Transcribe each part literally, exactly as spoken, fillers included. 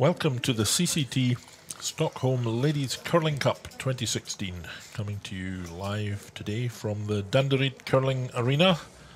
Welcome to the C C T Stockholm Ladies Curling Cup twenty sixteen, coming to you live today from the Danderyd Curling Arena.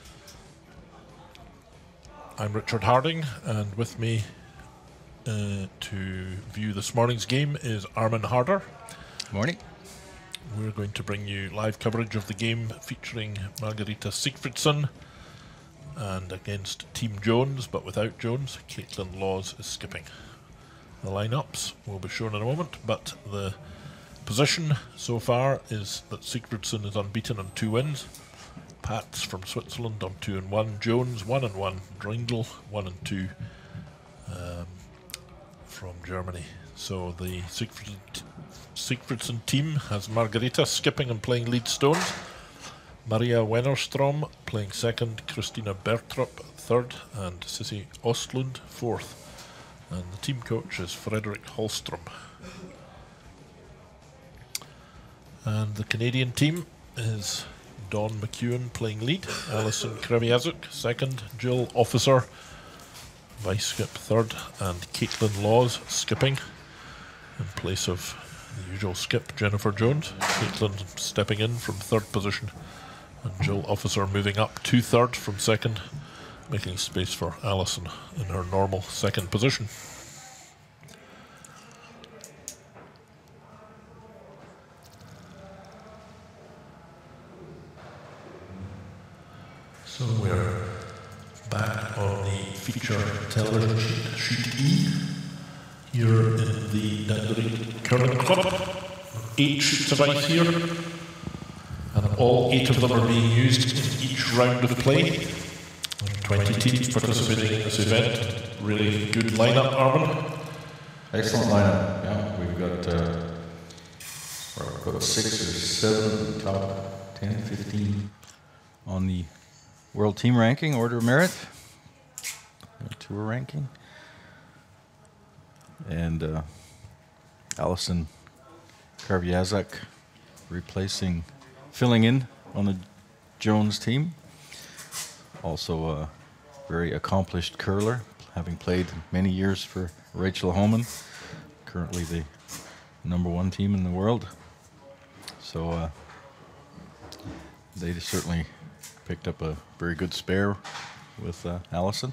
I'm Richard Harding, and with me uh, to view this morning's game is Armin Harder. Morning. We're going to bring you live coverage of the game featuring Margareta Sigfridsson, and against Team Jones, but without Jones, Caitlin Laws is skipping. The lineups will be shown in a moment, but the position so far is that Sigfridsson is unbeaten on two wins, Pats from Switzerland on two and one, Jones one and one, Drindle one and two um, from Germany. So the Sigfrid, Sigfridsson team has Margareta skipping and playing lead stones, Maria Wennerstrom playing second, Christina Bertrup third, and Sissy Ostlund fourth. And the team coach is Frederick Holstrom. And the Canadian team is Dawn McEwen playing lead, Alison Kreviazuk second, Jill Officer vice skip third, and Caitlin Laws skipping in place of the usual skip Jennifer Jones. Caitlin stepping in from third position, and Jill Officer moving up to third from second, making space for Alison in her normal second position. So we're back on the feature television sheet, sheet E, here in the Danderyd Curling Club. Eight sheets of ice here, and all eight of them are being used in each round of play. twenty teams participating in this event. Really good lineup, Armin. Excellent lineup. Yeah, we've got uh, we've got six or seven top ten, fifteen on the World Team Ranking Order of Merit, Tour Ranking, and uh, Alison Kreviazuk replacing, filling in on the Jones team. Also a very accomplished curler, having played many years for Rachel Homan, currently the number one team in the world. So uh, they certainly picked up a very good spare with uh, Alison.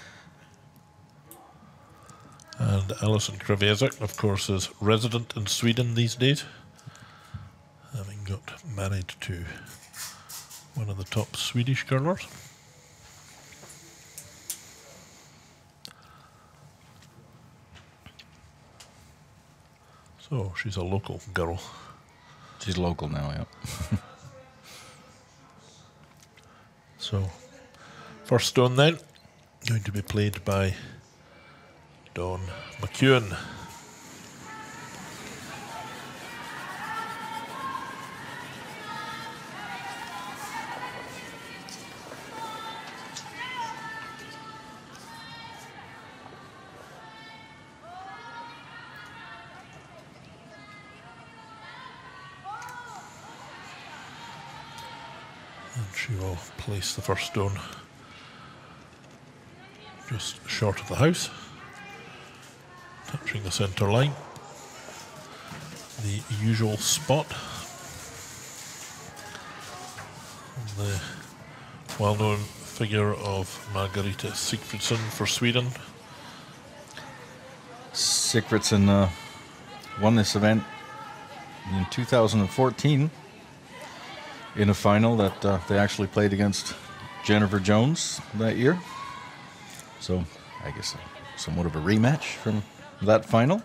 And Alison Kreviazuk, of course, is resident in Sweden these days, having got married to one of the top Swedish curlers. So she's a local girl. She's local now, yeah. So, first stone then, going to be played by Dawn McEwen. She will place the first stone just short of the house, touching the centre line, the usual spot. And the well-known figure of Margareta Sigfridsson for Sweden. Sigfridsson uh, won this event in two thousand fourteen. In a final that uh, they actually played against Jennifer Jones that year. So I guess somewhat of a rematch from that final.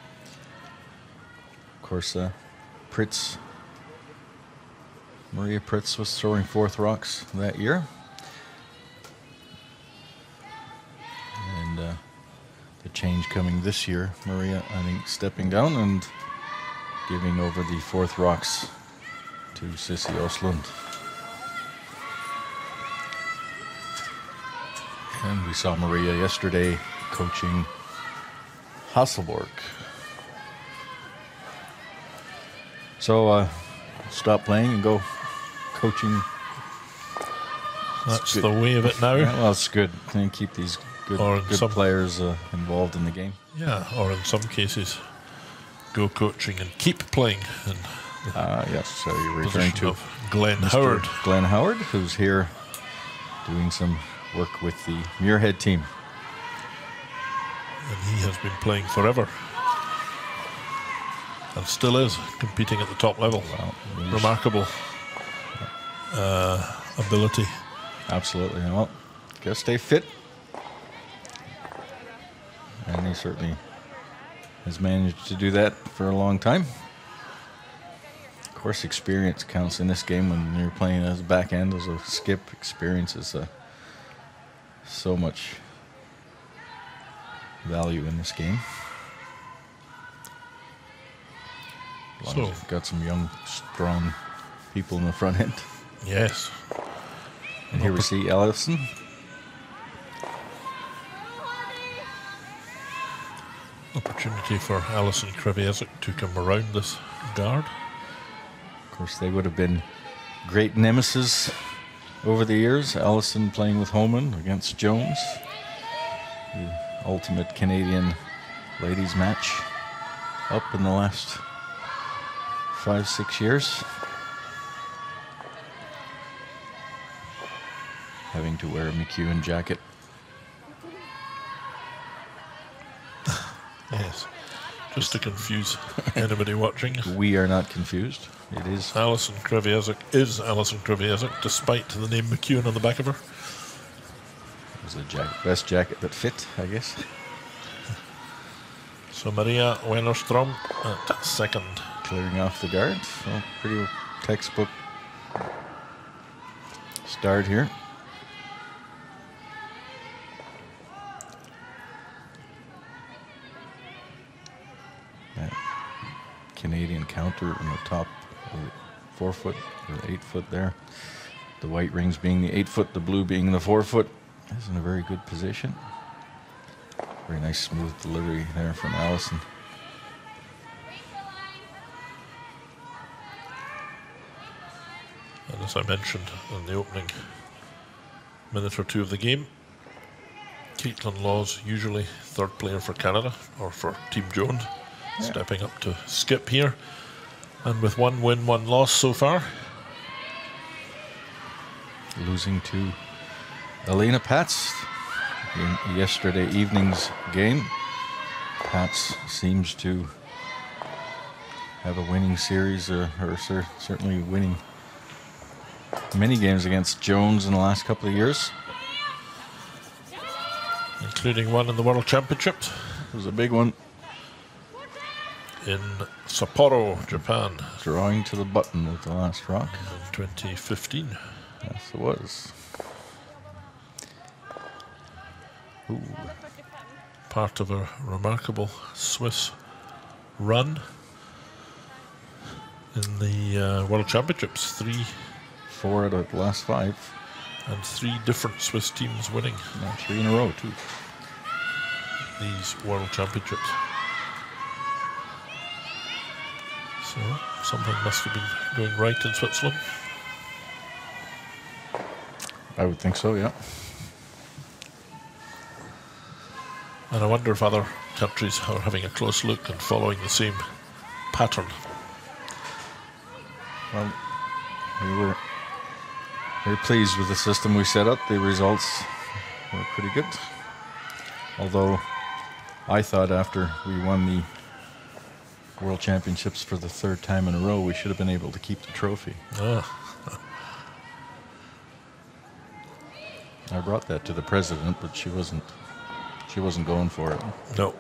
Of course, uh, Pritz, Maria Pritz was throwing fourth rocks that year. And uh, the change coming this year, Maria, I think, stepping down and giving over the fourth rocks to Sissy Ostlund. And we saw Maria yesterday coaching Hasselborg. So uh, stop playing and go coaching. That's the way of it now. Yeah, well, it's good. And keep these good, or in good some players uh, involved in the game. Yeah, or in some cases, go coaching and keep playing. And Uh, yes, so you're referring position to of Glenn Mister Howard. Glenn Howard, who's here doing some work with the Muirhead team. And he has been playing forever. And still is competing at the top level. Wow. Remarkable uh, ability. Absolutely. Well, gotta stay fit. And he certainly has managed to do that for a long time. Of course, experience counts in this game when you're playing as a back end, as a skip. Experience is uh, so much value in this game. As long So, as you've got some young, strong people in the front end. yes. And here we see Ellison. Opportunity for Alison Kriviezik to come around this guard. Of course, they would have been great nemesis over the years. Ellison playing with Homan against Jones. The ultimate Canadian ladies match up in the last five, six years. Having to wear a McEwen jacket. Yes. Just to confuse anybody watching. We are not confused. It is. Alison Kriviezik is Alison Kriviezik, despite the name McEwen on the back of her. It was the jacket, best jacket that fit, I guess. So Maria Wennerstrom at second. Clearing off the guard. Well, pretty textbook start here. That Canadian counter in the top of the four foot or eight foot there. The white rings being the eight foot, the blue being the four foot. Is in a very good position. Very nice smooth delivery there from Allison. And as I mentioned in the opening minute or two of the game, Caitlin Laws, usually third player for Canada or for Team Jones, yeah. Stepping up to skip here. And with one win, one loss so far. Losing to Elena Pats in yesterday evening's game. Pats seems to have a winning series, uh, or cer certainly winning many games against Jones in the last couple of years. Including one in the World Championships. It was a big one. In Sapporo, Japan. Drawing to the button with the last rock. In twenty fifteen. Yes, it was. Ooh. Part of a remarkable Swiss run in the uh, World Championships. Three. Four out of the last five. And three different Swiss teams winning. Yeah, three in a row, too. These World Championships. So, something must have been going right in Switzerland. I would think so, yeah. And I wonder if other countries are having a close look and following the same pattern. Well, we were very pleased with the system we set up. The results were pretty good. Although I thought after we won the World Championships for the third time in a row, we should have been able to keep the trophy. Ah. I brought that to the president, but she wasn't she wasn't going for it. No.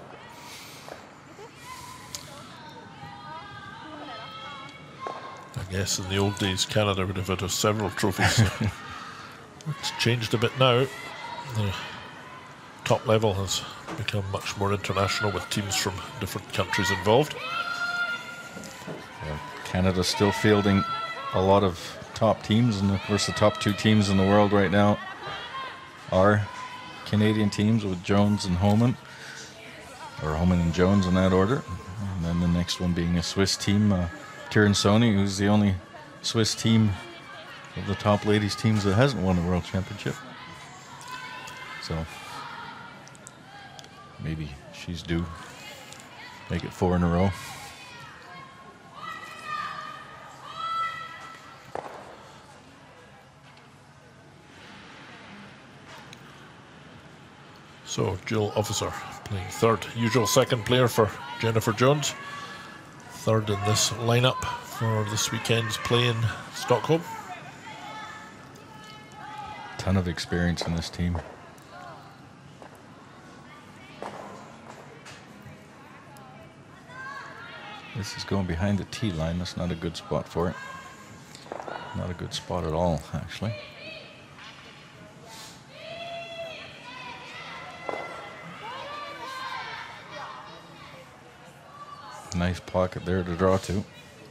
I guess in the old days Canada would have had several trophies. It's changed a bit now. The top level has become much more international with teams from different countries involved. Uh, Canada's still fielding a lot of top teams, and of course the top two teams in the world right now are Canadian teams with Jones and Homan, or Homan and Jones in that order. And then the next one being a Swiss team, uh, Tyrensoni, who's the only Swiss team of the top ladies teams that hasn't won a World Championship. So maybe she's due. Make it four in a row. So Jill Officer playing third. Usual second player for Jennifer Jones. Third in this lineup for this weekend's play in Stockholm. Ton of experience in this team. This is going behind the tee line. That's not a good spot for it. Not a good spot at all, actually. Nice pocket there to draw to.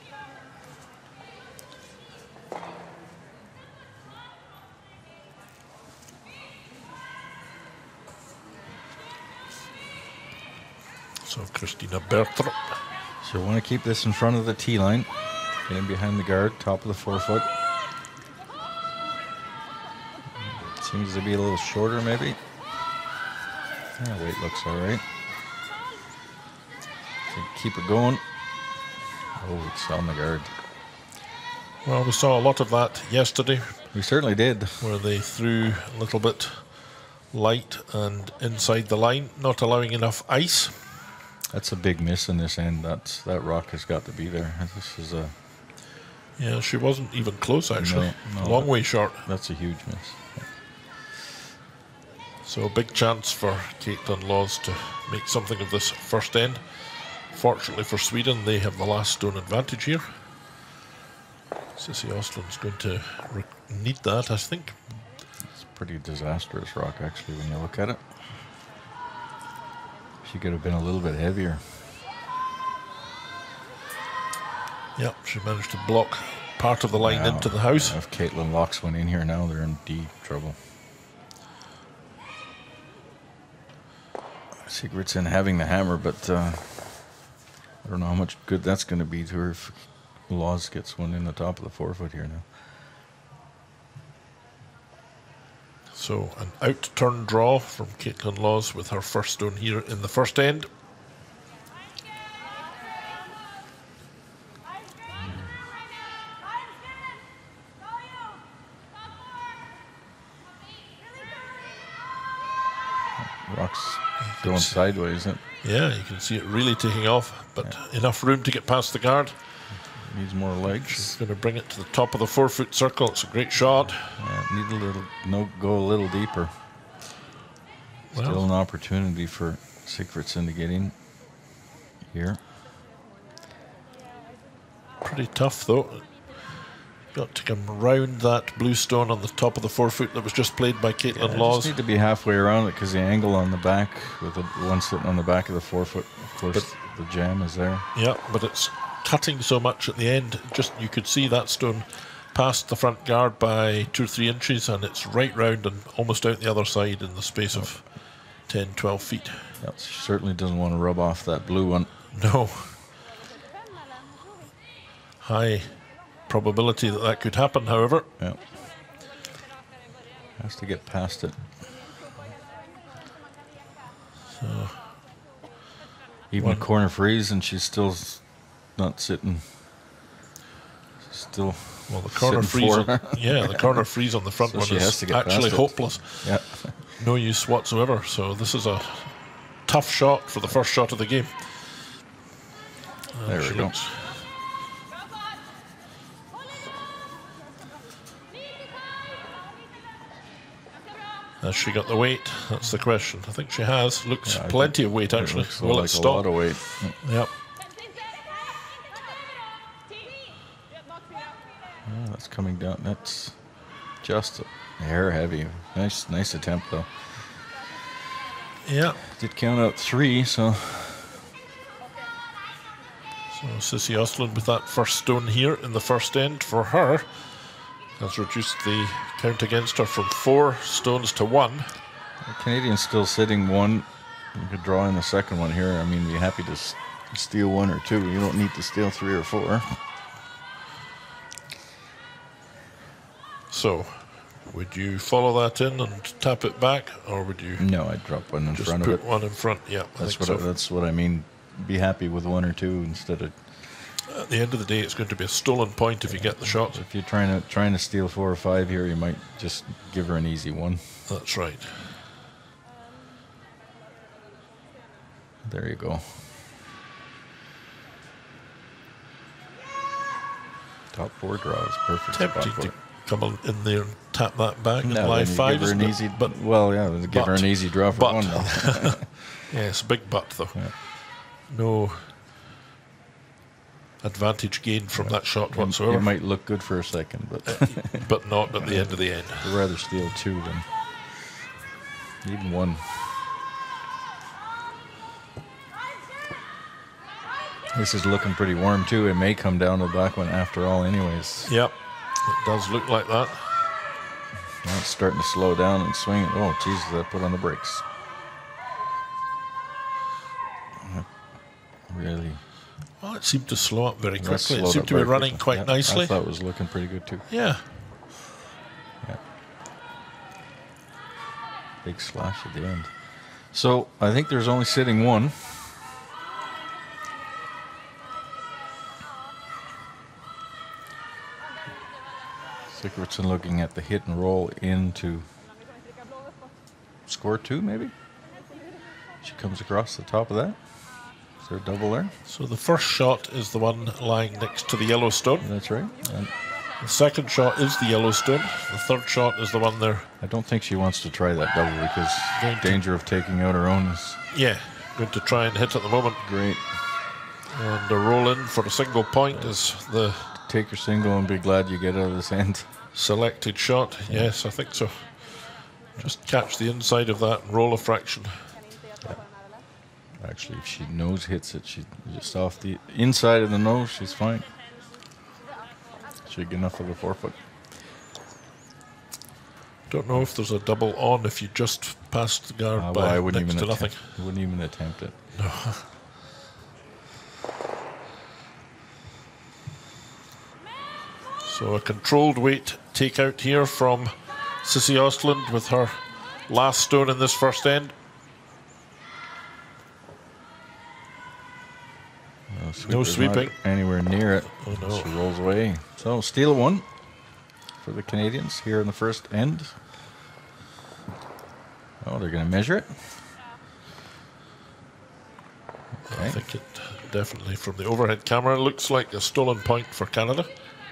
So Christina Bertram. So you want to keep this in front of the tee line. Getting behind the guard, top of the forefoot. Seems to be a little shorter, maybe. Yeah, weight looks all right. Keep it going. Oh, it's on the guard. Well, we saw a lot of that yesterday. We certainly did. Where they threw a little bit light and inside the line, not allowing enough ice. That's a big miss in this end. That's that rock has got to be there. This is a. Yeah, she wasn't even close actually. No, no, Long way short. That's a huge miss. Yeah. So a big chance for Caitlin Laws to make something of this first end. Fortunately for Sweden, they have the last stone advantage here. Sissy Ostlund's going to need that, I think. It's a pretty disastrous rock, actually, when you look at it. She could have been a little bit heavier. Yep, she managed to block part of the line Wow. into the house. If Caitlin locks one in here now, they're in deep trouble. Sigurdsson having the hammer, but uh, I don't know how much good that's going to be to her if Laws gets one in the top of the forefoot here now. So an out-turn draw from Caitlin Laws with her first stone here in the first end. Rock's going sideways, isn't it? Yeah, you can see it really taking off, but yeah. Enough room to get past the guard. Needs more legs. She's going to bring it to the top of the four-foot circle. It's a great shot. Yeah, need a little, no, go a little deeper. Well, still an opportunity for Sigurdsson to get in here. Pretty tough, though. Got to come round that blue stone on the top of the four-foot that was just played by Caitlin yeah, Laws. Just need to be halfway around it because the angle on the back with the one sitting on the back of the four-foot, of course, but, the jam is there. Yeah, but it's cutting so much at the end. Just you could see that stone past the front guard by two or three inches, and it's right round and almost out the other side in the space oh. of ten, twelve feet. That certainly doesn't want to rub off that blue one. No. High probability that that could happen, however. Yeah. Has to get past it. So, even a corner freeze, and she's still not sitting. Still. Well, the corner freeze. On, yeah, the corner freeze on the front so one is actually hopeless. Yeah. No use whatsoever. So this is a tough shot for the first shot of the game. And there we go. Has she got the weight? That's the question. I think she has. Looks yeah, plenty of weight, actually. It Will like it stop? A lot of weight. Yep. Oh, that's coming down. That's just a hair heavy. Nice, nice attempt, though. Yeah. Did count out three, so. So Sissy Ostlund with that first stone here in the first end for her has reduced the count against her from four stones to one. The Canadian's still sitting one. You could draw in the second one here. I mean, be happy to s steal one or two. You don't need to steal three or four. So, Would you follow that in and tap it back, or would you No, I'd drop one in just front of put it. one in front? Yeah, I That's think what so. I, that's what I mean. Be happy with one or two instead of At the end of the day, it's going to be a stolen point if you get the shot. if you're trying to trying to steal four or five here, you might just give her an easy one. That's right. There you go. Top four draws, perfect spot Tempting for to it. come on in there and tap that back and No, live then you five, give her an isn't it? easy. But Well, yeah, give but- her an easy draw for but- one. Though. yes, big butt though. Yeah. No advantage gained from that shot whatsoever. It might look good for a second, but but not at the end of the end. I'd rather steal two than even one. This is looking pretty warm too. It may come down to the back one after all, anyways. Yep, it does look like that. Now it's starting to slow down and swing. Oh, Jesus, I put on the brakes. Really, Well, it seemed to slow up very that quickly. It slowed seemed up to be very running quickly. quite Yeah, nicely. I thought it was looking pretty good too. Yeah. Yeah. Big slash at the end. So I think there's only sitting one. Sigurdsson looking at the hit and roll into score two, maybe? She comes across the top of that. Is there a double there? So the first shot is the one lying next to the Yellowstone. That's right. And The second shot is the Yellowstone. The third shot is the one there. I don't think she wants to try that double because Going to- danger of taking out her own is Yeah, going to try and hit at the moment. great. And the roll in for a single point is the Take your single and be glad you get out of this end. selected shot. Yes, I think so. Just catch the inside of that and roll a fraction. Actually, if she nose hits it, she just off the inside of the nose, she's fine. Should get enough of the forefoot. Don't know if there's a double on if you just passed the guard Uh, by well, I wouldn't next even to nothing. attempt, I wouldn't even attempt it. So a controlled weight takeout here from Sissy Ostland with her last stone in this first end. No, sweeper's No not sweeping. anywhere near it. Oh, no. She rolls away. So steal one for the Canadians here in the first end. Oh, they're going to measure it. I Okay. think it definitely, from the overhead camera, looks like a stolen point for Canada.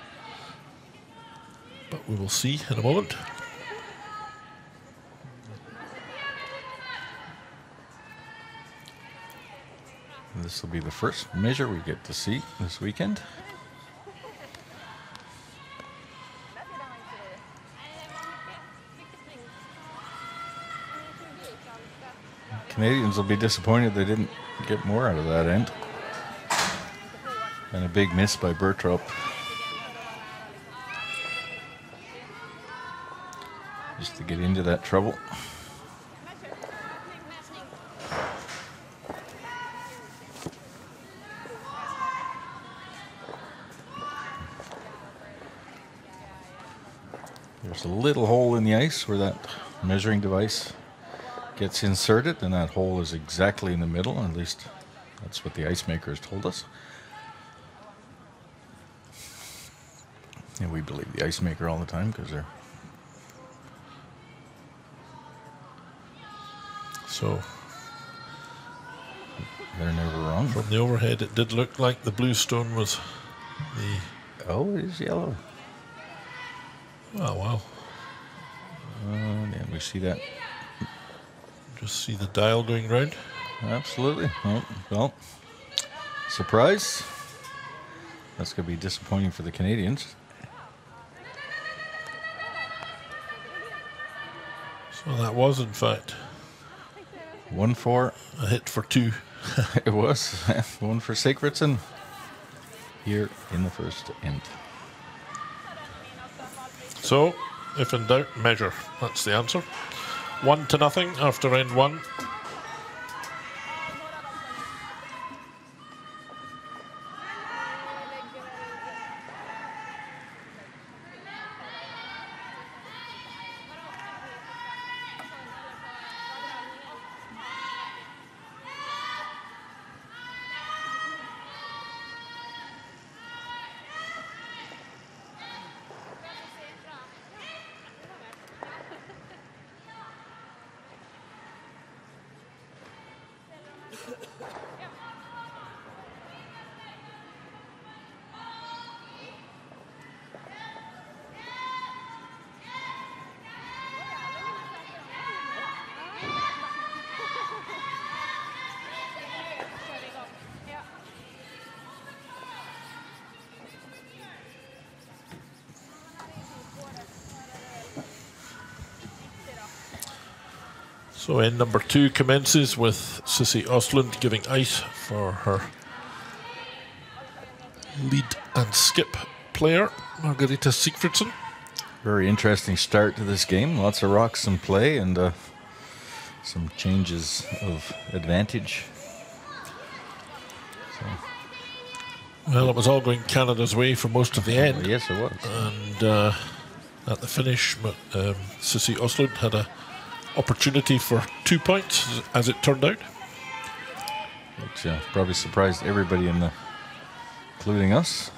But we will see in a moment. This will be the first measure we get to see this weekend. Canadians will be disappointed they didn't get more out of that end. And a big miss by Bertrop. Just to get into that trouble. There's a little hole in the ice where that measuring device gets inserted, and that hole is exactly in the middle. At least that's what the ice maker has told us. And we believe the ice maker all the time because they're So they're never wrong. from the overhead, it did look like the blue stone was the. Oh, it is yellow. Oh, wow. And then we see that. Just see the dial going round. Absolutely. Oh, well, surprise. That's going to be disappointing for the Canadians. So that was, in fact, One for, a hit for two. it was, one for Sigurdsson here in the first end. So, if in doubt, measure. That's the answer. One to nothing after end one. So end number two commences with Sissy Ostlund giving ice for her lead and skip player, Margarita Sigfridsson. Very interesting start to this game. Lots of rocks in play and uh, some changes of advantage. So. Well, it was all going Canada's way for most of the end. Yes, it was. And uh, at the finish, um, Sissy Ostlund had a opportunity for two points, as it turned out. Which uh, probably surprised everybody in the, including us.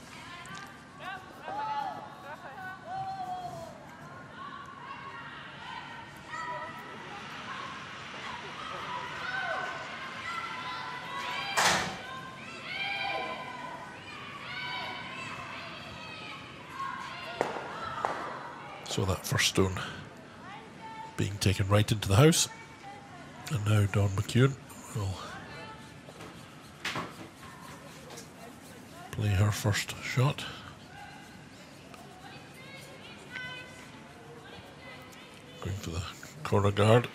So that first stone being taken right into the house. And now Dawn McEwen will play her first shot. Going for the corner guard.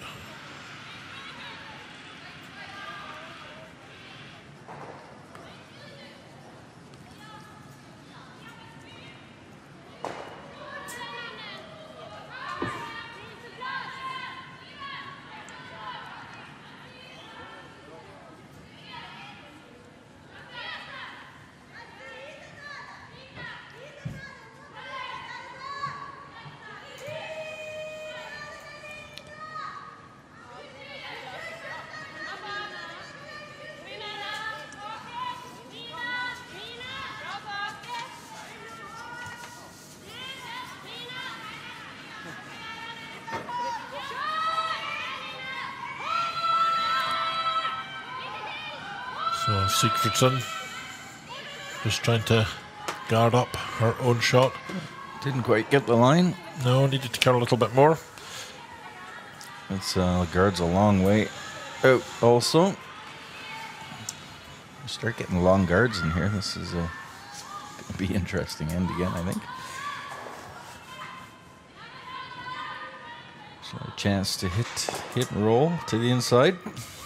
So Sigfridsson just trying to guard up her own shot. Didn't quite get the line. No, needed to curl a little bit more. It's uh, the guard's a long way out also. Start getting long guards in here. This is uh, going to be interesting end again, I think. So a chance to hit, hit and roll to the inside.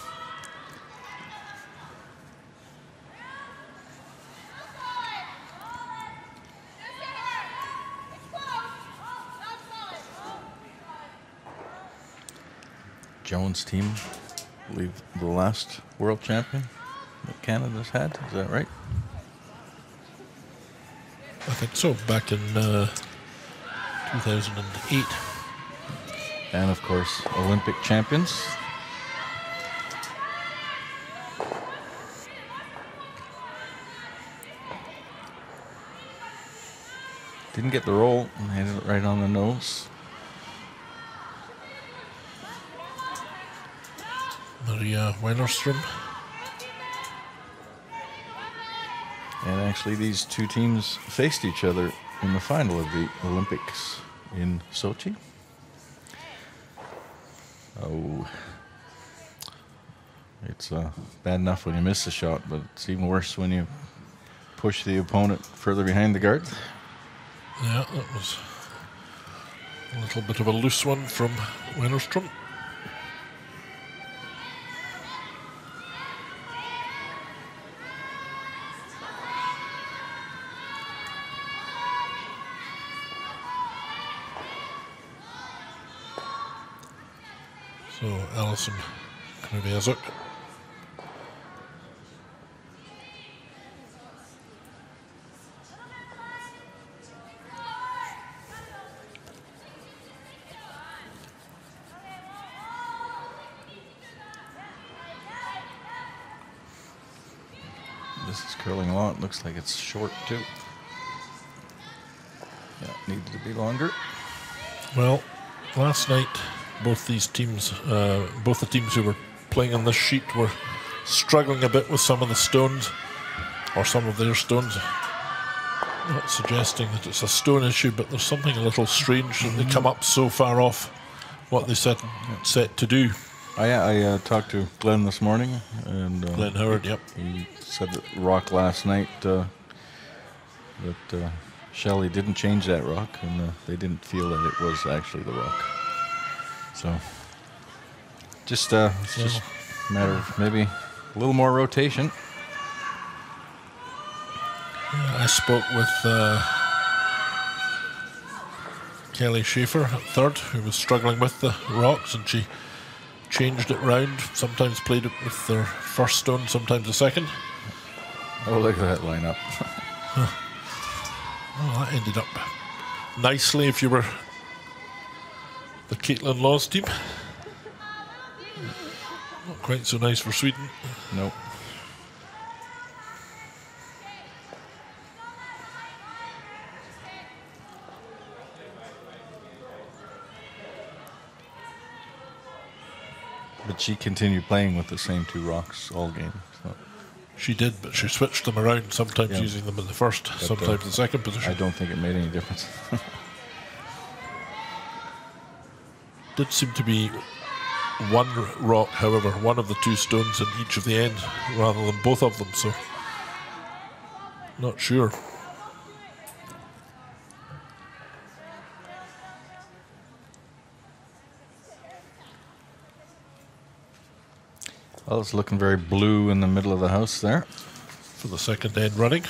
Jones team, I believe the last world champion that Canada's had. Is that right? I think so, back in uh, two thousand eight. And of course, Olympic champions. Didn't get the roll and hit it right on the nose. Maria Wennerstrom. And actually, these two teams faced each other in the final of the Olympics in Sochi. Oh, it's uh, bad enough when you miss the shot, but it's even worse when you push the opponent further behind the guard. Yeah, that was a little bit of a loose one from Wennerstrom. So Alison Knubiazuk. This is curling a lot. Looks like it's short too. Yeah, needed to be longer. Well, last night both these teams, uh, both the teams who were playing on this sheet were struggling a bit with some of the stones, or some of their stones. Not suggesting that it's a stone issue, but there's something a little strange that they come up so far off what they set, set to do. I, I uh, talked to Glenn this morning, and uh, Glenn Howard, yep. He said that rock last night, uh, that uh, Shelley didn't change that rock, and uh, they didn't feel that it was actually the rock. So, just uh, it's Yeah. just a matter of maybe a little more rotation. I spoke with uh, Kelly Schaefer at third, who was struggling with the rocks, and she changed it round. Sometimes played it with their first stone, sometimes the second. Oh, look at that lineup. Well, that ended up nicely if you were the Caitlin Laws team. Not quite so nice for Sweden. Nope. But she continued playing with the same two rocks all game. So She did, but she switched them around, sometimes Yeah. using them in the first, But, sometimes uh, the second position. I don't think it made any difference. Did seem to be one r- rock, however, one of the two stones in each of the ends, rather than both of them, so not sure. Well, it's looking very blue in the middle of the house there. For the second end running.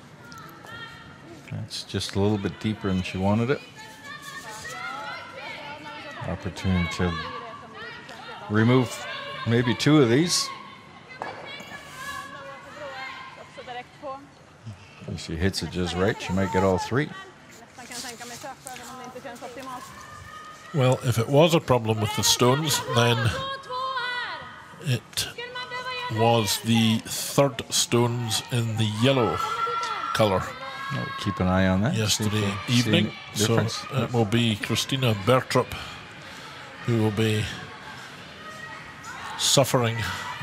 It's just a little bit deeper than she wanted it. Opportunity to remove maybe two of these. If she hits it just right, she might get all three. Well, if it was a problem with the stones, then it was the third stones in the yellow colour I'll keep an eye on that. yesterday See if we see evening. any So difference. it will be Christina Bertrup who will be suffering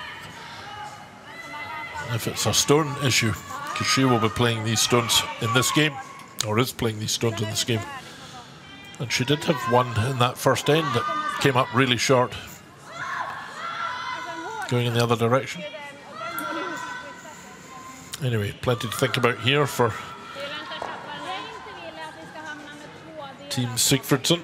if it's a stone issue, because she will be playing these stones in this game, or is playing these stones in this game. And she did have one in that first end that came up really short, going in the other direction. Anyway, plenty to think about here for Team Sigfridsson.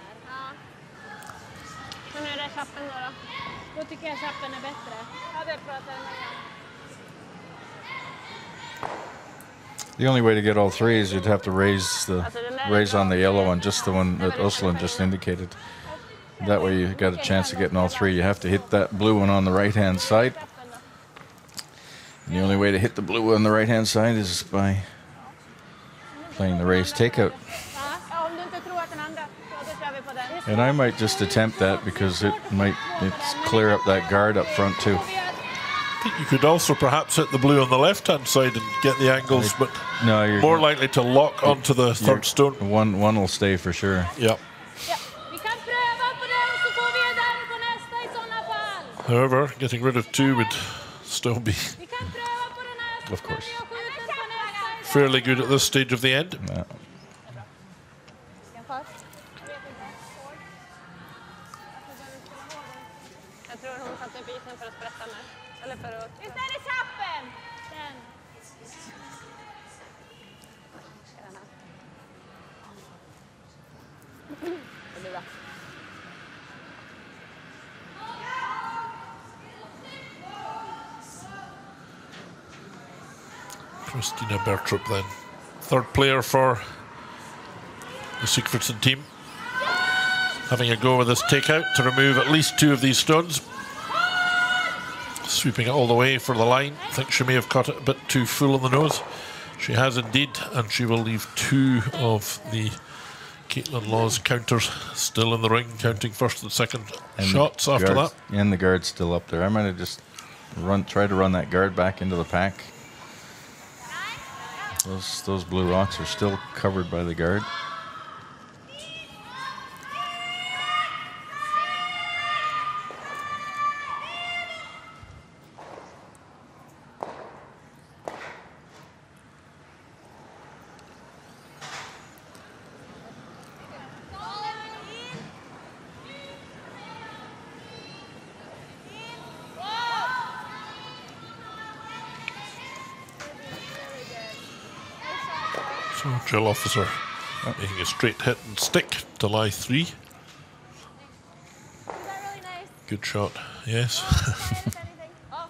The only way to get all three is you'd have to raise the raise on the yellow one, just the one that Ursula just indicated. That way you got a chance of getting all three. You have to hit that blue one on the right-hand side. And the only way to hit the blue on the right-hand side is by playing the raise takeout. And I might just attempt that because it might it's clear up that guard up front too. I think you could also perhaps hit the blue on the left-hand side and get the angles, but No, you're more likely to lock onto the you're- third stone. One one will stay for sure. Yeah. However, getting rid of two would still be Of course. fairly good at this stage of the end. Yeah. Christina Bertrup then. Third player for the Sigfridsson team. Having a go with this takeout to remove at least two of these stones. Sweeping it all the way for the line. I think she may have caught it a bit too full on the nose. She has indeed, and she will leave two of the Caitlin Laws counters still in the ring, counting first and second And shots the after guard's- that. And the guard's still up there. I might have just run, try to run that guard back into the pack. Those those blue rocks are still covered by the guard. So Jill Officer oh. making a straight hit and stick to lie three. Is that really nice? Good shot, yes. Oh.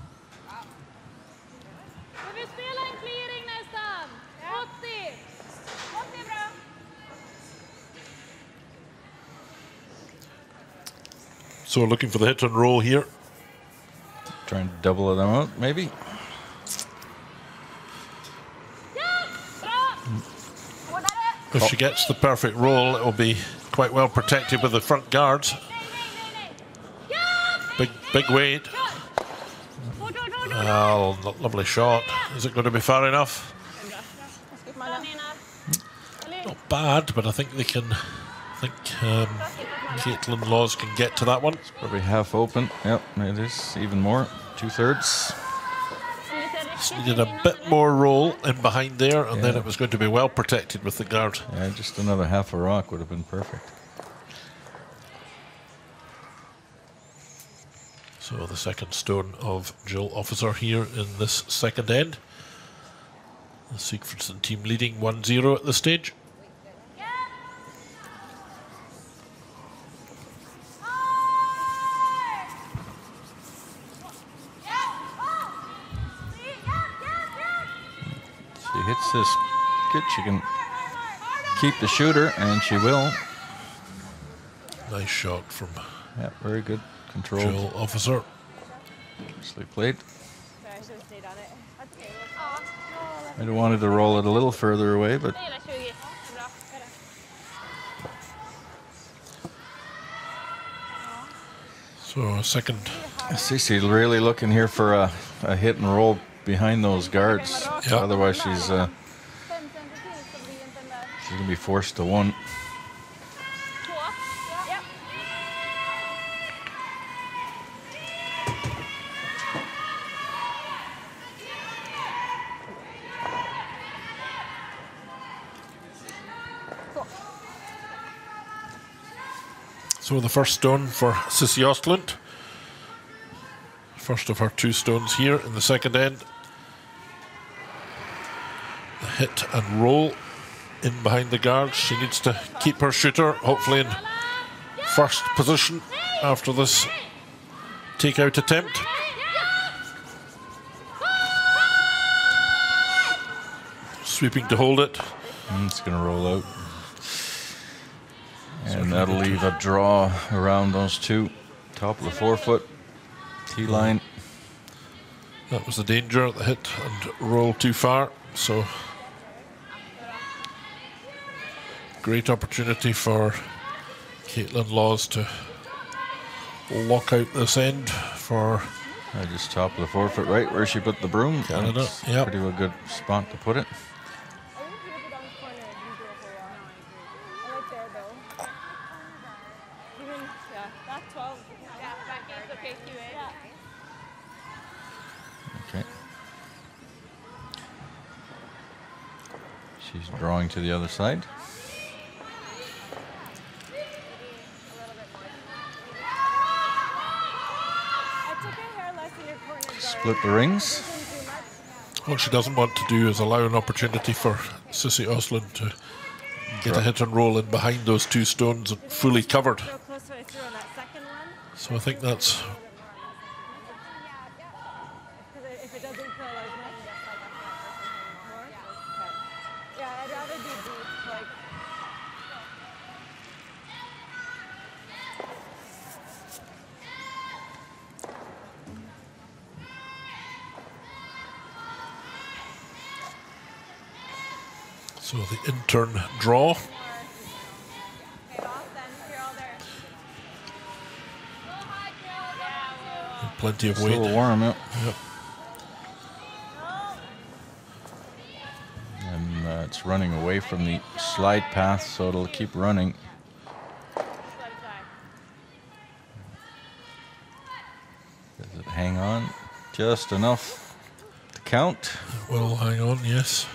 Ska vi spela en clearing nästan? åttio. åttio bra. So looking for the hit and roll here. Trying to double them out, maybe. If she gets the perfect roll, it will be quite well protected with the front guards. Big, big weight. Oh, lovely shot. Is it going to be far enough? Not bad, but I think they can. I think um, Caitlin Laws can get to that one. It's probably half open. Yep, it is even more. Two thirds. Just needed a bit more roll in behind there, and yeah. then it was going to be well protected with the guard. Yeah, just another half a rock would have been perfect. So the second stone of Jill Officer here in this second end. The Sigfridsson team leading one zero at this stage. She hits this good. She can keep the shooter, and she will. Nice shot from Yeah, very good control. Jill Officer. Nicely played. Sorry, I should have stayed on it. That's okay. I'd have wanted to roll it a little further away, but So a second. Cece really looking here for a, a hit and roll behind those guards. Yeah. Otherwise, she's uh, she's gonna be forced to one. So the first stone for Sissy Ostlund. First of her two stones here in the second end. The hit and roll in behind the guards. She needs to keep her shooter, hopefully in first position after this take-out attempt. Sweeping to hold it. And it's going to roll out. And that'll leave a draw around those two. Top of the forefoot. T-line. That was the danger, the hit and roll too far. So great opportunity for Caitlin Laws to lock out this end for Uh, just top of the forefoot, right where she put the broom. Canada. That's Yep. Pretty well good spot to put it. Okay. She's drawing to the other side. Split the rings. what she doesn't want to do is allow an opportunity for Sissy Ostlund to get a hit and roll in behind those two stones and fully covered. So I think that's so the in-turn draw. Plenty of weight. Still warm, yeah. Yep. And uh, it's running away from the slide path, so it'll keep running. Does it hang on just enough to count? Well, hang on, yes.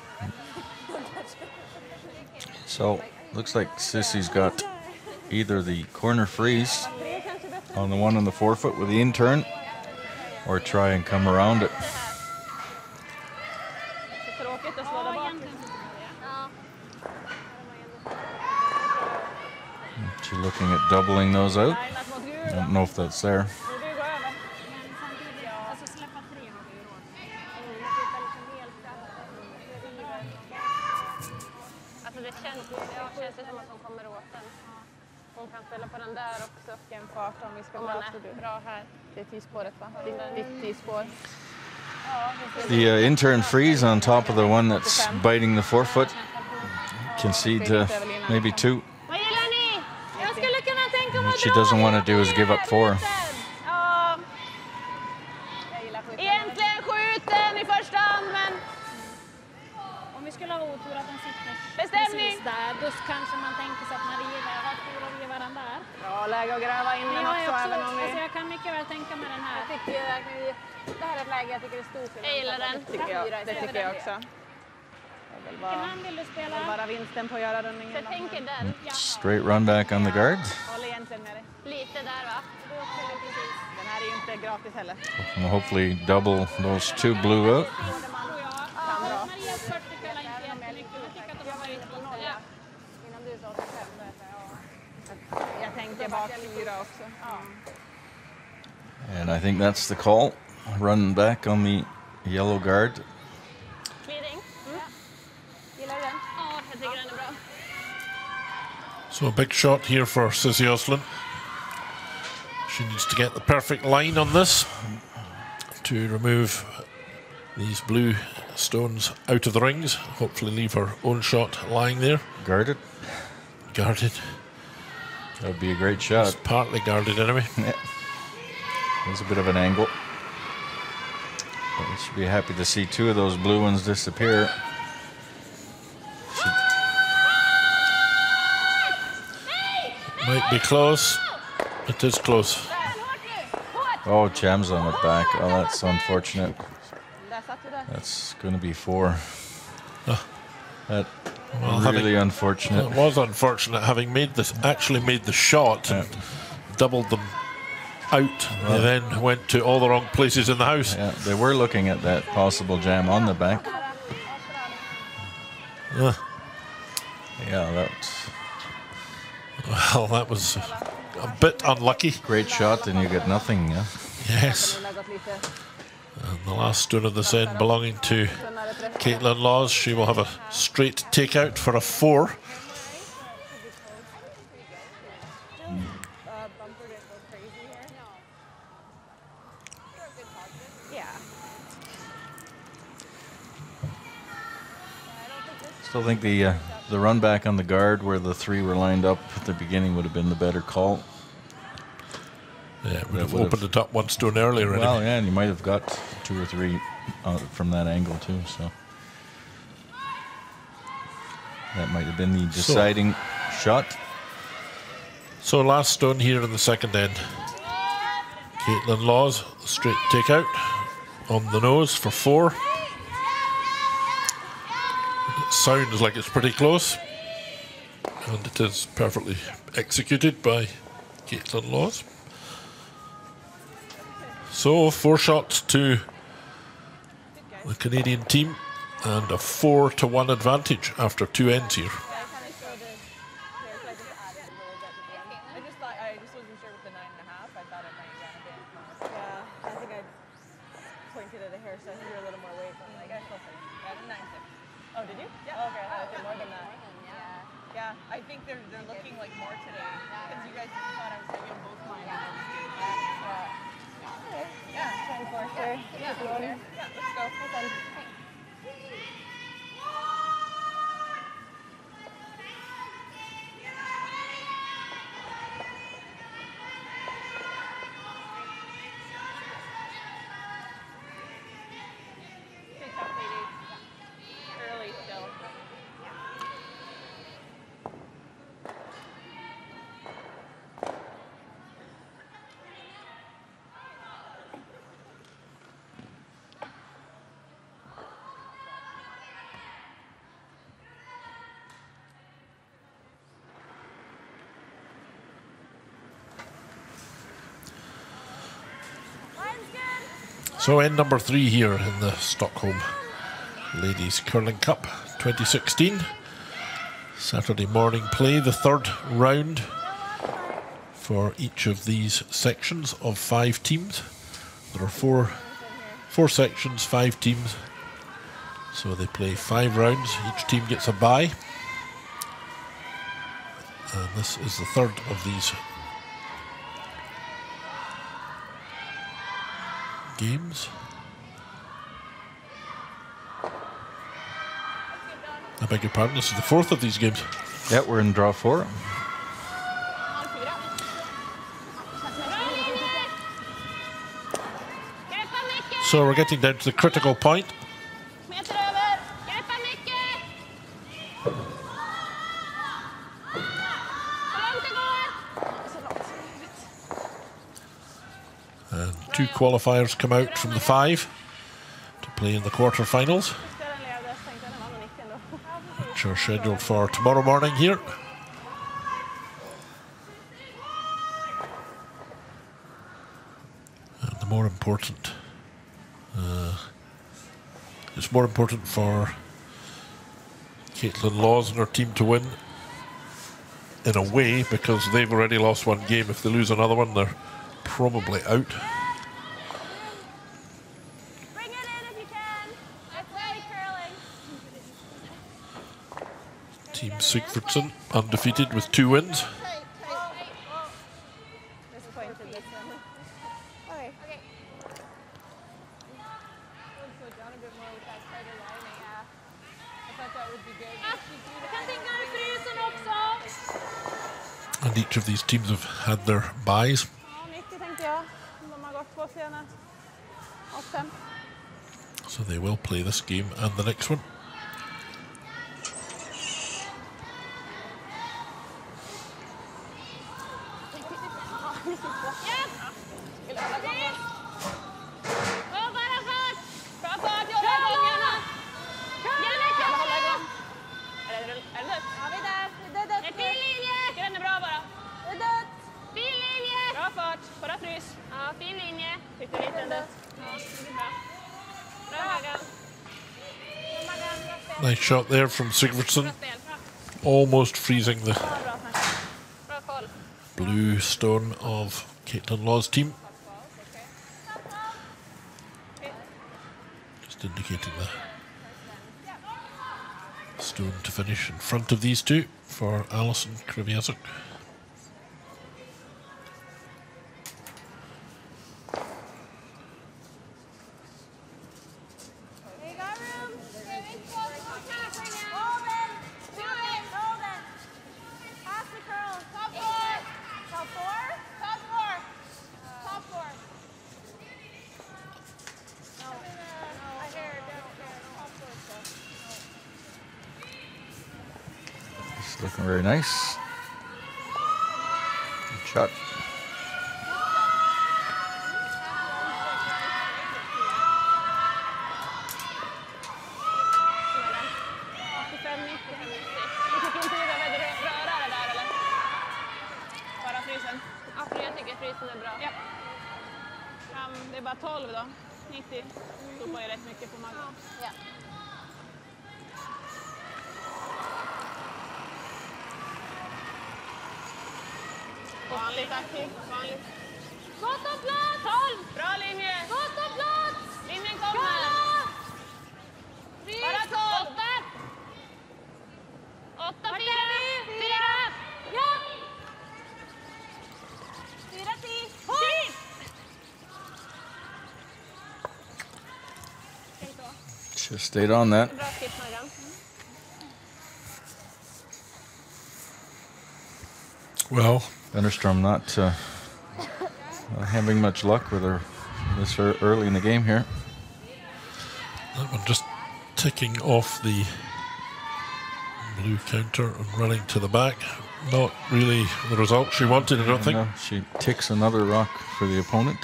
So looks like Sissy's got either the corner freeze on the one on the forefoot with the in-turn, or try and come around it. looking at doubling those out. I don't know if that's there. Men samtidigt, alltså släppa tre har vi ju råd med. Mm, jag tittar liksom helt Alltså det känns, ja, känns det som att hon kommer åt den. Hon kan ställa på den där också. Vilken fart om vi ska Om dra man tror du? är bra här. Det är T-spåret va? Ditt, ditt T-spår. The uh, intern freeze on top of the one that's biting the forefoot. Concede uh, maybe two. Vad gillar ni? Jag skulle kunna tänka mig What att she dra doesn't want hela to do is give up den four. rutan. Ja, Jag gillar skjuten. egentligen skjuten i första hand, men om vi skulle ha otur att den sitter Bestämning. precis där, då kanske man tänker sig att man river, har tur att riva den där. Bra läge att gräva in Men den jag, är också, också, även om vi... alltså jag kan mycket väl tänka mig den här. Jag tycker att vi- det här är ett läge jag tycker är stort. Jag gillar den. Det tycker jag, det tycker jag också. Jag vill bara, Vilken hand vill du spela? bara vinsten på att göra Så rundningen. jag tänker den. Straight run back on the guard. Håll egentligen med dig. Lite där va? Den här är ju inte gratis heller. And hopefully double those two blue out. Marias fyrtio spelar inte jättemycket, men jag tycker att de har varit lite. Ja. Innan du sa åttiofem, då är det ja. Jag tänker bak fyra också. And I think that's the call. Run back on the yellow guard. Clearing. Gillar du den? Ja, jag tycker den är bra. So a big shot here for Cissie Oslin. She needs to get the perfect line on this to remove these blue stones out of the rings. Hopefully leave her own shot lying there. Guarded. Guarded. That would be a great shot. It's partly guarded anyway. Yeah. There's a bit of an angle. But we should be happy to see two of those blue ones disappear. She Might be close. It is close. Oh, Cham's on it back. Oh, that's unfortunate. Där satt du där. That's going to be four. Ah. That Well, really having- unfortunate. It was unfortunate having made this actually made the shot and doubled them out. They then went to all the wrong places in the house. Yeah, they were looking at that possible jam on the back. Uh, Yeah, that's well, that was a bit unlucky. great shot, and you get nothing. Yeah. Yes. Den där gått lite And the last stone of this end belonging to tunnare träff. Caitlin Laws. She will have a straight takeout for a four. Yeah. Still think the uh, the run back on the guard where the three were lined up at the beginning would have been the better call. Yeah, it would have would've- opened it up one stone earlier. Well, Anyway. yeah, and you might have got two or three uh, from that angle too. So that might have been the deciding shot. So last stone here in the second end. Caitlin Laws, straight takeout on the nose for four. It sounds like it's pretty close. And it is perfectly executed by Caitlin Laws. So four shots to the Canadian team and a four to one advantage after two ends here. I just thought I just wasn't sure with the nine and a half. I thought it might run a bit. Yeah, I think I pointed at a hair, so I think you're a little more weight. But I'm like, I feel like yeah, nine six. Oh, did you? Yeah. Okay, I thought it more than that. Yeah. Yeah, I think they're they're looking like more today because you guys thought I was taking both mine. And I was good. Yeah. Yeah. Ten four. Sure. Yeah. Yeah. Let's go. Okay. Good job, ladies. Early still. So end number three here in the Stockholm Ladies Curling Cup twenty sixteen. Saturday morning play, the third round for each of these sections of five teams. There are four, four sections, five teams. So they play five rounds. Each team gets a bye. And this is the third of these games. I beg your pardon, this is the fourth of these games. Yeah, we're in draw four. So we're getting down to the critical point. Meter över. Greppa mycket. Så långt det går. And two qualifiers come out from the five to play in the quarterfinals, which are scheduled for tomorrow morning here. And the more important, uh, it's more important for Caitlin Laws and her team to win in a way, because they've already lost one game. If they lose another one, they're probably out. Bring it in if you can. It's very curling. Team Sigfridsson undefeated with two wins. Disappointed this one. Okay. Okay. We'll slow down a bit more with that tighter lining. Yeah. I thought that would be good. Ja, jag kan tänka mig frysen också. And each of these teams have had their byes. Ja, nittio tänkte jag. De har gått två sena. Och sen. So they will play this game and the next one. Gå bara fart. Bra fart, jobba gångerna. Gärna hålla igång. Är det är det dött? Ja, vi är där. Det är dött. En fin linje. Den är bra bara. Det är dött. Fin linje. Bra fart. Bara frys. Ja, fin linje. Tyckte lite en dött. Ja, det är bra. Bra Maggan. Nice shot there from Sigurdsson, Bra spel. Bra. almost freezing the Bra koll. blue stone of Caitlin Law's team. Just indicating the stone to finish in front of these two for Alison Kreviazuk. You got room. Hold it. Do it. Hold it. Pass the curl. Top four. Top four? Top four. Top four. No. No. I hear it. No. No. Top four stuff. It's looking very nice. Good shot. åttiofem nittio. Ni tycker inte vi behöver röra det där eller? Bara frysen. Ja, för jag tycker frysen är bra. Ja. Fram, det är bara tolv då. nittio. Då får jag rätt mycket på magen. Ja. Vanligt aktiv. Vanligt. Skott och plats! tolv! Bra linje. Skott och plats! Linjen kommer. Frys! Bara tolv. Åtta! Åtta, Vart fyra! är vi? Fyra! Ja! Fyra, tio. Tid! Just stayed on that. Bra skip, Maggan. Well, Wennerstrom not, uh, not having much luck with her this ear- early in the game here. that one just ticking off the blue counter and running to the back. Not really the result she wanted, I don't think. No, she ticks another rock for the opponent.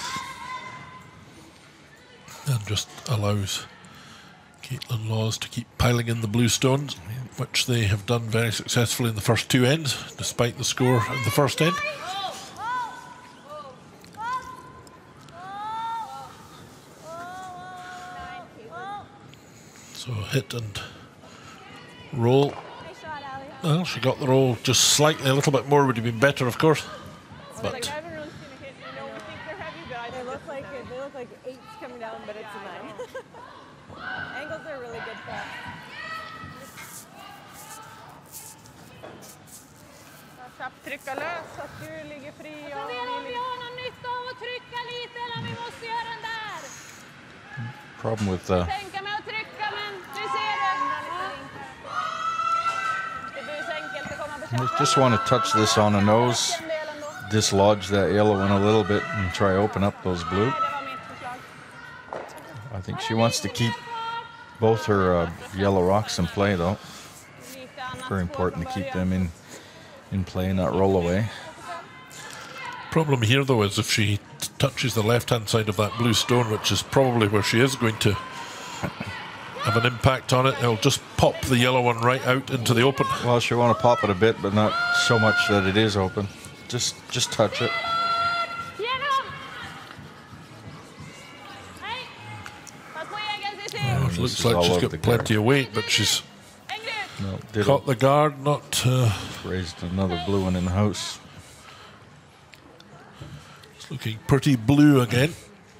And just allows Caitlin Laws to keep piling in the blue stones, which they have done very successfully in the first two ends, despite the score in the first end. So hit and roll. Nice shot, Ali. Well, she got the roll just slightly, a little bit more would have been better, of course. But Angles are really good for us. Trycka lös så att du ligger fri. Jag funderar om vi har någon nytta av att trycka lite eller om vi måste göra den där. Problem with uh, Tänka mig att trycka, men vi ser det. Det blir så enkelt att komma på you just want to touch this on the nose, dislodge that yellow one a little bit, and try open up those blue. Det var mitt förslag. I think she wants to keep both her uh, yellow rocks in play, though. Lite annat Very spår important to från keep början. them in in play, not roll away. Problem here, though, is if she t- touches the left-hand side of that blue stone, which is probably where she is going to have an impact on it, it'll just pop the yellow one right out into the open. Well, she'll want to pop it a bit, but not so much that it is open. Just, just touch it. Genom! Hej! Pass på egen Cissi! Well, it This looks is like all she's over got the plenty of weight, but she's Häng ut! No, did caught the guard, not... Uh, raised another blue one in the house. it's looking pretty blue again.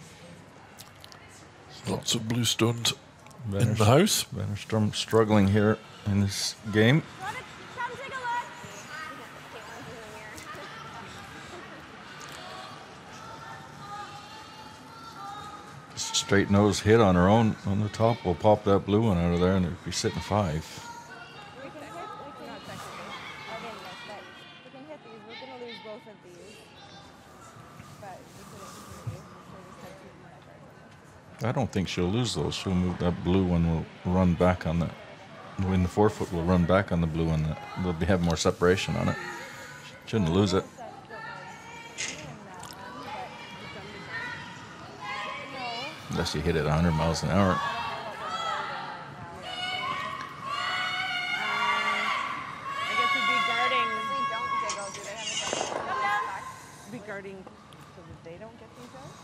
Lots of blue stones in the house. Wennerstrom struggling here in this game. Come take a look. Straight nose hit on her own on the top will pop that blue one out of there, and it'd be sitting five. We can hit, we can not technically. I didn't miss, but we can hit these. We're gonna lose both of these. But we could continue. So we just have two more cards. I don't think she'll lose those. She'll move that blue one. Will run back on that. When the forefoot will run back on the blue one. That they'll be, have more separation on it. Shouldn't lose it. Unless you hit it one hundred miles an hour. I guess we'd be guarding. If we don't jiggle, do they have a jiggle? Come down. Be guarding so that they don't get these out.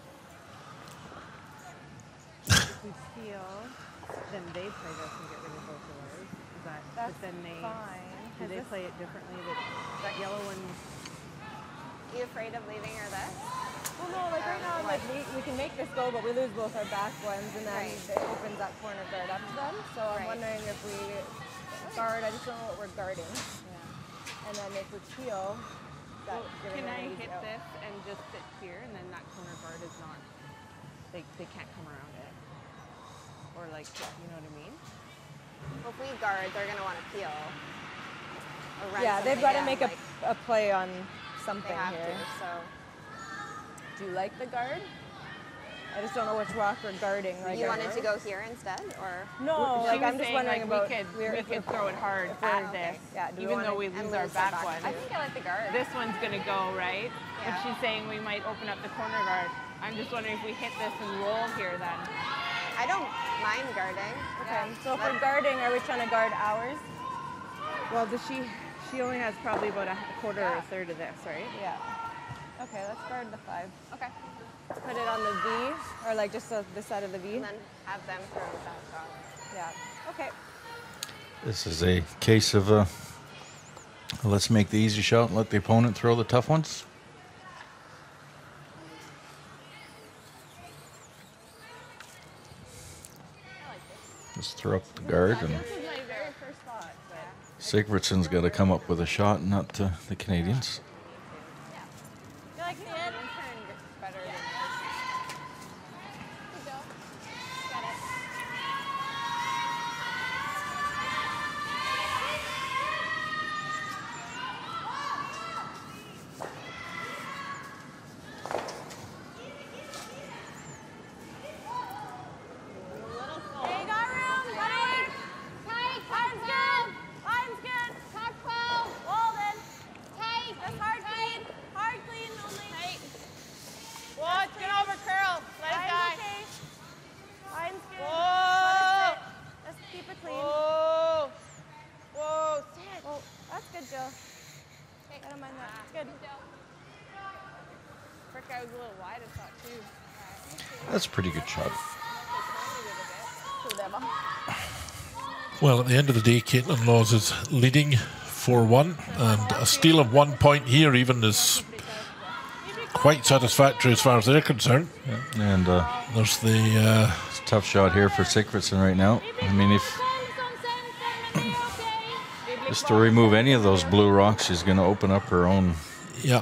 If we steal, then they play this and get rid of both of ours. Is that, That's but then they, fine. do 'cause they this- play it differently? That, that yellow one, Are you afraid of leaving her this? Well, no, like right now, like we, we can make this go, but we lose both our back ones, and then Right. it opens that corner guard up to them. So I'm Right. wondering if we guard. I just don't know what we're guarding. And then if we peel, that giving can them I an easy hit out. this and just sit here, and then that corner guard is not, they, they can't come around it? Or like, you know what I mean? Well, if we guard, they're going to want to peel. Or run Yeah, they've something got to in, make like, a, a play on They something have here. to, so. Do you like the guard? I just don't know which rock we're guarding. Like, You wanted to go here instead, or? No, She like was I'm just saying, wondering like, about. we could, we're- we if could we're- throw it hard if we're- at this, Yeah, do we even wanna- though we And lose our lose back back one. I think I like the guard. This one's gonna go, right? Yeah. But she's saying we might open up the corner guard. I'm just wondering if we hit this and roll here then. I don't mind guarding. Okay, Yeah. so if Let- we're guarding, are we trying to guard ours? Well, does she, she only has probably about a quarter or a third of this, right? Yeah. Okay, let's guard the five. Okay. Put it on the V, or like just the, the side of the V. And then have them throw that shot. Yeah. Okay. This is a case of uh, let's make the easy shot and let the opponent throw the tough ones. Let's throw up the guard, and This is my very first thought, but Sigvardsson's got to come up with a shot, not uh, the Canadians. you like the end? Turn better than this. Good job. Got it. Hey, you got room? Tight! Tight! Line's good! Line's good! Top twelve! Walden! Tight! That's hard clean! Hard clean only! Tight! Watch, get over curl. Let it Line's die. okay. Line's good. Whoa! Let's keep it clean. Whoa! Whoa! Sit. Oh, that's good, Jill. I don't mind that. It's good. Frick, I was a little wide, I thought too. That's a pretty good shot. Well, at the end of the day, Caitlin Laws is leading four one, and a steal of one point here even is quite satisfactory as far as they're concerned. And uh, There's the uh, it's a tough shot here for Sigfridsson right now. I mean, if just to remove any of those blue rocks, she's going to open up her own. yeah.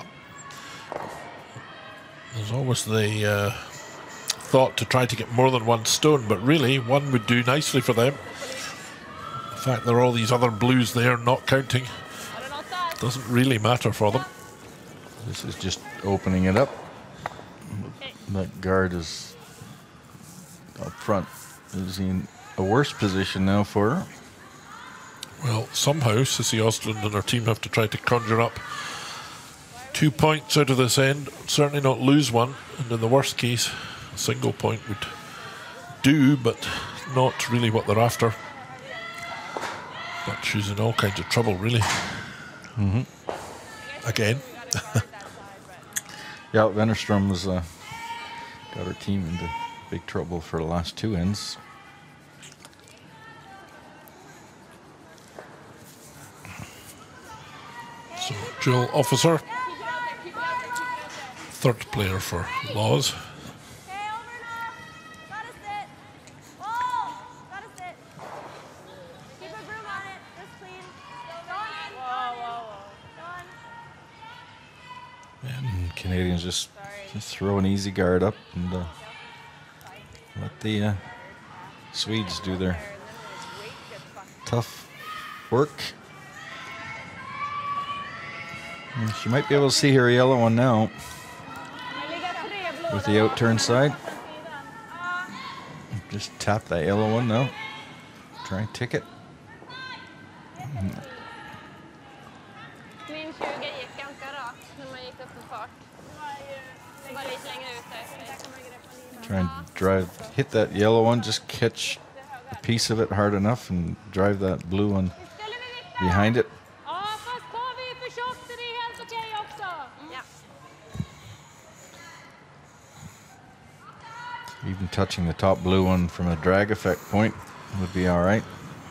There's always the uh, thought to try to get more than one stone, but really one would do nicely for them. In fact, there are all these other blues there not counting. Doesn't really matter for them. This is just opening it up. That guard is up front. Is in a worse position now for her. Well, somehow Sissy Ostland and her team have to try to conjure up two points out of this end. Certainly not lose one, and in the worst case, a single point would do, but not really what they're after. But she's in all kinds of trouble, really. Mm-hmm. Again. Yeah, Wennerstrom has uh, got her team into big trouble for the last two ends. So, Jill Officer, third player for Laws. Okay, over now. Gotta sit. Whoa. Gotta sit. Keep a broom on it. Just clean. Going in. Whoa, whoa, whoa. And Canadians just, just throw an easy guard up and uh, let the uh, Swedes do their tough work. And she might be able to see her yellow one now with the out turn side. Just tap that yellow one now. Try and tick it. Min tjugo gick ganska rakt när man gick upp för fart. Det var lite längre ut efter. Try and drive, hit that yellow one, just catch a piece of it hard enough and drive that blue one behind it. Ja, fast tar vi för tjockt är det helt okej också. Ja. Even touching the top blue one from a drag effect point would be all right.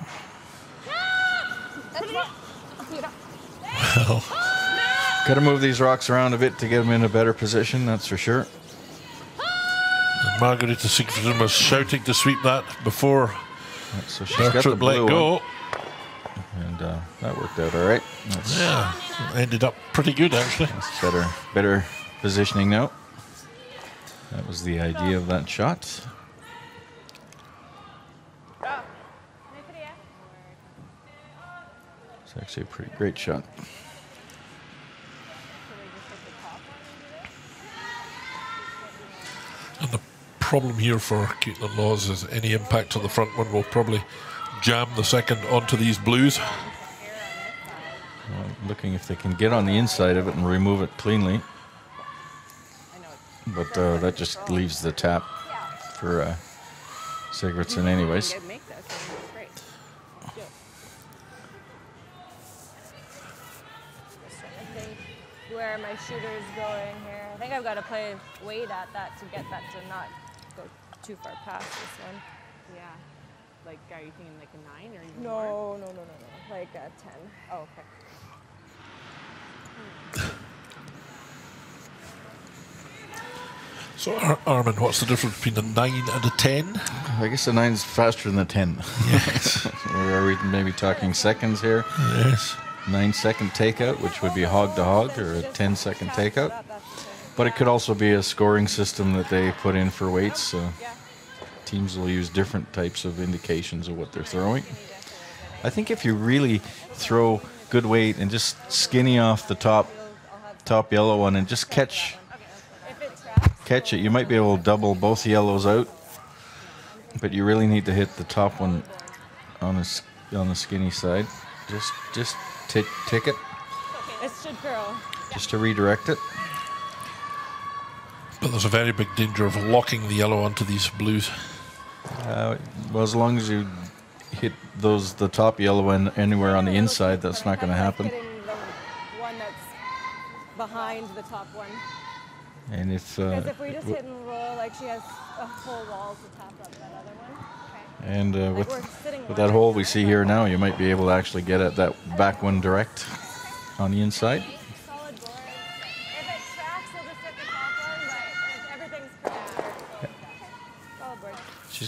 Well, Got to move these rocks around a bit to get them in a better position, that's for sure. and Margarita Sigfridsson was shouting to sweep that before So she's got the Bertram let blue go. one, and uh, that worked out all right. That's, Yeah, ended up pretty good actually. that's better, better positioning now. That was the idea of that shot. It's actually a pretty great shot. And the problem here for Caitlin Laws is any impact on the front one will probably jam the second onto these blues. Uh, looking if they can get on the inside of it and remove it cleanly. But uh, that just leaves the tap for uh, Sigurdsson anyways. I'd make that, so it's great. I think where my shooter's going here. I think I've got to play weight at that to get that to not go too far past this one. Yeah. Like, are you thinking like a nine or even more? No, no, no, no, no. Like a ten. Oh, okay. So Ar- Armin, what's the difference between a nine and a ten? I guess the nine's faster than the ten. Yes. Or are we maybe talking seconds here? Yes. Nine second takeout, which would be hog to hog, or a ten second takeout. But it could also be a scoring system that they put in for weights. So teams will use different types of indications of what they're throwing. I think if you really throw good weight and just skinny off the top top yellow one and just catch catch it, you might be able to double both yellows out. But you really need to hit the top one on the s- on the skinny side. Just just tick tick it, It's should curl. just to redirect it. But there's a very big danger of locking the yellow onto these blues. Uh, well, as long as you hit those the top yellow one anywhere on the inside, that's not going to happen. Hitting the one that's behind the top one. And if uh, Because if we just hit and roll, like she has a whole wall to tap up that other one. and uh, Like with we're sitting with one that next hole to we the see other. here now, you might be able to actually get at that back one direct on the inside. Solid board. If it tracks, we'll just hit the top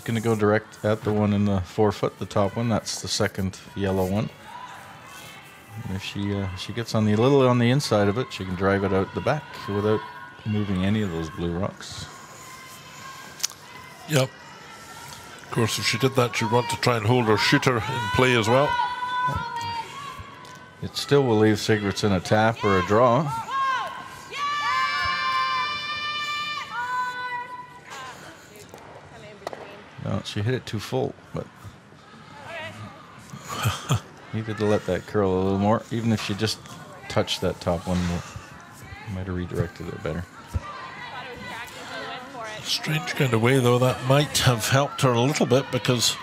going to go direct at the one in the forefoot, the top one. That's the second yellow one. And if she uh, she gets on the little on the inside of it, she can drive it out the back without moving any of those blue rocks. Yep. Of course, if she did that, she'd want to try and hold her shooter in play as well. It still will leave Sigurdsson a tap or a draw. No, she hit it too full, but needed to let that curl a little more. Even if she just touched that top one, might have redirected it better. Strange kind of way, though, that might have helped her a little bit because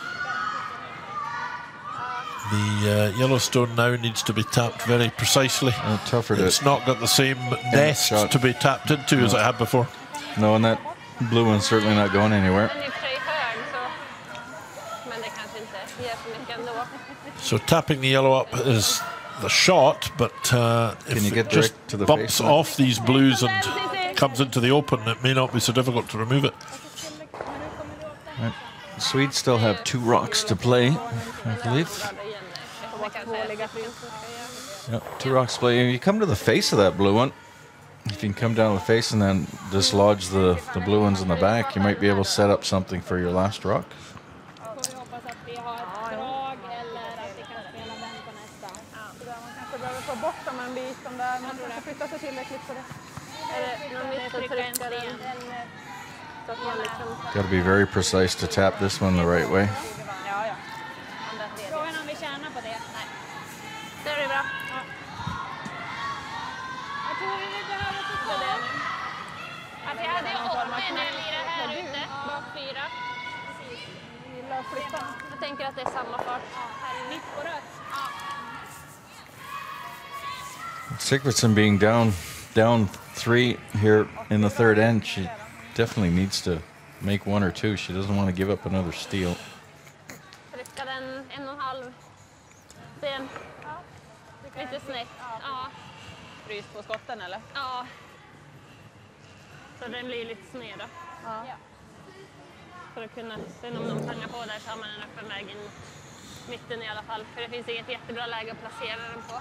the uh, Yellowstone now needs to be tapped very precisely. Uh, tougher to It's not got the same nest shot. to be tapped into No. as it had before. No, and that blue one's certainly not going anywhere. Den är i och för sig hög så... Men det kanske inte ger så mycket ändå. So tapping the yellow up is the shot, but uh, Can if you get it just direct to the bumps face? off these blues and comes into the open, it may not be so difficult to remove it. Right. The Swedes still have two rocks to play, I believe. Yep, two rocks to play. If you come to the face of that blue one, if you can come down to the face and then dislodge the, the blue ones in the back, you might be able to set up something for your last rock. Got to be very precise to tap this one the right way. Frågan om vi tjänar på det? Nej. Det är bra. Jag tror vi behöver titta på det nu. Att jag hade åtta när jag lirade här ute, bak fyra. Jag tänker att det är samma fart. Här är mitt på rött. Sigurdsson being down down three here in the third end, she definitely needs to make one or two. She doesn't want to give up another steal. Trycka den en och en halv sten. Lite snett. Ja. Frys på skotten eller? Ja. Så den blir lite sned då. Ja. För att kunna, sen om de pangar på där så har man en öppen väg in mitten i alla fall. För det finns inget jättebra läge att placera den på.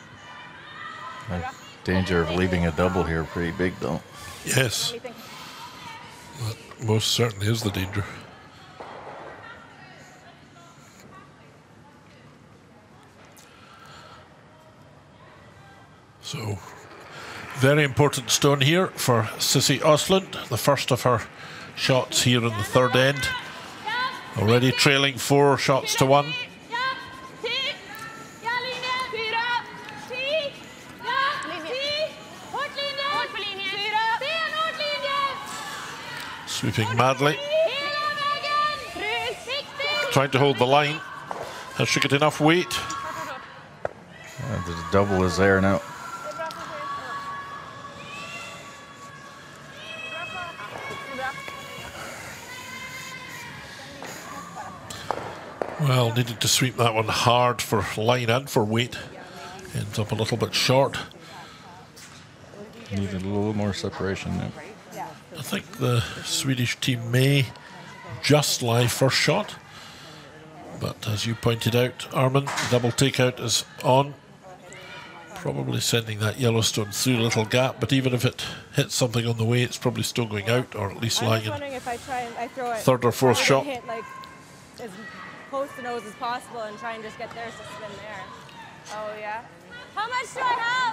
The danger of leaving a double here pretty big though. Yes. That most certainly is the danger. So, very important stone here for Sissy Östlund, the first of her shots here in the third end. Already trailing four shots to one. Sweeping madly. Trying to hold the line. Has she got enough weight? Uh, the double is there now. Well, needed to sweep that one hard for line and for weight. Ends up a little bit short. Needed a little more separation there. I think the Swedish team may just lie first shot. But as you pointed out, Armin, the double takeout is on. Probably sending that Yellowstone through a little gap, but even if it hits something on the way, it's probably still going out, or at least I'm lying just wondering in if I try and I throw it third or fourth try shot. to hit like as close to nose as possible and try and just get theirs to spin there. Oh yeah. How much do I have?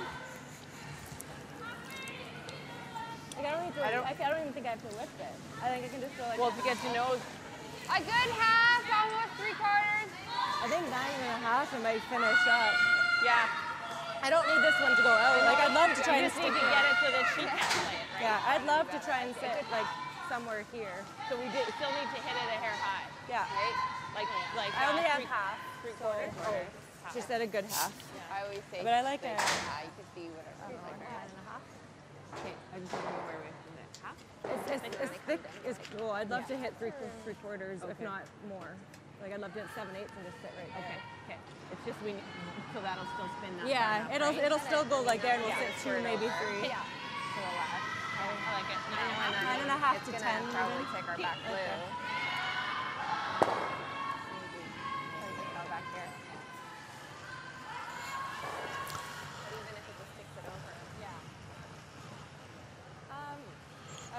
Like, I don't, need to, I I, don't- don't, I don't even think I have to lift it. I think I can just go like Well, if you get to nose, A good half, almost three quarters. I think nine and a half and might finish up. yeah. I don't need this one to go out. Like I'd love to try You and just stick need to it. get it so that she can play it, right? Yeah, I'd love to try and sit like somewhere here. So we did, still need to hit it a hair high, Yeah. right? Like, like I only uh, have three, half. three quarters. quarters. She said a good half. I always say, But I like it. high, you could be whatever. you like. Nine and a half. Okay, I just don't know where we're from that. Half? It's, it's, it's thick is cool. I'd love to hit three three quarters, if Okay. not more. Like I'd love to hit seven eighths and just sit right there. Okay, okay. It's just we need, so that'll still spin that far Yeah, enough, it'll right? it'll still go like there and we'll Yeah, sit two, maybe three. Yeah. So, uh, I like it. Nine and a half. Nine and a half It's to gonna ten. probably even. take our back blue.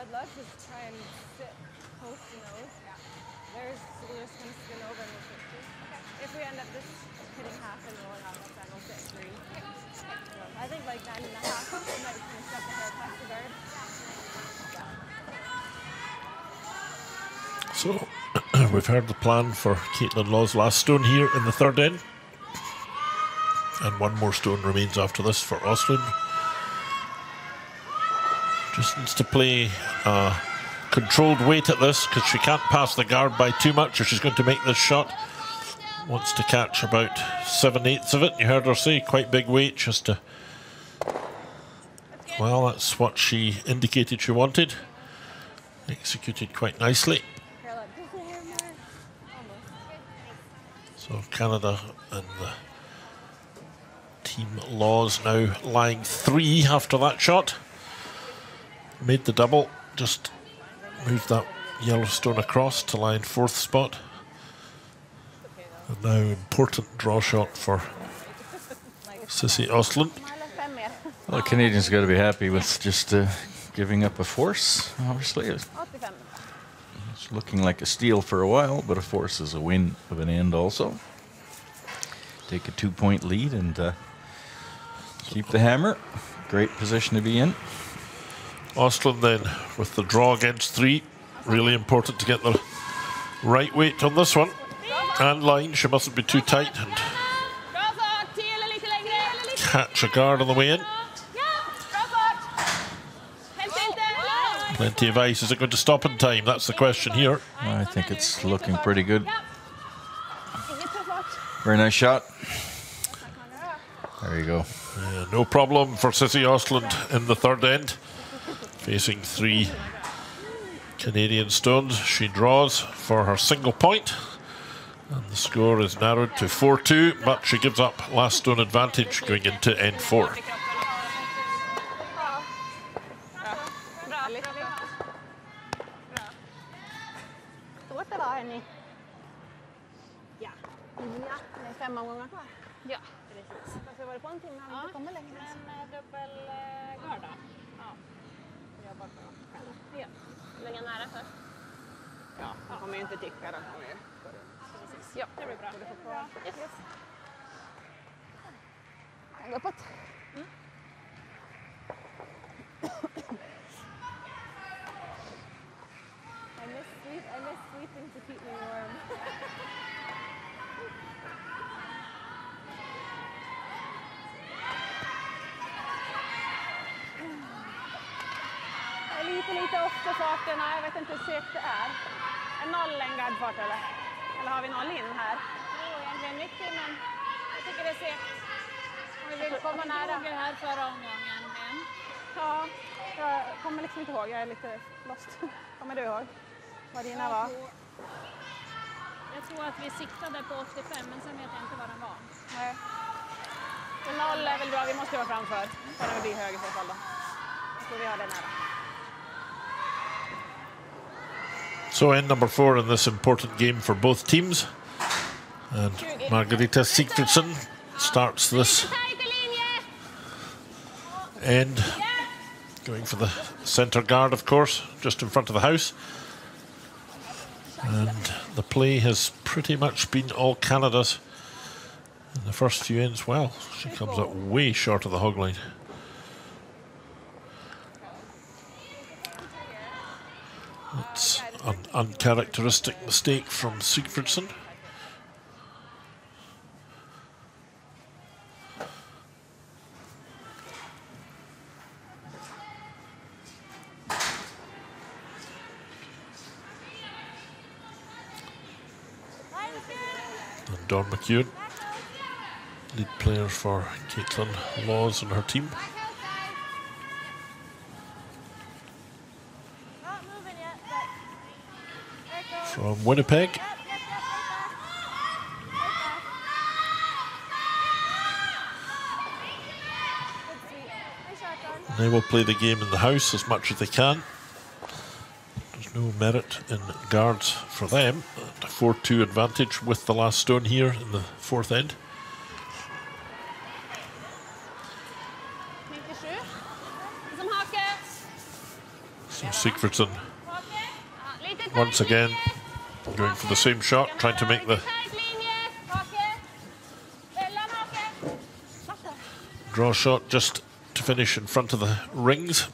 bad luck. Just try and sit close to nose. Yeah. There's we're just gonna spin over and we'll fifty. Okay. If we end up just hitting half and rolling on that side, we'll sit three. Okay. So I think like nine and a half. We might finish up with our past the guard. So we've heard the plan for Caitlin Law's last stone here in the third end. And one more stone remains after this for Ostlund. Just needs to play uh, controlled weight at this because she can't pass the guard by too much or she's going to make this shot. Wants to catch about seven-eighths of it. You heard her say quite big weight just to... Well, that's what she indicated she wanted. Executed quite nicely. So Canada and the Team Laws now lying three after that shot. Made the double, just moved that yellow stone across to lie in fourth spot. And now important draw shot for Sissy Ostlund. Well, the Canadians got to be happy with just uh, giving up a force, obviously. It's looking like a steal for a while, but a force is a win of an end also. Take a two-point lead and uh, keep the hammer. Great position to be in. Ostlund then with the draw against three. Really important to get the right weight on this one. And line, she mustn't be too tight and catch a guard on the way in. Plenty of ice. Is it going to stop in time? That's the question here. I think it's looking pretty good. Very nice shot. There you go. Uh, no problem for Sissy Ostlund in the third end. Facing three Canadian stones. She draws for her single point. And the score is narrowed to four two, but she gives up last stone advantage going into end four. Fem omgångar kvar? Ja. Precis. Varför var det på en timme? Ja. Inte kommer längre. Men dubbelgard då? Ja. Jag bara själv. Ja. Lägga nära först. Ja, han kommer ju inte ticka då. Kommer ju. Precis. Ja, det blir bra. Det får bra. Yes. Yes. Jag går uppåt. Mm. I miss sleep. I miss sleeping to keep me warm. Lite, lite ofta farten. Jag vet inte hur segt det är. En noll en gardfart eller? Eller har vi noll in här? Jo, egentligen mycket, men jag tycker det är segt. Om vi vill komma nära. Jag drog här förra omgången. Men... Ja, jag kommer liksom inte ihåg. Jag är lite lost. Kommer du ihåg vad dina var? Jag tror att vi siktade på åttiofem, men sen vet jag inte vad den var. Nej. Så noll är väl bra. Vi måste vara framför. Sen det blir höger i så fall då. Så vi har den nära. So end number four in this important game for both teams. And Margarita Sigfridsson starts this end, going for the centre guard, of course, just in front of the house. And the play has pretty much been all Canada's in the first few ends. Well, she comes up way short of the hog line. That's an uncharacteristic mistake from Sigfridsson. And Dawn McEwen, lead player for Caitlin Laws and her team. From Winnipeg. They will play the game in the house as much as they can. There's no merit in guards for them. A four two advantage with the last stone here in the fourth end. Sigfridsson once again going for the same shot, trying to make the draw shot just to finish in front of the rings.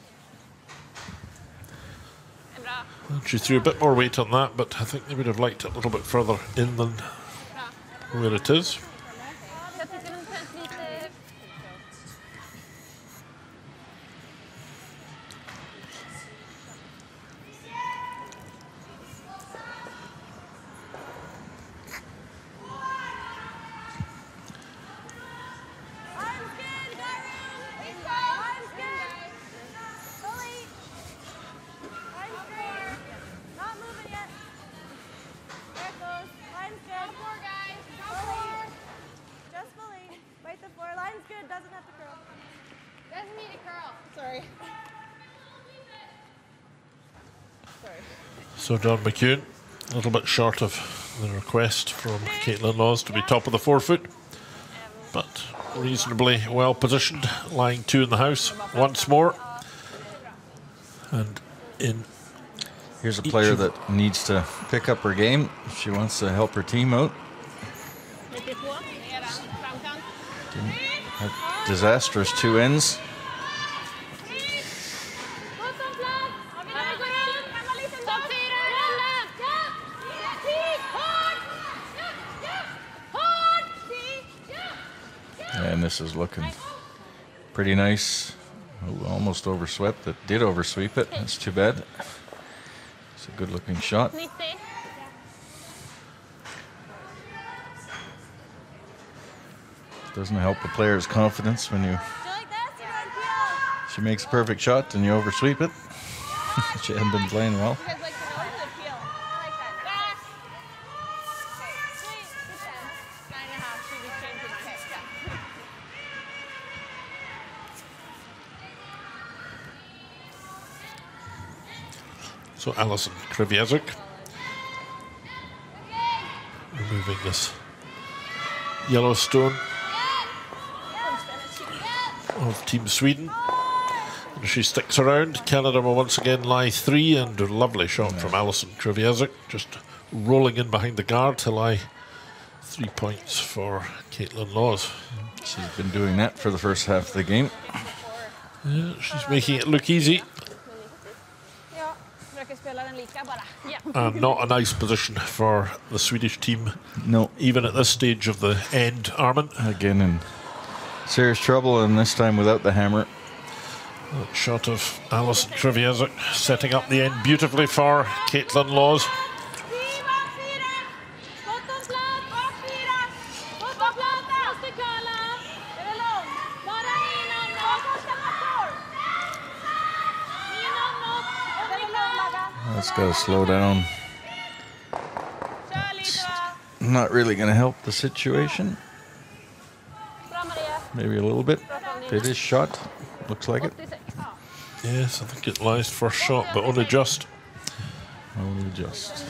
And she threw a bit more weight on that, but I think they would have liked it a little bit further in than where it is. So Dawn McEwen, a little bit short of the request from Caitlin Laws to be top of the forefoot, but reasonably well positioned, lying two in the house once more. And in here's a player that needs to pick up her game if she wants to help her team out. Didn't have disastrous two ends. And this is looking pretty nice. Oh, almost overswept. It did oversweep it. That's too bad. It's a good looking shot. Doesn't help the player's confidence when you she makes a perfect shot and you oversweep it. She hadn't been playing well. So Alison Krivjezuk removing this yellow stone of Team Sweden. And she sticks around. Canada will once again lie three, and a lovely shot from Alison Krivjezuk, just rolling in behind the guard to lie three points for Caitlin Laws. She's been doing that for the first half of the game. Yeah, she's making it look easy. And not a nice position for the Swedish team. No. Even at this stage of the end, Armin. Again in serious trouble, and this time without the hammer. That shot of Alison Krivjezuk setting up the end beautifully for Caitlin Laws. That's got to slow down. That's not really going to help the situation. Maybe a little bit. It is shot. Looks like it. Yes, I think it lies first shot, but only just. Only just.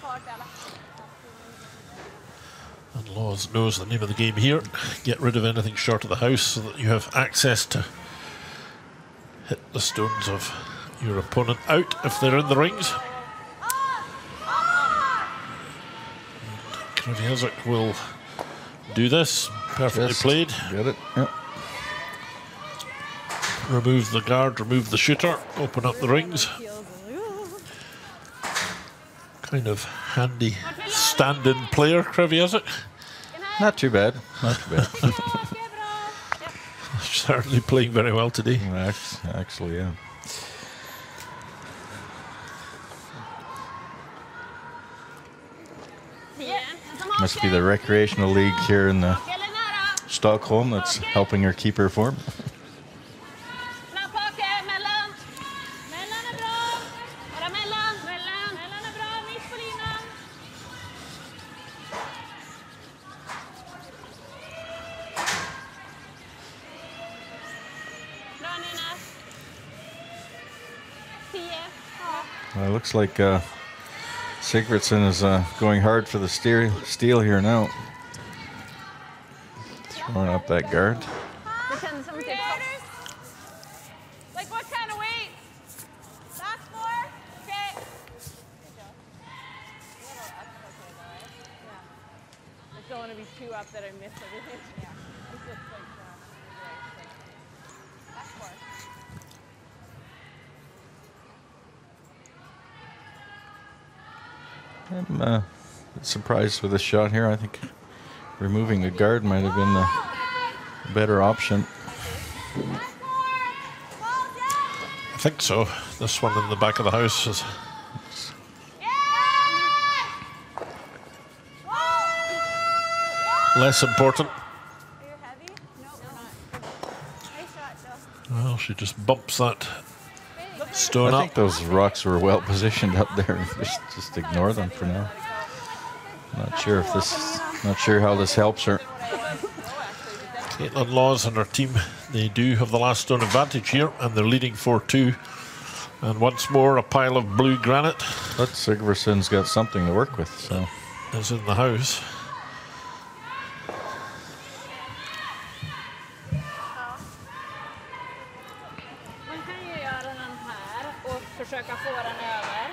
And Laws knows the name of the game here. Get rid of anything short of the house so that you have access to hit the stones of your opponent out if they're in the rings. Krivjezuk will do this. Perfectly Just played. Got it. Yep. Remove the guard, remove the shooter, open up the rings. Kind of handy stand-in player, Krivjezuk. Not too bad. Not too bad. Certainly playing very well today. Actually, yeah. Must be the recreational league here in the Stockholm that's helping her keep her form. Well, it looks like uh, Sigfridsson is uh, going hard for the steer steal here now. Throwing up that guard. Like what kind of weight? That's four. just don't want to be too up that I miss everything. Yeah. This looks like trash. Back four. I'm uh, surprised with this shot here. I think removing a guard might have been the better option. I think so. This one in the back of the house is less important. Are you heavy? No, we're not. Nice shot, Jill. Well, she just bumps that stone I up. think those rocks were well positioned up there. Just, just ignore them for now. Not sure if this, not sure how this helps her. Caitlin Laws and her team, they do have the last stone advantage here, and they're leading four two. And once more, a pile of blue granite But Sigurdsson's got something to work with, so. is in the house. Man kan ju göra den här och försöka få den över.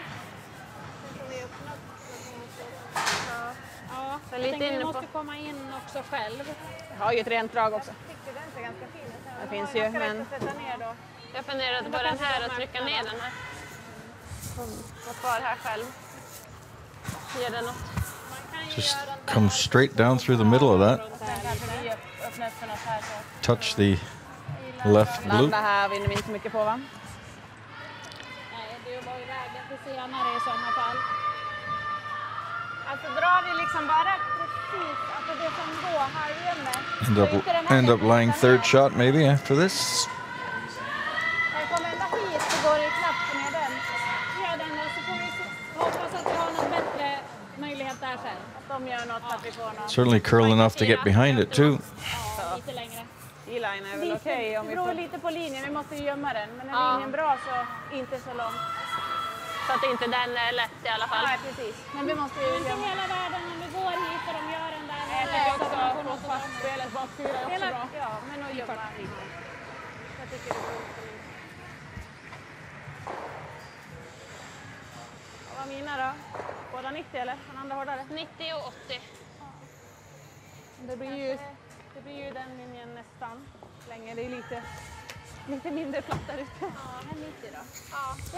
Ja, Så jag lite tänker inne vi på- måste komma in också själv. Jag har ju ett rent drag också. Tyckte den ser ganska fin ut. Det finns ju, Jag ska men- inte sätta ner då. Jag funderade på den här och trycka ner den här. Var kvar här själv. Ger den något? Man kan ju Just göra den come straight down through the middle of that. Sen kanske vi öppnar upp för något här så. Touch the left blue. Landa här vinner vi inte mycket på, va? Nej, du var ju vägen till senare i sådana fall. Alltså drar vi liksom bara precis, alltså det som går halvrummet. End up, end up lying third shot maybe after this. Den kommer ända hit så går det knappt få ner den. Gör den och så får vi se- hoppas att vi har någon bättre möjlighet där sen. Att de gör något så att vi får något. Certainly curl enough to get behind it too. Ja, lite längre. E-line är väl okej om Det vi beror får... lite på linjen, vi måste ju gömma den. Men är Ja. linjen bra så inte så långt. Så att inte den är lätt i alla fall. Nej, precis. Men vi måste ju Inte gömma. hela världen om vi går hit och de gör den där. Jag så tycker att också man får att något få fast spelet bak fyra är också Hela, bra. ja, men att gömma linjen. Jag tycker det beror på linjen. Vad var mina då? Båda nittio eller? Den andra hårdare? nittio och åttio. Det blir ju... Det blir ju den linjen nästan. Länge, det är lite, lite mindre platt där ute. Ja, här nittio då. Ja.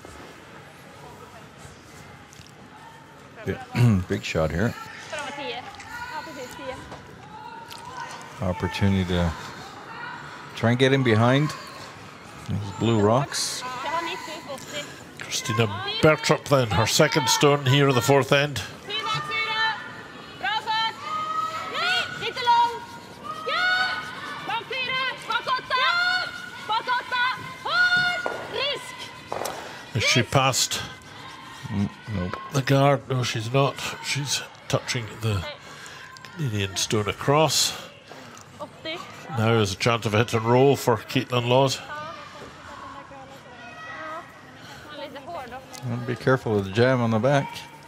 Big, big shot here. Så de var tio. Ja, precis. tio. Opportunity to try and get in behind these blue rocks. Jag har nittio, åttio. Christina Bertrup then, her second stone here in the fourth end. Fyra, fyra. Bra fart. Ja! Lite långt. Ja! Bak fyra. Bak åtta. Bak åtta. Hårt. Risk. Is she past Nope. the guard? No, she's not. She's touching the Canadian stone across. åttio. Now is a chance of a hit and roll for Caitlin Laws. Man är lite hård då. Well, be careful with the jam on the back.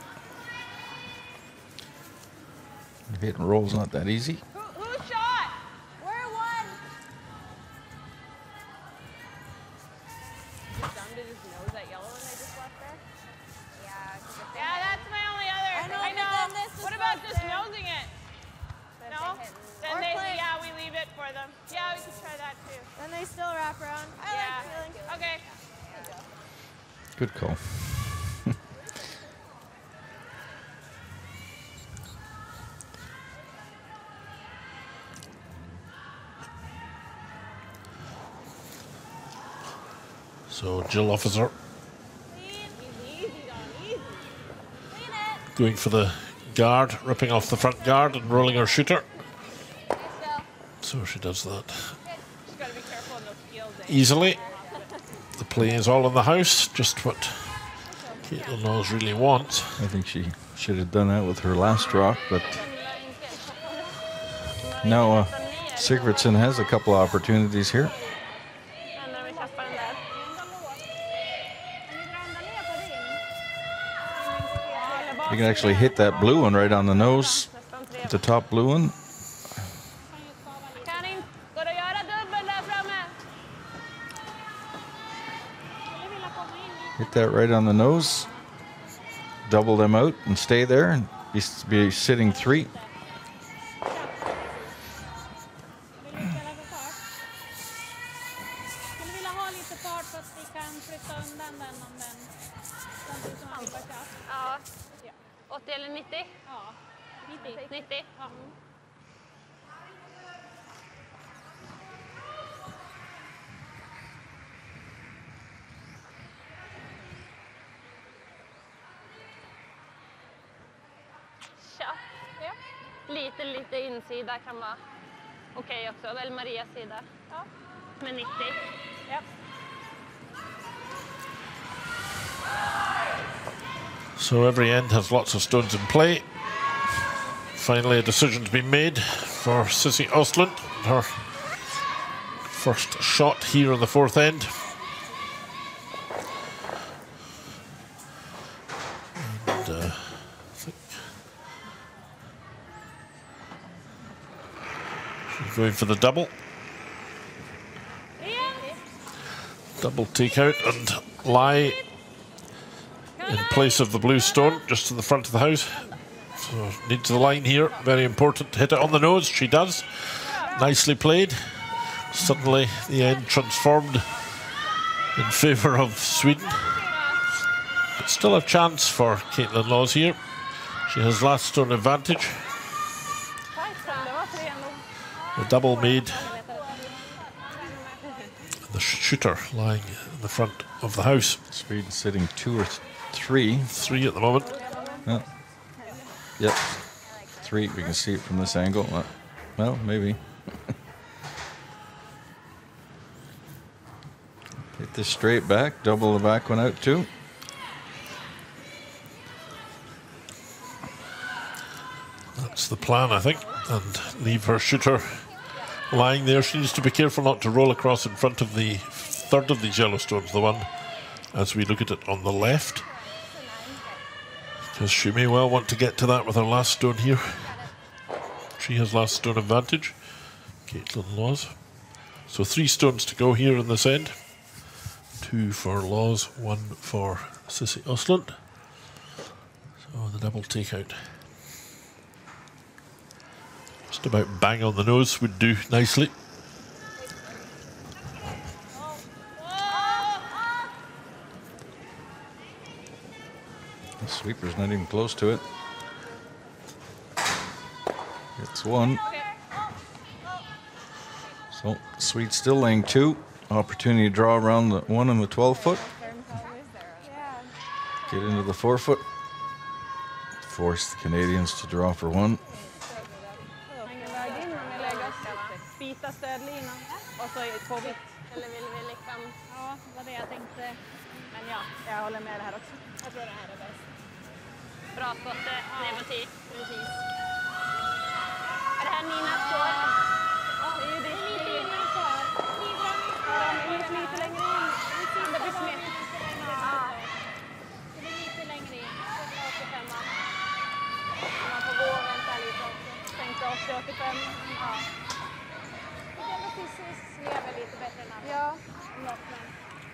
Hit and roll's not that easy. Who, who shot? We're one. Dumb to just nose that yellow one they just left there? Yeah, Yeah, that's my only other... I know, but then this is What about left just there. nosing it? No? Then Or they, play- yeah, we leave it for them. Yeah, we can try that too. Then they still wrap around. I Yeah. like feeling. Okay. Good call. So Jill Officer Clean. Easy, easy, Don. Easy. Clean it. going for the guard, ripping off the front guard and rolling her shooter. Nice, Jill. So she does that Just gotta be careful in those skills. eh? easily. The play is all in the house, just what Caitlin Laws really wants. I think she should have done that with her last rock, but now uh, Sigurdsson has a couple opportunities here. Men när vi tappar den där. You can actually hit that blue one right on the nose, Nästan tre. the top blue one. Karin, går det att göra dubbel där framme? Hit that right on the nose. Double them out and stay there and be, be sitting three. nittio. nittio. Ja. Tja. Ja. Lite, lite insida kan vara okej också. Väl Marias sida. Ja. Med nittio. Ja. So every end has lots of stones in play. Finally, a decision's been made for Sissy Ostlund. Her first shot here on the fourth end. And, uh, I think she's going for the double. Double take out and lie in place of the blue stone just to the front of the house. So needs the line here, very important to hit it on the nose. She does. Nicely played. Suddenly the end transformed in favour of Sweden. But still a chance for Caitlin Laws here. She has last stone advantage. The double made. The shooter lying in the front of the house. Sweden sitting two or th three. Three at the moment. Yeah. Yep. Three. We can see it from this angle. Uh, well, maybe. Hit this straight back. Double the back one out too. That's the plan, I think. And leave her shooter lying there. She needs to be careful not to roll across in front of the third of these yellow stones, the one as we look at it on the left, because she may well want to get to that with her last stone here. She has last stone advantage, Caitlin Laws. So three stones to go here in this end. Two for Laws, one for Sissy Ostlund. So the double takeout. Just about bang on the nose would do nicely. The sweeper's not even close to it. It's one. So Swede's still laying two. Opportunity to draw around the one and the twelve foot. Get into the four foot. Force the Canadians to draw for one. Byta stödlina och så två vitt. Eller vill vi liksom... Ja, det var det jag tänkte. Men ja, Jag håller med det här också. jag tror det här är bäst. Bra skott, tre mot tio. Precis. Är det här Ninas skår? Ja, det är det. Lite innan kvar. Ja, lite, lite längre in. Det blir snett. Det blir lite längre in. åttiofem. Man får gå och vänta lite också. Tänkte åttio åttiofem. Ja. Precis, lever lite bättre än andra. Ja. Något, men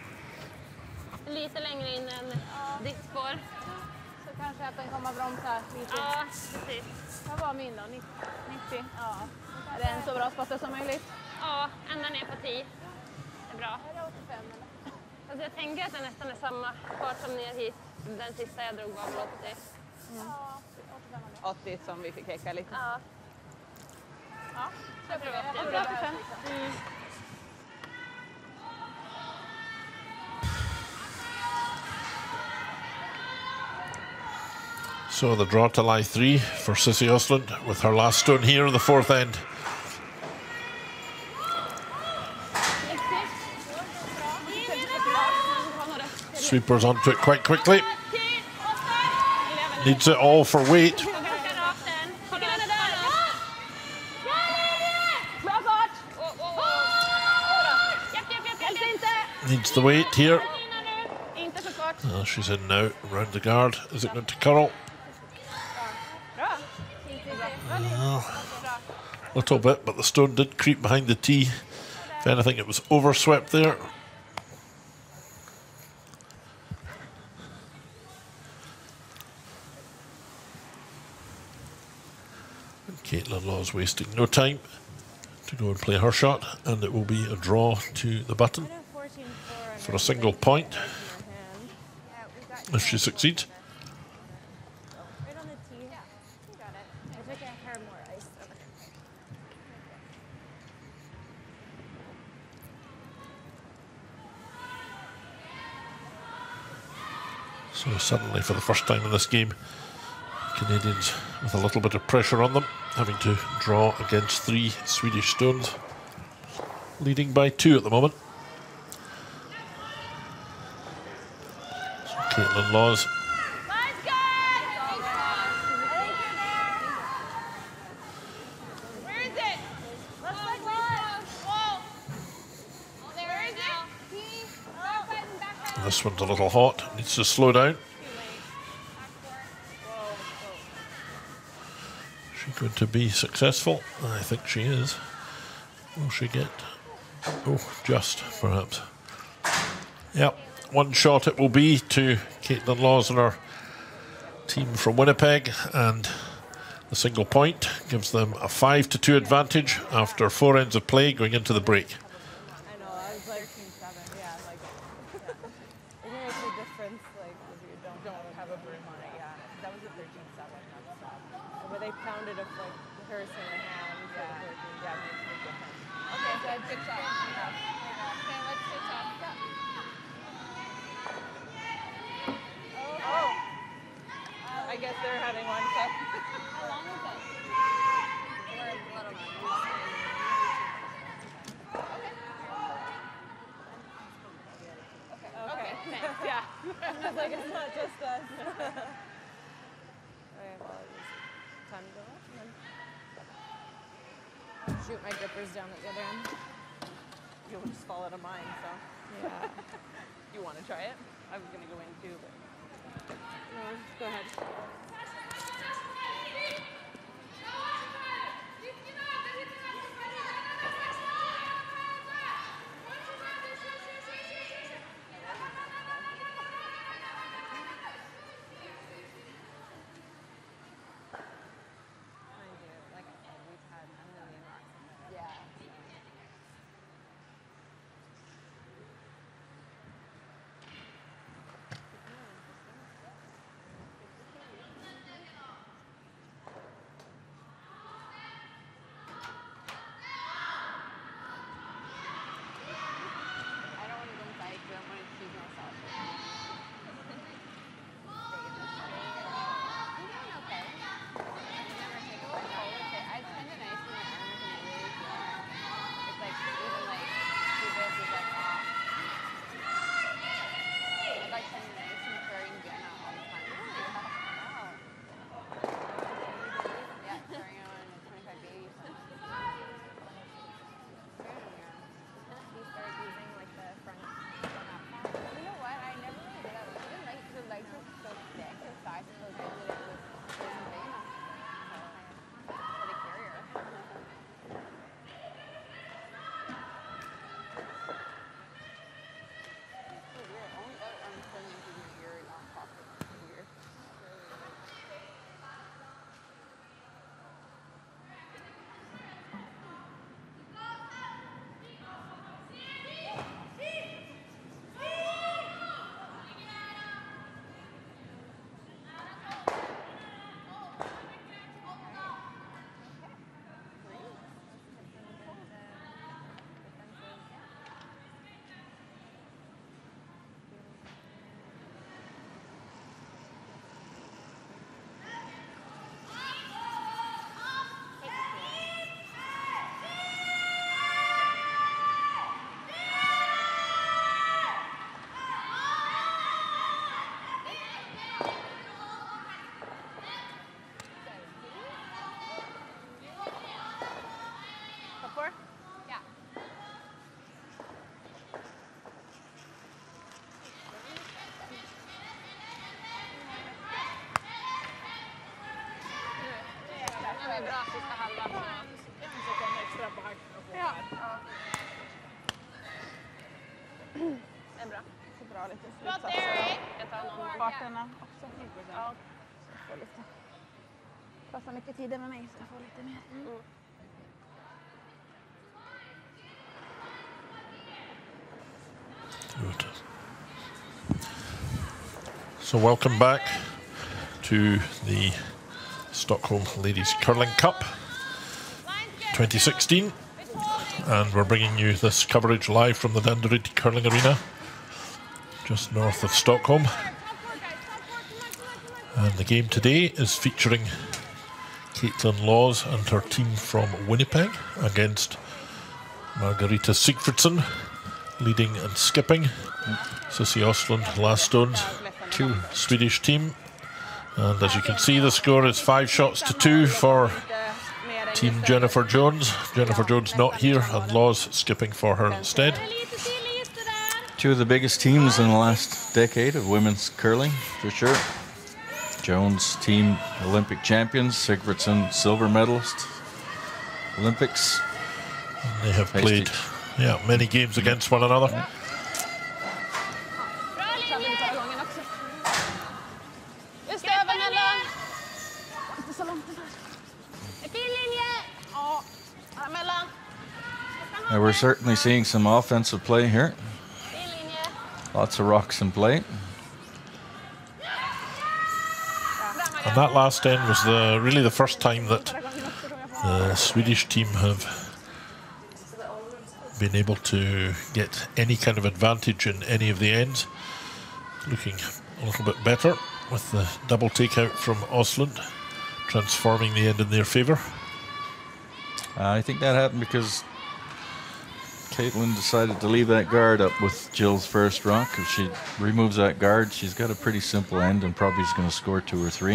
Lite längre in än ditt spår. Så kanske att den kommer bromsa lite. Ja, precis. Vad var min då? nittio? Ja. Är det en så bra spotter som möjligt? Ja, ända ner på tio. Det är bra. Är det åttiofem eller? Alltså jag tänker att det nästan är samma fart som ner hit. Den sista jag drog var väl åttio. Ja, åttiofem eller? åttio som vi fick häcka lite. Ja, Ja, jag tror jag åttio. tror åttiofem. Mm. So the draw to lie three for Sissy Ostlund with her last stone here in the fourth end. Sweepers onto it quite quickly. Needs it all for weight. Ganska rakt den. Kolla den där då. Bra fart! Åh, åh, åh. Japp, japp, japp, japp, japp. Needs the weight here. Inte för kort. Uh, she's in now, around the guard. Is it going to curl? Bra. A little bit, but the stone did creep behind the tee. If anything, it was overswept there. Caitlin Laws wasting no time to go and play her shot, and it will be a draw to the button for a single point if she succeeds. right on the tee. You got it. to get her more ice. So suddenly, for the first time in this game, Canadians with a little bit of pressure on them, having to draw against three Swedish stones, leading by two at the moment. So Caitlin Laws. Mine's good! Where is it? Let's Oh, play Lisa. Whoa. Oh, there Where it is is now. it? Back button, back button. This one's a little hot, needs to slow down. She's going to be successful. I think she is. Will she get? Oh, just perhaps. Yep, one shot it will be to Caitlin Laws and her team from Winnipeg, and the single point gives them a five to two advantage after four ends of play going into the break. I know, I was like thirteen seven, yeah, like yeah. It makes a difference, like if you don't, don't have a broom on it, yeah. That was a thirteen seven, that's sad. But they pounded up like Harrison and Ham, yeah, yeah, it makes a big difference. Okay, good, good shot. Okay, let's switch off. Oh! I guess they're having one, so. How long is it? Or a little bit. Okay, thanks, yeah. I was like, it's not just us. Okay, well, it's time to go up and then Shoot my grippers down at the other end. you'll just fall out of mine, so. Yeah. You want to try it? I was going to go in too, but. No, just go ahead. Mind you, like I said, we've had a million rocks in there. Yeah. I don't want to go inside because I don't want to choose myself. I'm doing okay. Never take a break. I tend to nice when my arms and my legs are. It's like even like do this is like off. I like tend to nice and carrying Vienna all the time. Wow. Yeah, carrying on a twenty-five baby. You start using like the front front. You know what? I never really did that. The legs, the legs were so thick, the thighs were so big that it was wasn't big enough. So I had to carry her. So weird. Only that arm turning into my ear and not pocket. Weird. Up for? Yeah. Den är bra sista halvan. En sekund extra på hacken och få Ja. här. Det är bra. Så bra lite Bra slutsatser. Derek! Jag tar någon farterna också. Ja. Så jag får lite. Passar mycket tider med mig så jag får lite mer. Mm. Good. So welcome back to the Stockholm Ladies Curling Cup twenty sixteen. And we're bringing you this coverage live from the Danderyd Curling Arena, just north of Stockholm. And the game today is featuring Caitlin Laws and her team from Winnipeg against Margarita Sigfridsson, leading and skipping. Sissy Ostlund, Laststones, two Swedish team. And as you can see, the score is five shots to two for Team Jennifer Jones. Jennifer Jones not here, and Laws skipping for her instead. Two of the biggest teams in the last decade of women's curling, for sure. Jones team Olympic champions, Sigfridsson silver medalist, Olympics. And they have played yeah, many games against one another. Yeah. Now we're certainly seeing some offensive play here. Lots of rocks in play. And that last end was the really the first time that the Swedish team have been able to get any kind of advantage in any of the ends. Looking a little bit better with the double takeout from Ostlund, transforming the end in their favour. Uh, I think that happened because Caitlin decided to leave that guard up with Jill's first rock. If she removes that guard, she's got a pretty simple end and probably is going to score two or three.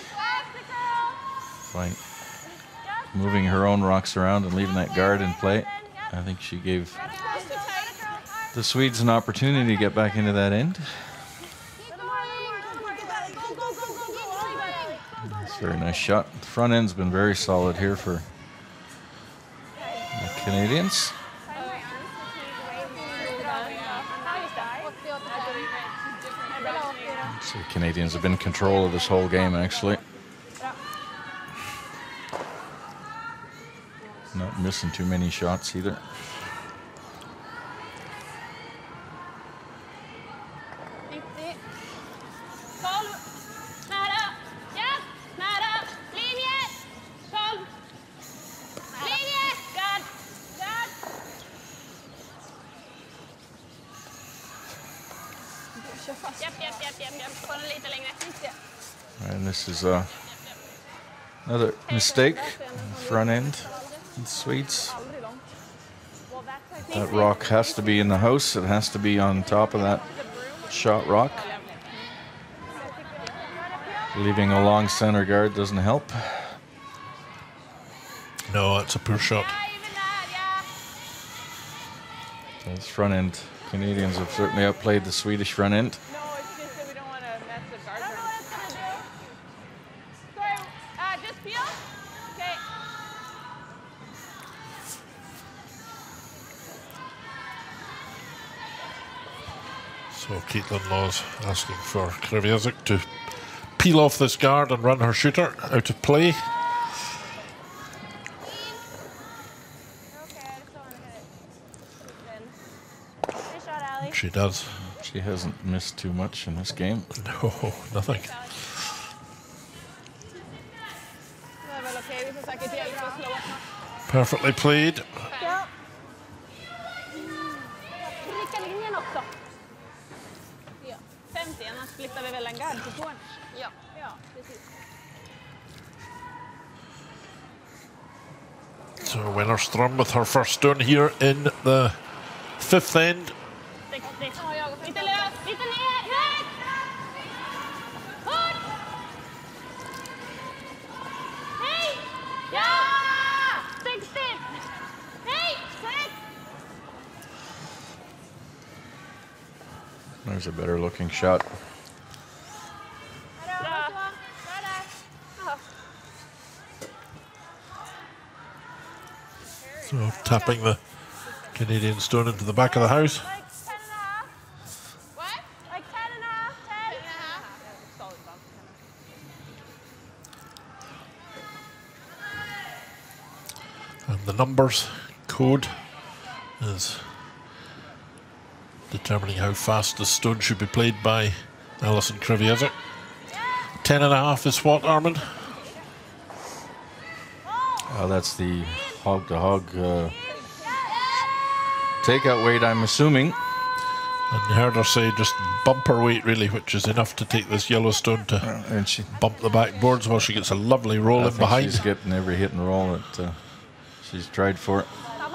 By moving her own rocks around and leaving that guard in play, I think she gave the Swedes an opportunity to get back into that end. That's a very nice shot. The front end's been very solid here for the Canadians. So the Canadians have been in control of this whole game, actually. Not missing too many shots either. And this is uh, another mistake, front end, the Swedes. That rock has to be in the house. It has to be on top of that shot rock. Leaving a long center guard doesn't help. No, it's a poor shot. Those front end Canadians have certainly outplayed the Swedish front end. So Caitlin Laws asking for Krivjezek to peel off this guard and run her shooter out of play. She does. She hasn't missed too much in this game. No, nothing. Perfectly played. So Wennerström with her first stone here in the fifth end. There's a better looking shot. So tapping the Canadian stone into the back of the house. And the numbers code is determining how fast the stone should be played by Alison Krivjezek. Ten and a half is what, Armin? Uh, that's the hog to hog uh, takeout weight, I'm assuming. And you heard her say just bumper weight, really, which is enough to take this Yellowstone to Uh, and she, bump the backboards while she gets a lovely roll I in think behind. she's getting every hit and roll that uh, she's tried for.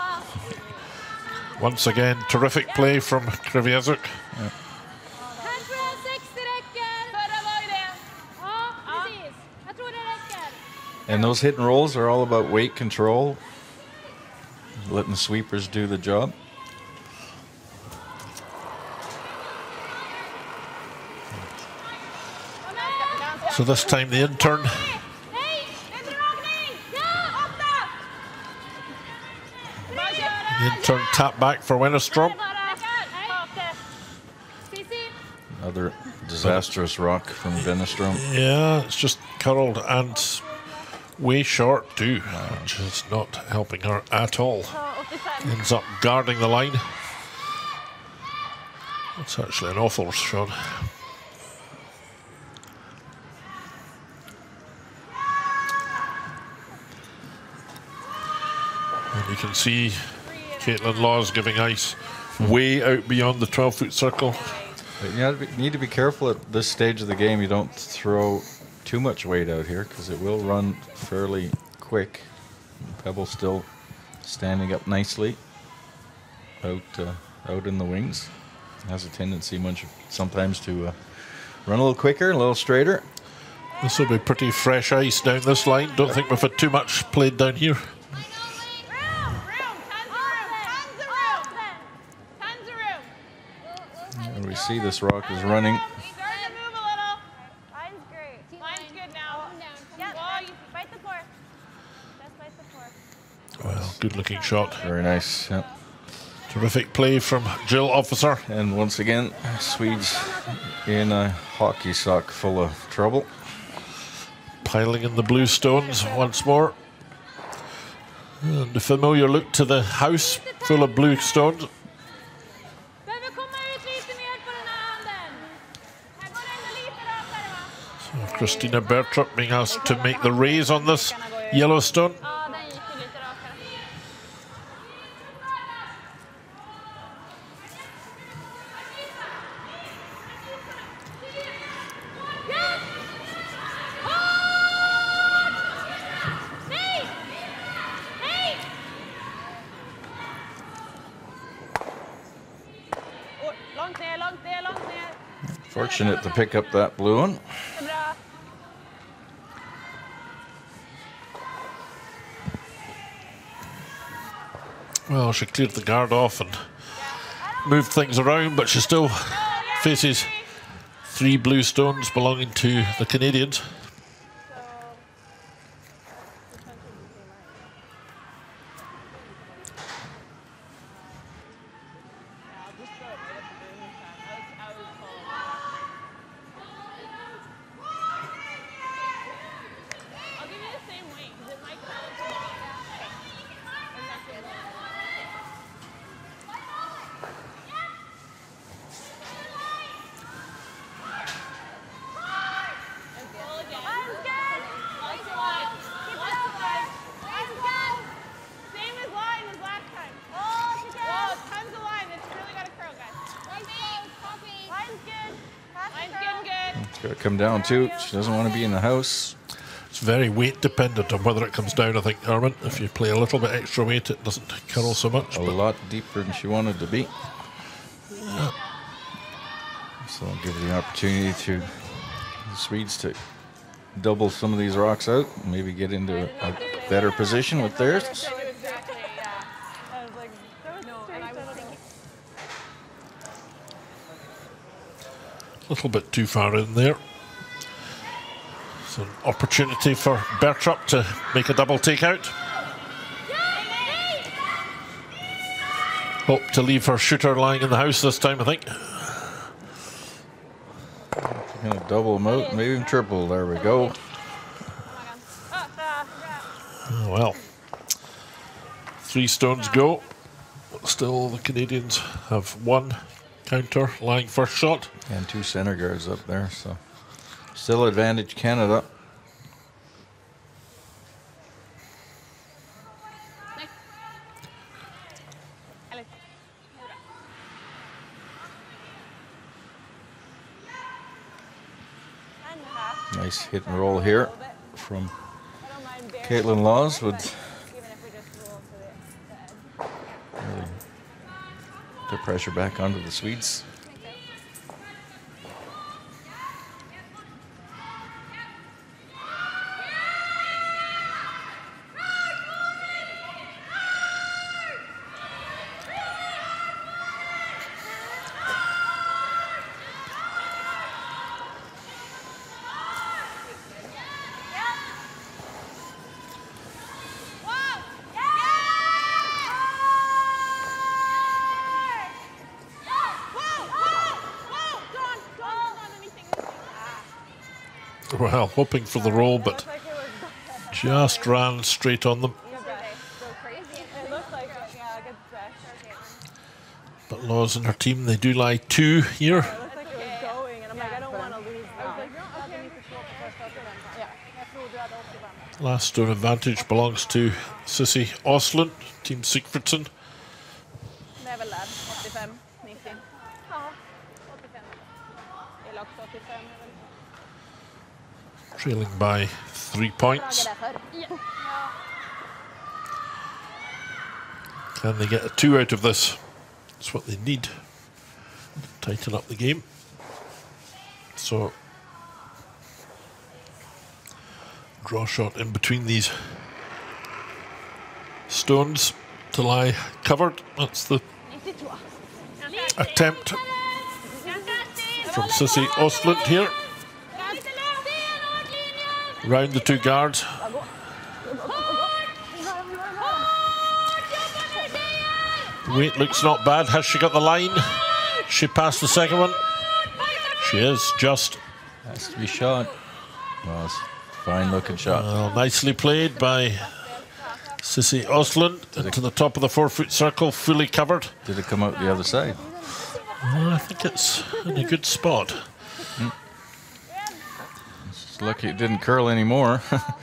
Once again, terrific play from Krivjezuk. hundrasextio räcker. Förra var ju det. Ja, precis. Jag tror det räcker. And those hit and rolls are all about weight control, letting the sweepers do the job. So this time the intern Nej, neddragning. Ja, åtta. Bara köra. the intern tap back for Wennerstrom. Bara. Nej. Sissi. Another disastrous rock from Wennerstrom. Yeah, it's just curled and way short too, which is not helping her at all. Ends up guarding the line. That's actually an awful shot. And you can see Caitlin Laws giving ice way out beyond the twelve foot circle. But you have to be- need to be careful at this stage of the game. You don't throw too much weight out here because it will run fairly quick. Pebble still standing up nicely out uh, out in the wings. Has a tendency much sometimes to uh, run a little quicker, a little straighter. This will be pretty fresh ice down this line. Don't think we've had too much played down here. Room, room, tons of room, tons of room, tons of room. And we see this rock is running. Starting to move a little. Line's great. Line's good now. Yep. Oh, you Fight the fourth. Just fight the fourth. Well, good looking shot. Very nice. Yep. Terrific play from Jill Officer. And once again, Swedes in a hockey sock full of trouble. Piling in the blue stones once more. And a familiar look to the house full of blue stones. Behöver komma ut lite mer på den här handen. Här går det ändå lite rakare, va? So Christina Bertrup being asked to make the raise on this Yellowstone. Ja, den gick ju lite rakare. Nej! Nej! Oj, långt ner, långt ner, långt ner. Fortunate to pick up that blue one. Det är bra. Well, she cleared the guard off and moved things around, but she still faces three blue stones belonging to the Canadians. I'll give you the same weight because it might come to Line's good. Lots of line. Lots of line. Line's good. Same as line as last time. Oh, she Whoa, does. tons of line. It's really got to curl, guys. Line's good. Pass the Line's curl. getting good. It's got to come down too. She doesn't want to be in the house. It's very weight dependent on whether it comes down, I think, Armin. If you play a little bit extra weight, it doesn't curl so much. A But lot deeper than she wanted to be. So I'll give her the opportunity to the Swedes to double some of these rocks out, maybe get into a, a better position with theirs. Exactly, yeah. I was like, that was no, and I was thinking. a little bit too far in there. So an opportunity for Bertrup to make a double takeout. Hope to leave her shooter lying in the house this time, I think. Gonna double them out, maybe even triple. There we go. Oh, well, three stones go. Still, the Canadians have one counter lying first shot. And two center guards up there, so still advantage Canada. Nice hit and roll here from Caitlin Laws would really put pressure back onto the Swedes. Well, hoping for the roll, but just ran straight on them. It looked like it. Yeah, good smash. But Laws and her team, they do lie two here. It looked like it was going, and I'm like, I don't want to lose. I was like, yeah. Last stone advantage belongs to Sissy Osland, Team Sigfridsson. Det är väl där, åttiofem nittio. Ja, åttiofem. Eller också åttiofem. Trailing by three points. Can they get a two out of this? That's what they need to tighten up the game. So, draw shot in between these stones to lie covered. That's the attempt from Sissy Osland here. Round the two guards. Weight looks not bad. Has she got the line? She passed the second one. She is just. Has to be shot. Well, it's a fine looking shot. Well, nicely played by Sissy Osland into the top of the four foot circle, fully covered. Did it come out the other side? Well, I think it's in a good spot. Mm. It's lucky it didn't curl anymore.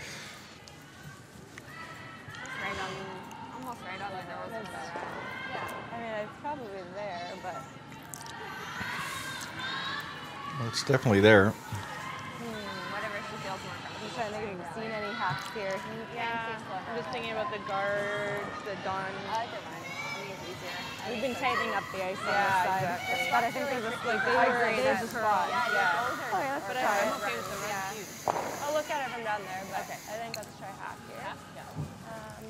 Well, it's definitely there. Hmm, whatever she feels more comfortable. I'm trying to think if you've seen any hacks here. Yeah. I'm just thinking about the guards, the Don. I like it mine. I think it's easier. We've been tightening up the ice on Yeah, this side. exactly. But I think there's a like they I were agree, there's a that spot. curl. Yeah, Yeah. those are- Oh yeah, let's but try I'm it. okay with the run Yeah. too. I'll look at it from down there, but Okay. I think let's try hack here. Yeah. Um,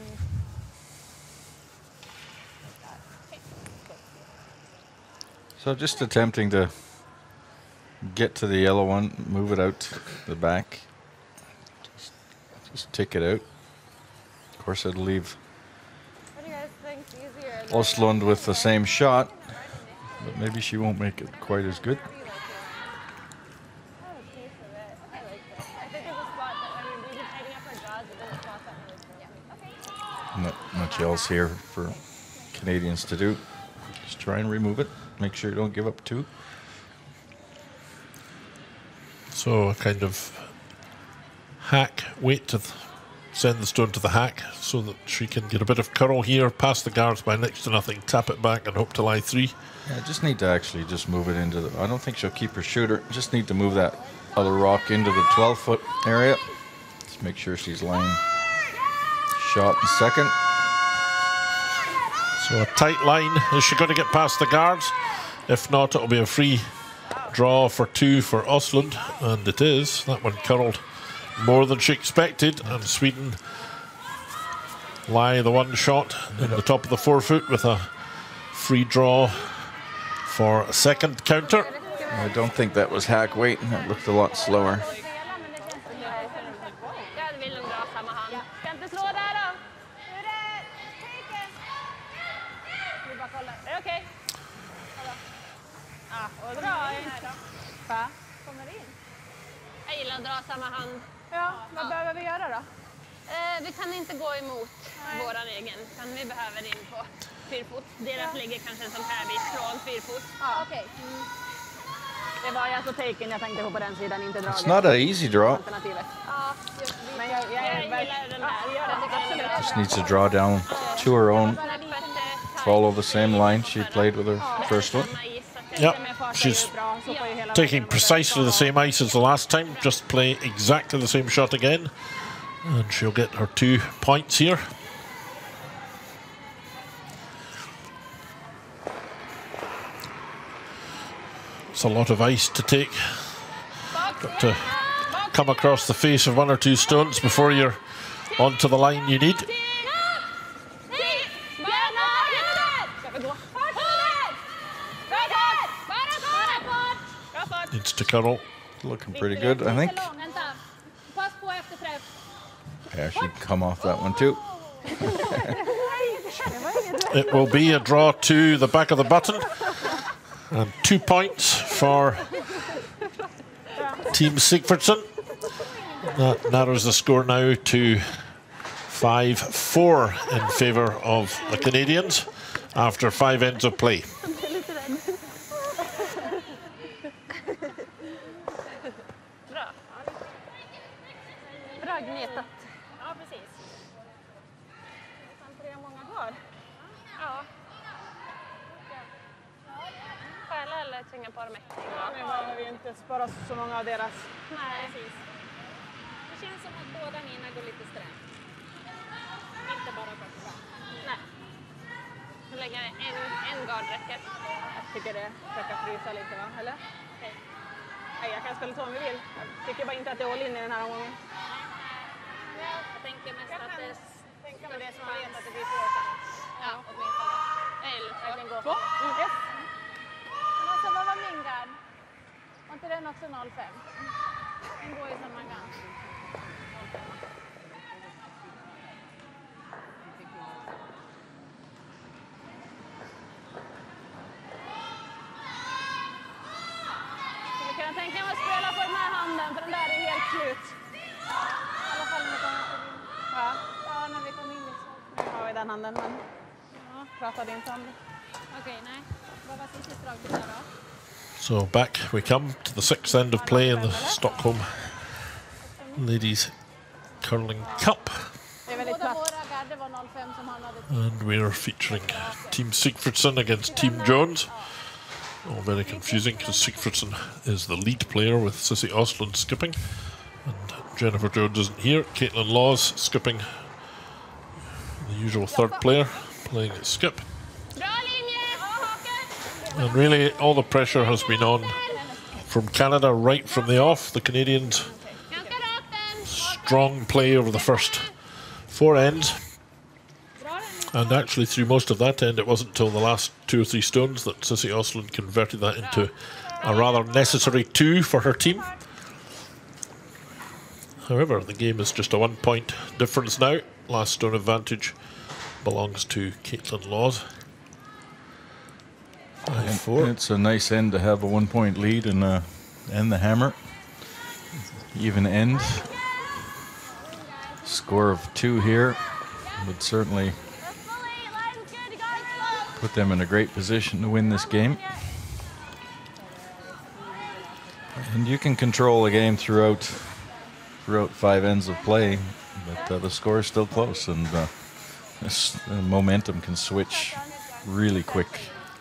So just attempting to get to the yellow one, move it out the back. Just, just tick it out. Of course, it'll leave what do you guys think's easier? The- Ostlund with the same shot, but maybe she won't make it quite as good. I have a piece of it. I like this. I think there's a spot that, I mean, we've been tightening up our jaws, but there's a spot that really feels Yeah. okay. Not much else here for Canadians to do. Just try and remove it. Make sure you don't give up two. So a kind of hack, wait to th send the stone to the hack so that she can get a bit of curl here, pass the guards by next to nothing, tap it back and hope to lie three. Yeah, just need to actually just move it into the... I don't think she'll keep her shooter. Just need to move that other rock into the twelve foot area. Just make sure she's lying shot in second. So a tight line. Is she going to get past the guards? If not, it'll be a free draw for two for Ostlund, and it is. That one curled more than she expected, and Sweden lie the one shot in the top of the four foot with a free draw for a second counter. I don't think that was hack weight. That looked a lot slower. Där vill de dra samma hand. Ska inte slå där då? Hur är det? Vi bara kollar. Är det okej? Ah, och bra. Va? Kommer in. Jag gillar att dra samma hand. Ja, vad behöver vi göra då? Eh, vi kan inte gå emot våran egen, utan vi behöver in på fyrfot. Deras ligger kanske en sån här bit från fyrfot. Ja, okej. Mm. Det var alltså taken jag tänkte på på den sidan, inte draget. It's not an easy draw. Alternativet. Ja, just vi. Men jag, jag, Jag är gillar den där. absolut. Just needs to draw down to her own. Follow the same line she played with her first one. Yeah, she's Bra, så får ju hela Taking precisely the same ice as the last time, just play exactly the same shot again, and she'll get her two points here. It's a lot of ice to take. Got to come across the face of one or two stones before you're onto the line you need. Needs to curl. Looking pretty good, I think. Vänta. Pass på efter träff. Yeah, should come off that one too. It will be a draw to the back of the button. And two points for Team Sigfridsson. That narrows the score now to five four in favour of the Canadians after five ends of play. Bra gnetat. Ja, precis. Fan, tre många kvar. Ja. Stjäla eller tvinga på dem mäktiga. Ja, nu behöver vi inte spara så många av deras. Nej, precis. Det känns som att båda mina går lite stränt. Inte bara första. Nej. Så lägger jag en, en gard räcker. Jag tycker det försöka frysa lite, va? Eller? Okej. Nej, jag kan spela så om vi vill. Jag tycker bara inte att det är all in i den här omgången. Jag tänker mest att det... Tänka med det som man vet att det blir svårt. Ja, åtminstone. Eller verkligen gå. Två. Mm. Yes. Men alltså, vad var min gard? Var inte den också noll fem? Den går ju samma gång. Skulle kunna tänka mig att spela på den här handen, för den där är helt slut. I alla fall när vi kommer in. Ja, Ja, när vi kommer in liksom. nu har vi den handen, men ja, pratade inte om det. Okej, nej. Vad var sista draget där då? So back we come to the sixth end of play in the Stockholm Ladies Curling Cup. Det är väldigt Båda platt. våra garder var noll fem som han hade. And we're featuring Team Sigfridsson against Team Jones. All very confusing because Sigfridsson is the lead player with Sissy Osland skipping. And Jennifer Jones isn't here. Caitlin Laws skipping, the usual third player, playing at skip. Bra linje! And really all the pressure has been on from Canada right from the off. The Canadians Ganska rakt den. strong play over the first four ends. And actually through most of that end it wasn't until the last two or three stones that Sissy Osland converted that into a rather necessary two for her team. However, the game is just a one point difference now. Last stone advantage belongs to Caitlin Laws. Five, And four. it's a nice end to have a one point lead and uh, end the hammer. Even end. Score of two here would certainly put them in a great position to win this game. And you can control the game throughout throughout five ends of play, but uh, the score is still close, and uh, this uh, momentum can switch really quick.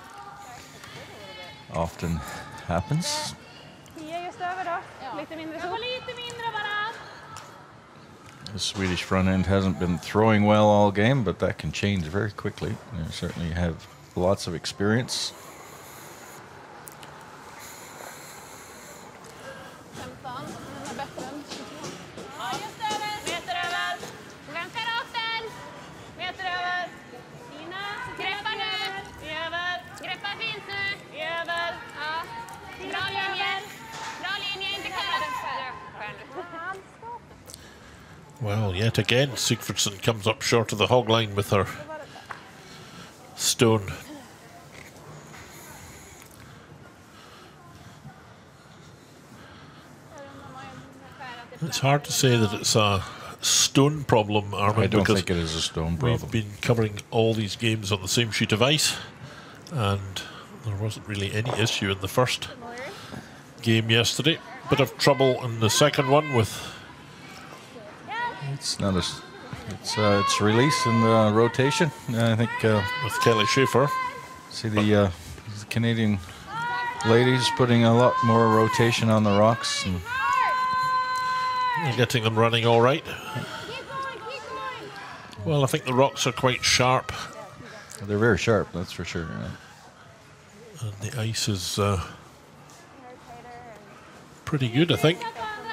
Often happens. tio just över då. Lite mindre så. Lite mindre bara. The Swedish front end hasn't been throwing well all game, but that can change very quickly. They certainly have lots of experience. femton. Den är bättre än tjugotvå. Ja, just över. Meter över. Ganska rakt den. Meter över. Fina. Greppa nu. Över. Greppa fint nu. Över. Ja. Bra linjer. Bra linjer. Inte kalla den för. Well, yet again, Sigfridsson comes up short of the hog line with her stone. It's hard to say that it's a stone problem, Armin, I don't because think it is a stone we've problem. been covering all these games on the same sheet of ice, and there wasn't really any issue in the first game yesterday. Bit of trouble in the second one with It's not a. s- It's uh, it's release and uh, rotation. I think. Uh, with Kelly Schaefer. see the, uh, the Canadian ladies putting a lot more rotation on the rocks. And You're getting them running all right. Keep going, keep going. Well, I think the rocks are quite sharp. they're very sharp, that's for sure. Yeah. And the ice is uh, pretty good, I think. Ja,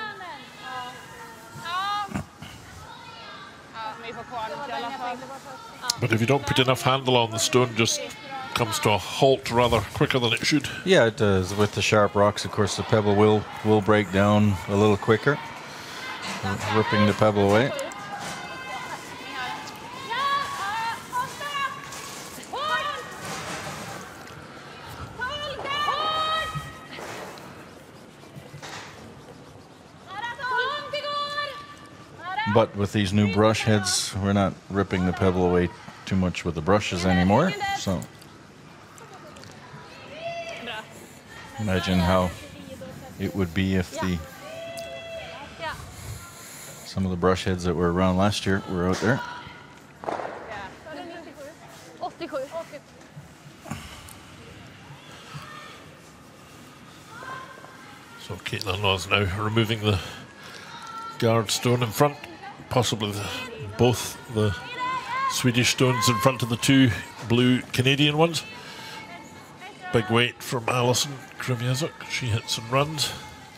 vi får kvar dem i alla fall. But if you don't put enough handle on, the stone just comes to a halt rather quicker than it should. Yeah, it does. With the sharp rocks, of course, the pebble will will break down a little quicker, ripping the pebble away. But with these new brush heads, we're not ripping the pebble away too much with the brushes anymore. So imagine how it would be if the some of the brush heads that were around last year were out there. åttiosju. So Caitlin Laws now removing the guard stone in front, possibly the, both the Swedish stones in front of the two blue Canadian ones. Big weight from Alison Krivjazuk. She hits and runs.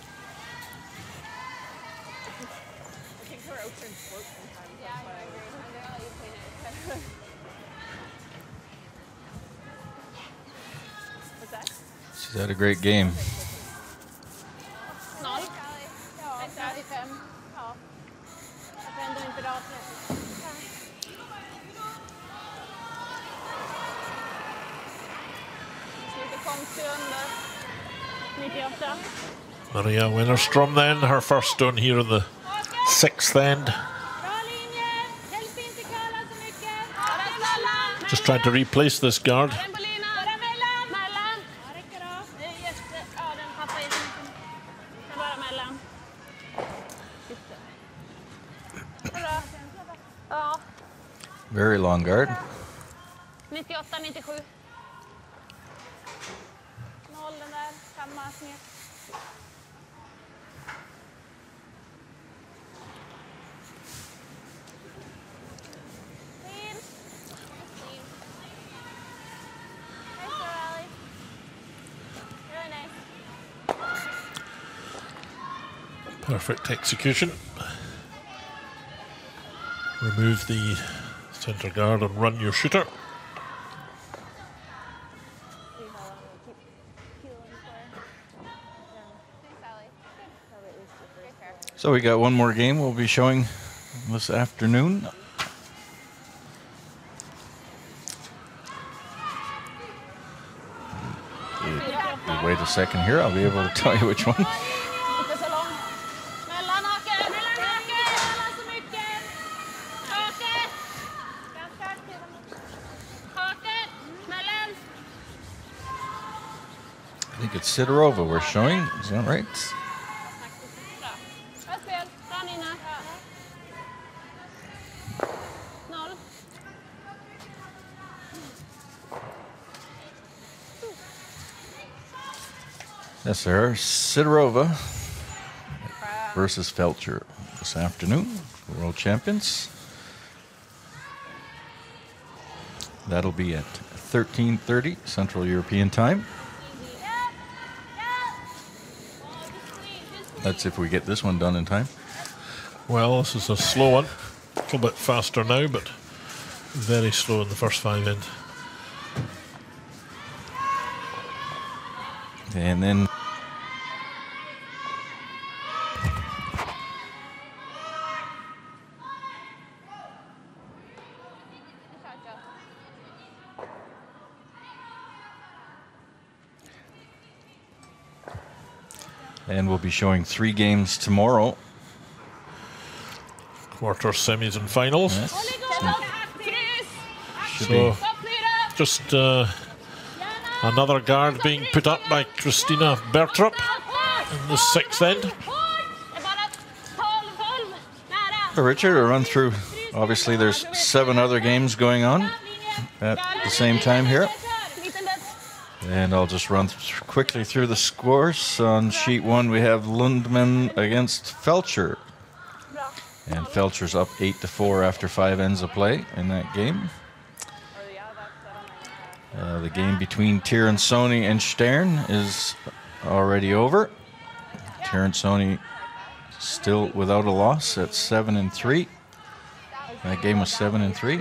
She's had a great game. Noll. trettiofem. Ja. Jag får ändå inte rakt. Lite konstig under. nittioåtta. Maria Wennerstrom then, her first stone here in the sixth end. Bra linje. Hjälp inte Karla så mycket. Bara mellan. Just trying to replace this guard. En på lina. Bara mellan. Mellan. Ja, räcker av. Det är jätte... Ja, den tappar i liten. Det är bara mellan. Bra. Ja. Very long guard. nittioåtta nittiosju. Noll den där. Samma smet. Fin. Fin. Nice rally. Really nice. Perfect execution. Remove the center guard and run your shooter. So we got one more game we'll be showing this afternoon. Wait a second here, I'll be able to tell you which one. Inte så lång. Mellanhake, mellanhake. Mellan så mycket. Hake. Ganska aktiv. Hake. Mellan. I think it's Sidorova we're showing, is that right? Bra. Bra spel. Bra Nina. Noll. Yes, sir. Sidorova versus Felcher this afternoon, world champions. That'll be at thirteen thirty Central European Time. That's if we get this one done in time. Well, this is a slow one. A little bit faster now, but very slow in the first five end. And then And we'll be showing three games tomorrow. Quarters, semis and finals. Yes. Should So be just uh, another guard being put up by Christina Bertrup in the sixth end. So Richard, to run through, obviously there's seven other games going on at the same time here. And I'll just run th quickly through the scores. On sheet one, we have Lundman against Felcher. And Felcher's up eight to four after five ends of play in that game. Uh, the game between Tiransoni and Stern is already over. Tiransoni still without a loss at seven and three. That game was seven and three.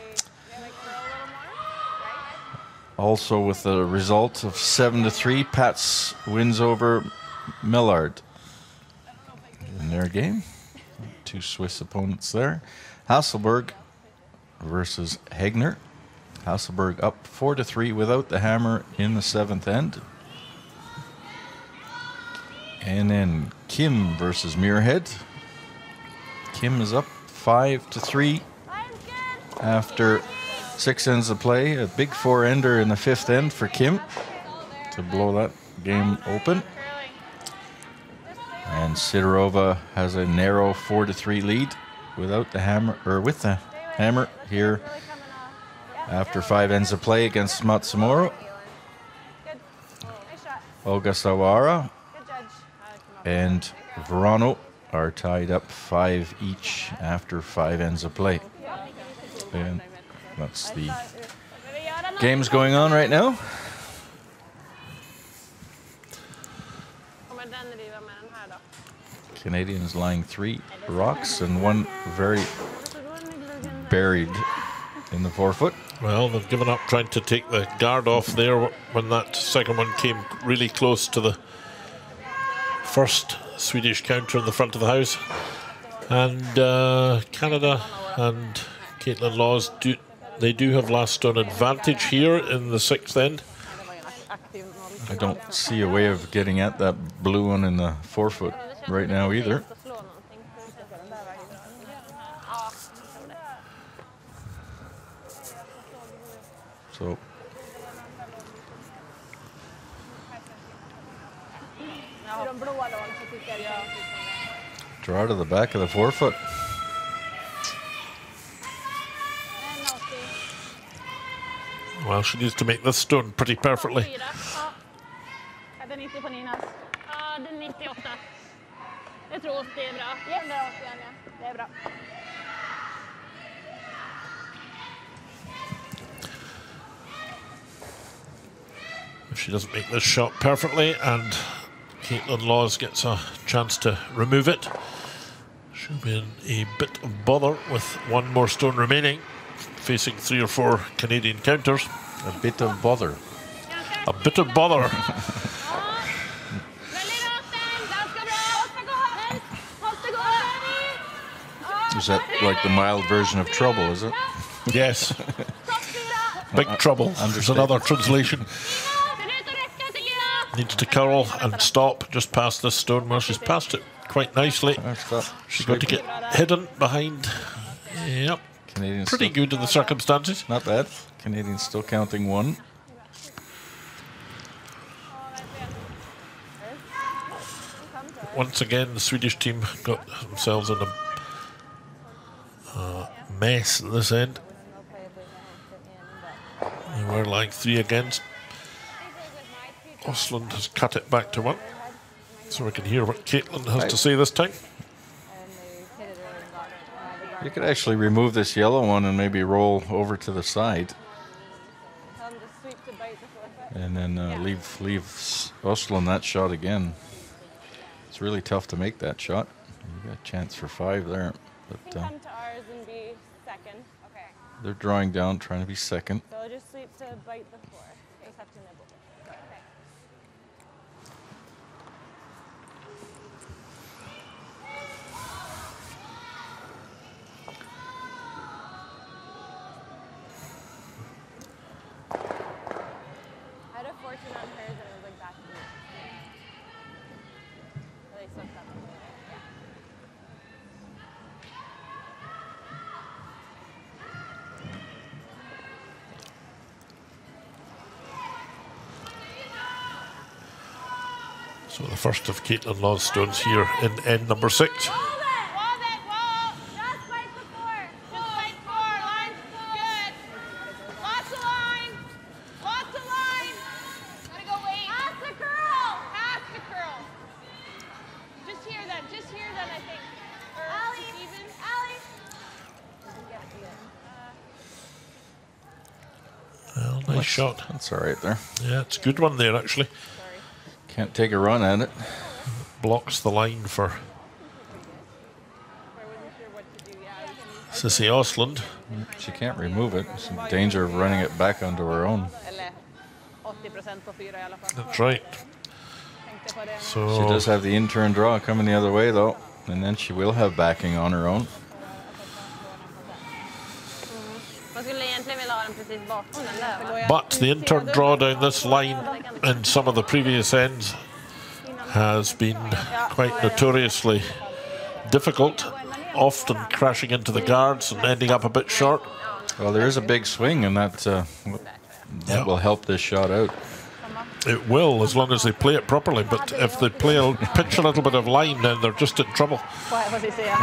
Also with the result of seven to three, Pats wins over Millard in their game. Two Swiss opponents there. Hasselberg versus Hegner. Hasselberg up four to three without the hammer in the seventh end. And then Kim versus Muirhead. Kim is up five to three after six ends of play. A big four-ender in the fifth end for Kim to blow that game open. And Sidorova has a narrow four to three lead without the hammer, or with the hammer here after five ends of play against Matsumoro. Ogasawara and Verano are tied up five each after five ends of play. And that's the games going on right now. Canadians lying three rocks and one very buried in the forefoot. Well, they've given up trying to take the guard off there when that second one came really close to the first Swedish counter in the front of the house. And uh, Canada and Caitlin Laws, do, they do have last stone advantage here in the sixth end. I don't see a way of getting at that blue one in the forefoot right now either. So draw to the back of the forefoot. Well, she needs to make this stone pretty perfectly. Är det nittio på Ninas? Ja, det är nittioåtta. Jag tror att det är bra. Jättebra, Anja. Det är bra. If she doesn't make this shot perfectly and Caitlin Laws gets a chance to remove it, she'll be in a bit of bother with one more stone remaining, facing three or four Canadian counters. A bit of bother. A bit of bother. Is that like the mild version of trouble, is it? Yes. Big trouble. There's another translation. Needs to curl and stop just past this stone. Well, she's passed it quite nicely. She's going to get hidden behind. Yep. Canadians pretty good in the circumstances. Not bad. Canadians still counting one. Once again, the Swedish team got themselves in a uh, mess at this end. They were like three against. Osland has cut it back to one. So we can hear what Caitlin has right. to say this time. You could actually remove this yellow one and maybe roll over to the side. And then uh, leave, leave Osland that shot again. It's really tough to make that shot. You got a chance for five there. But uh, Come to ours and be second. Okay. they're drawing down, trying to be second. So just sweep to bite the floor. You just have to nibble. Okay. I had a fortune on hers and it was like back to me. So they swept that one. Yeah. So the first of Caitlin Law's stones here in end number six. Hold it! Hold it! Whoa! Just bite the floor. Just bite four. Line's good. Lots of line. Lots of line. Well, nice shot. That's all right there. Yeah, it's a good one there, actually. Can't take a run at it. Blocks the line for I wasn't sure what to do. Yeah, you can Sissy Osland. She can't remove it. She's in danger of running it back onto her own. Eller åttio procent på fyra i alla fall. That's right. Tänkte på det. So She does have the in-turn draw coming the other way, though. And then she will have backing on her own. Man skulle egentligen vilja ha den precis bakom den där, va? But the in-turn draw down this line in some of the previous ends has been quite notoriously difficult, often crashing into the guards and ending up a bit short. Well, there is a big swing, and that, uh, that Yeah. will help this shot out. It will, as long as they play it properly, but if they play a, pitch a little bit of line, then they're just in trouble. Får får vi se.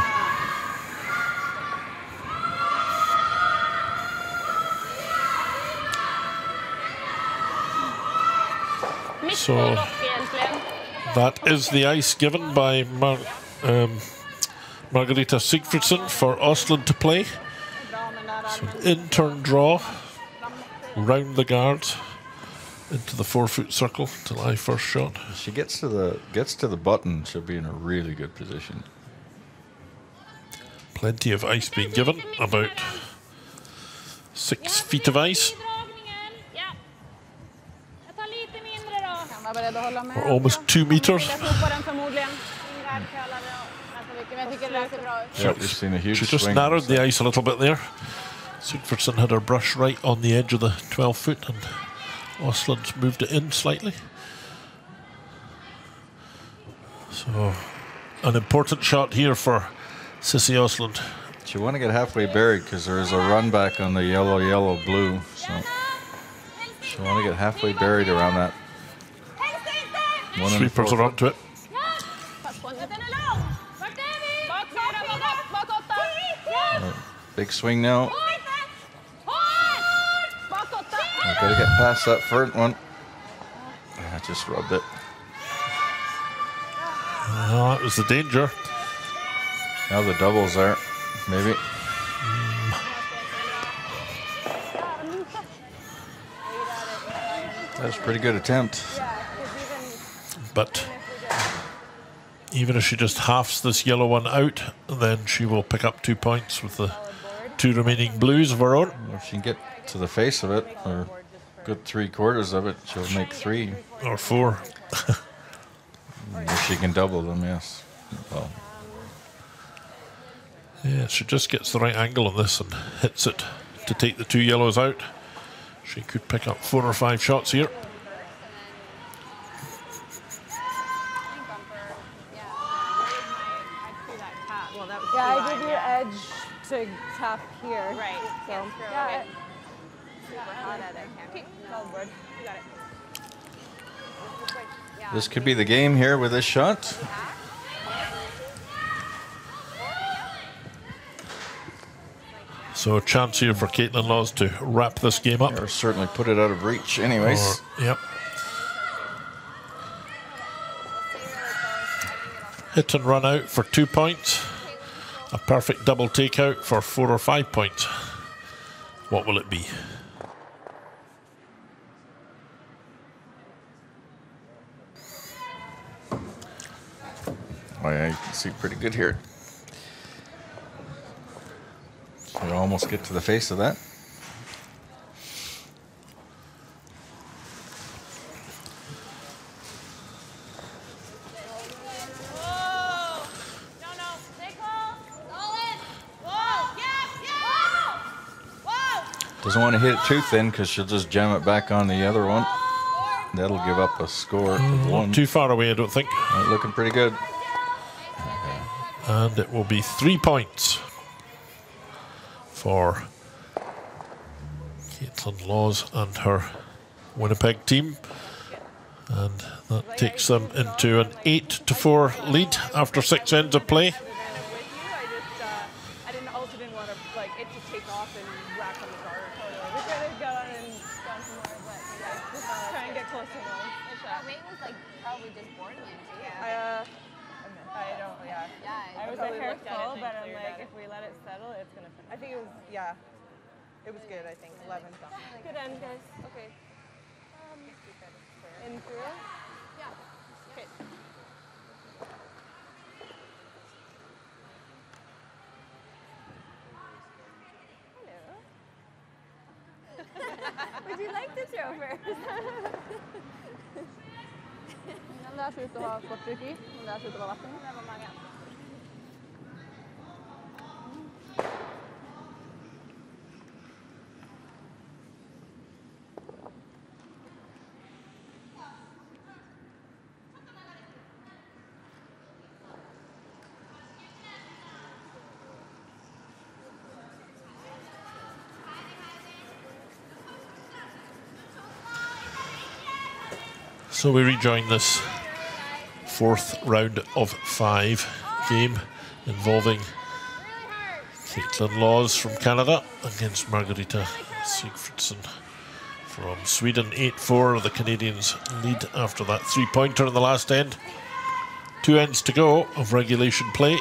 Mitt Så- på lock egentligen. That is the ice given by Mar um, Margarita Sigfridsson for Osland to play. So in-turn draw, round the guards, into the four-foot circle to lie first shot. If she gets to the gets to the button, she'll be in a really good position. Plenty of ice being given, about six feet of ice, Dragningen. Ja. Jag tar lite mindre då. Kan vara beredd att hålla med. or almost two meters. Jag tror på den förmodligen. Ingrid kallar det ganska mycket, men jag tycker det låter bra ut. Yeah, we've seen a huge She just swing. narrowed the ice a little bit there. Sigfridsson had her brush right on the edge of the twelve foot, and Osland's moved it in slightly. So, an important shot here for Sissy Osland. She want to get halfway buried because there is a run back on the yellow, yellow, blue. So she want to get halfway buried around that. One and Sweepers four are up to it. Bak fyra, bak, bak åtta. foot. Big swing now. Bak åtta. I gotta get past that first one. I just rubbed it. Oh, that was the danger. Now the doubles there, maybe. That was a pretty good attempt. But even if she just halves this yellow one out, then she will pick up two points with the two remaining blues of her own. If she can get to the face of it, or good three quarters of it, she'll make three. Or four. If she can double them, yes. Well, Yeah, she just gets the right angle on this and hits it to take the two yellows out. She could pick up four or five shots here. Well, that was Yeah, too I high, give you yeah. edge to tap here. Right. So, Can't screw yeah, it. it- Super hot at it. Can't. solid. You got it. this could be the game here with this shot. So a chance here for Caitlin Laws to wrap this game up. Or certainly put it out of reach anyways. Or- yep. Hit and run out for two points. A perfect double takeout for four or five points. What will it be? Oh, yeah, you can see pretty good here. So you almost get to the face of that. Whoa. No, no. Stay close. Solid. Whoa. Yeah, yeah. Whoa. Doesn't want to hit it too thin because she'll just jam it back on the other one. That'll give up a score of one. Too far away, I don't think. Uh, looking pretty good. And it will be three points for Caitlin Laws and her Winnipeg team. And that takes them into an eight to four lead after six ends of play. I ran it with you. I just, uh, I didn't also didn't want to like it to take off and rack on the guard. Totally. We could have gone and gone some more, but yeah, just try and get close to them. That mate was like probably just bored of you too. I, uh, I don't, yeah. Yeah, I was a probably hair looked at it full, and but I'm cleared like, at it. if we let it settle, it's gonna. I think it was, yeah. It was good, I think. eleven something. Good end, guys. Okay. In through. Okay. Would you like to throw first? Den där ser ut att ha sporttryck i. Den där ser ut att vara vatten. Det var många. So we rejoin this fourth round of five game involving Caitlin Laws from Canada against Margarita Sigfridsson from Sweden. eight four, the Canadians lead after that three-pointer in the last end. Two ends to go of regulation play.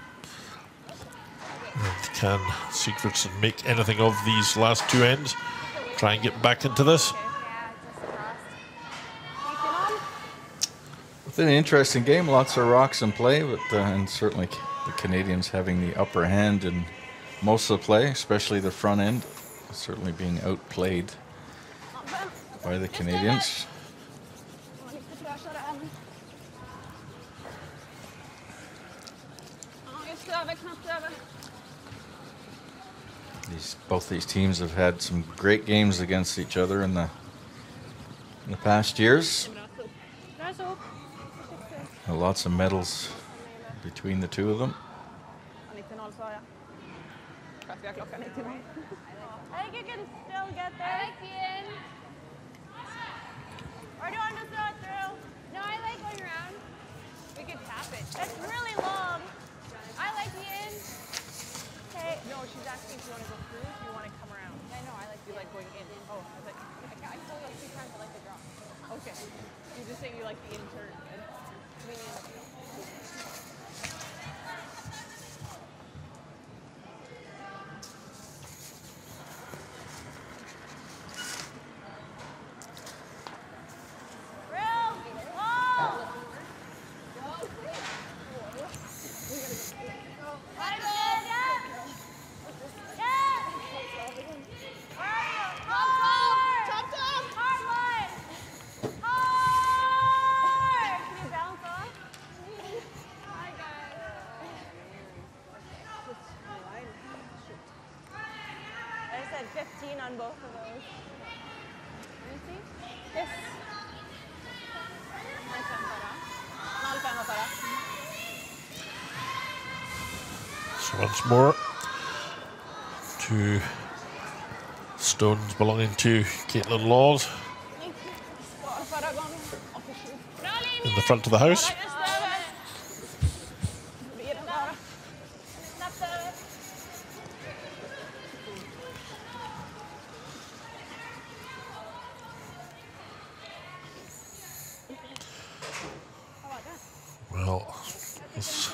And can Sigfridsson make anything of these last two ends? Try and get back into this. It's been an interesting game, lots of rocks in play, but uh, and certainly the Canadians having the upper hand in most of the play, especially the front end, certainly being outplayed by the Canadians. These, both these teams have had some great games against each other in the in the past years. Lots of medals between the two of them. I think you can still get there. Or do you want to throw it through? No, I like going around. We could tap it. It's really long. I like the end. Okay. No, she's asking if you want to go through, if you want to come around. I know, I like You like going in. Oh, I was like, I told you like two times I like the drop. okay. You're just saying you like the intern. fifteen on both of those. Let me see. Yes. So once more, two stones belonging to Caitlin Laws in the front of the house. Well, this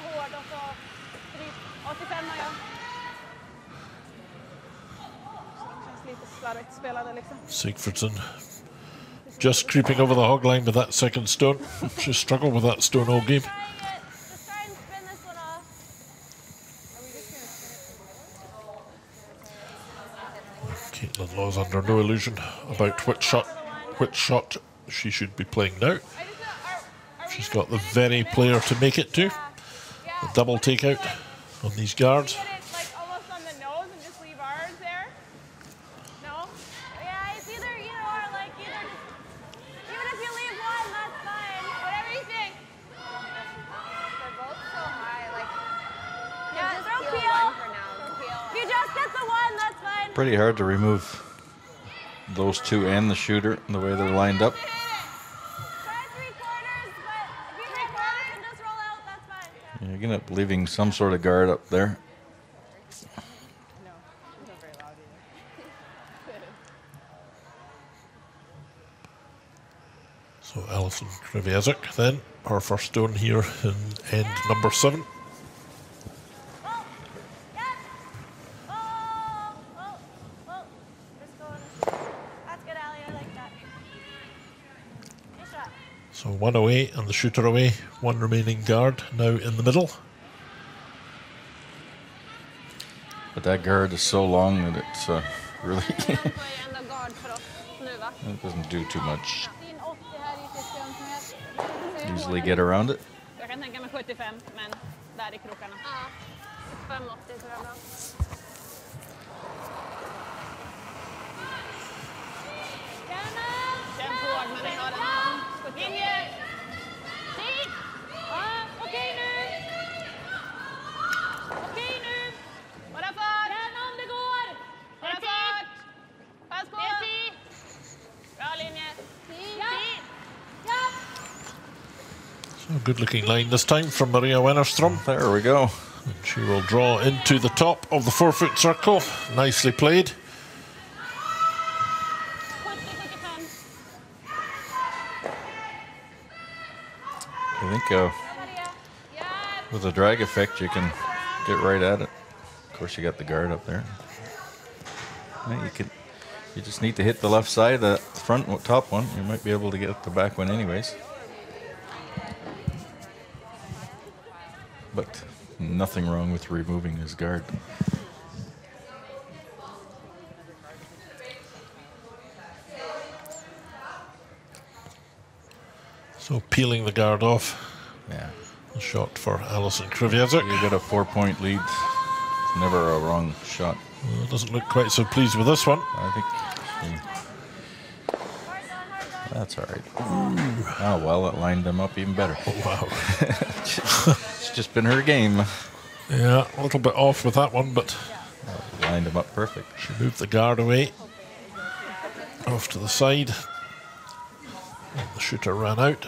Sigfridsson just creeping over the hog line with that second stone. She struggled with that stone all game. Just try and spin this one off. Caitlin Laws under no illusion about which shot, which shot she should be playing now. She's got the very player to make it to. A double takeout on these guards. Get it like almost on the nose and just leave ours there. No? Yeah, it's either either or like either just, even if you leave one, that's fine. Whatever you think. They're both so high. Like, Yeah, just throw peel peel. one for now. Peel. If you just get the one, that's fine. Pretty hard to remove those two and the shooter the way they're lined up. Try three quarters, but if you three quarters and just roll out, that's fine. Yeah. You're going to end up leaving some sort of guard up there. No, it's not very loud either. So Alison Krivjezek then, her first stone here in end number seven. Oh, yes. Oh, oh, So one away and the shooter away. One remaining guard now in the middle. But that guard is so long that it's uh, really Ändå guard för oss nu va? it doesn't do too much. Din åttio här i system som heter. Usually get around it. Jag kan tänka mig sjuttiofem, men där i krokarna. Ja, fem åttio tror jag bra. Känn på hård, men vi har en linje. Tid! Ja, okej nu. Okej nu. Bara fart. Känn om det går. Bara fart. Pass på. Bra linje. Tid. Ja. So good looking line this time from Maria Wennerstrom. There we go. And she will draw into the top of the four foot circle. Nicely played. I think uh, with the drag effect, you can get right at it. Of course, you got the guard up there. Yeah, you could. You just need to hit the left side, the front one- top one. You might be able to get the back one, anyways. But nothing wrong with removing his guard. So peeling the guard off. Yeah. A shot for Alison Krivjezek. You got a four-point lead. It's never a wrong shot. Well, doesn't look quite so pleased with this one. I think she, that's all right. Oh, well, it lined them up even better. Oh, wow. It's just been her game. Yeah, a little bit off with that one, but Lined them up perfect. she moved the guard away. Off to the side. And the shooter ran out.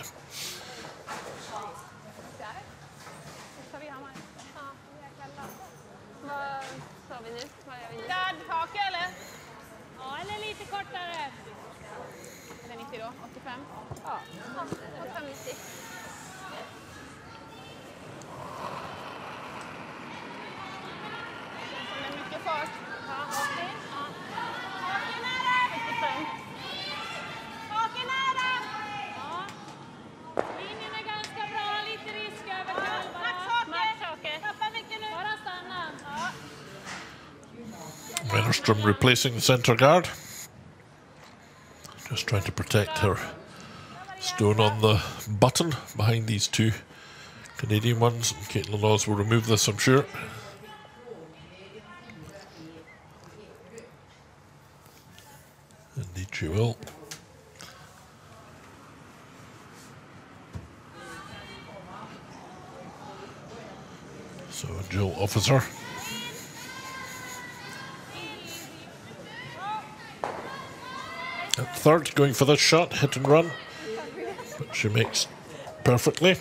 Vad sa vi nu? Vad gör vi nu? Där, haka eller? Ja, eller lite kortare. Eller nittio då? åttiofem? Ja, åttiofem nittio. Som är mycket fart. Ja, åttio. Ja. Haken nära! sjuttiofem. Haken nära! Ja. Linjen är ganska bra, lite risk över själva. Max hake! Max hake. Tappa mycket nu. Bara stanna. Ja. Wennerstrom replacing the centre guard. Just trying to protect her stone on the button behind these two Canadian ones. Caitlin Laws will remove this, I'm sure. Indeed she will. So Jill Officer. At third, going for this shot, hit and run. But she makes perfectly.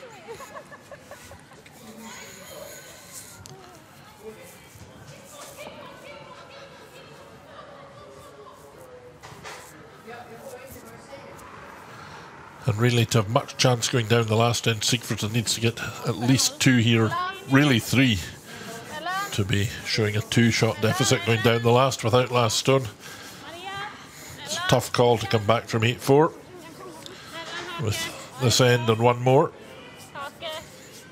And really, to have much chance going down the last end, Sigfridsson needs to get at least two here, really three, to be showing a two-shot deficit going down the last without last stone. It's a tough call to come back from eight four with this end and one more. Hake.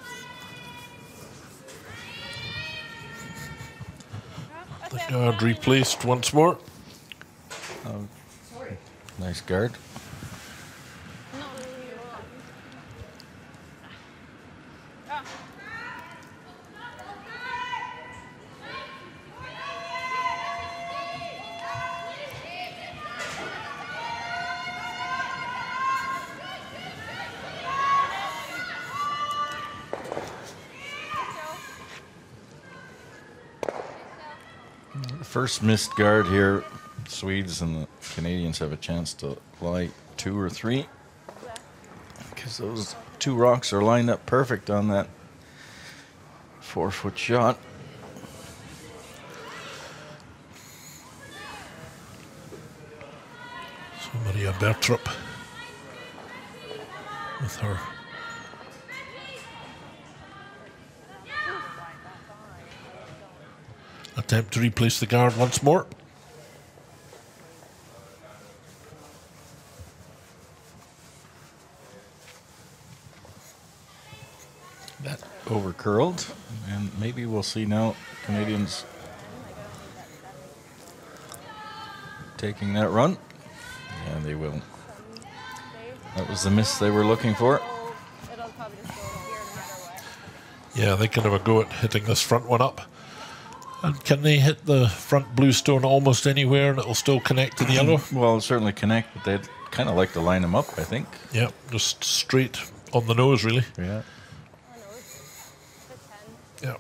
The guard replaced once more. Nice guard. First missed guard here. Swedes and the Canadians have a chance to lie two or three, because those two rocks are lined up perfect on that four-foot shot. So Maria Bertrup with her attempt to replace the guard once more. over curled, and maybe we'll see now Canadians taking that run. Yeah, they will. That was the miss they were looking for. It'll probably just go here no matter what. Yeah, they can have a go at hitting this front one up. And can they hit the front blue stone almost anywhere and it'll still connect to the yellow? Well, it'll certainly connect, but they'd kind of like to line them up, I think. Yeah, just straight on the nose, really. Yeah. Yeah.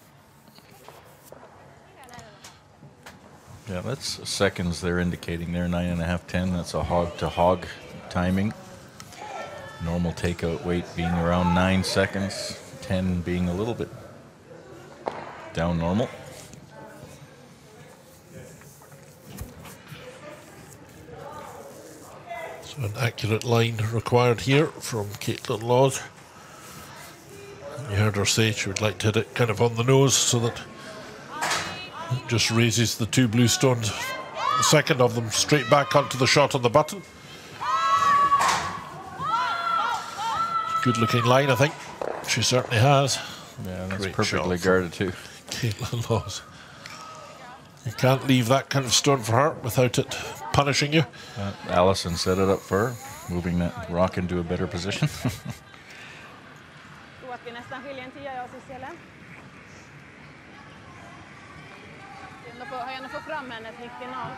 Yeah, that's seconds they're indicating there, nine and a half, ten. That's a hog to hog timing. Normal takeout weight being around nine seconds, ten being a little bit down normal. So an accurate line required here from Caitlin Laws. You heard her say she would like to hit it kind of on the nose so that it just raises the two blue stones, the second of them, straight back onto the shot on the button. Good looking line, I think. She certainly has. Yeah, that's Great perfectly shot guarded too. Caitlin Laws. You can't leave that kind of stone for her without it punishing you. Uh, Allison set it up for her, moving that rock into a better position. Då att vi nästan skiljer en tia, jag och Cecilia. Jag har gärna fått fram henne till final.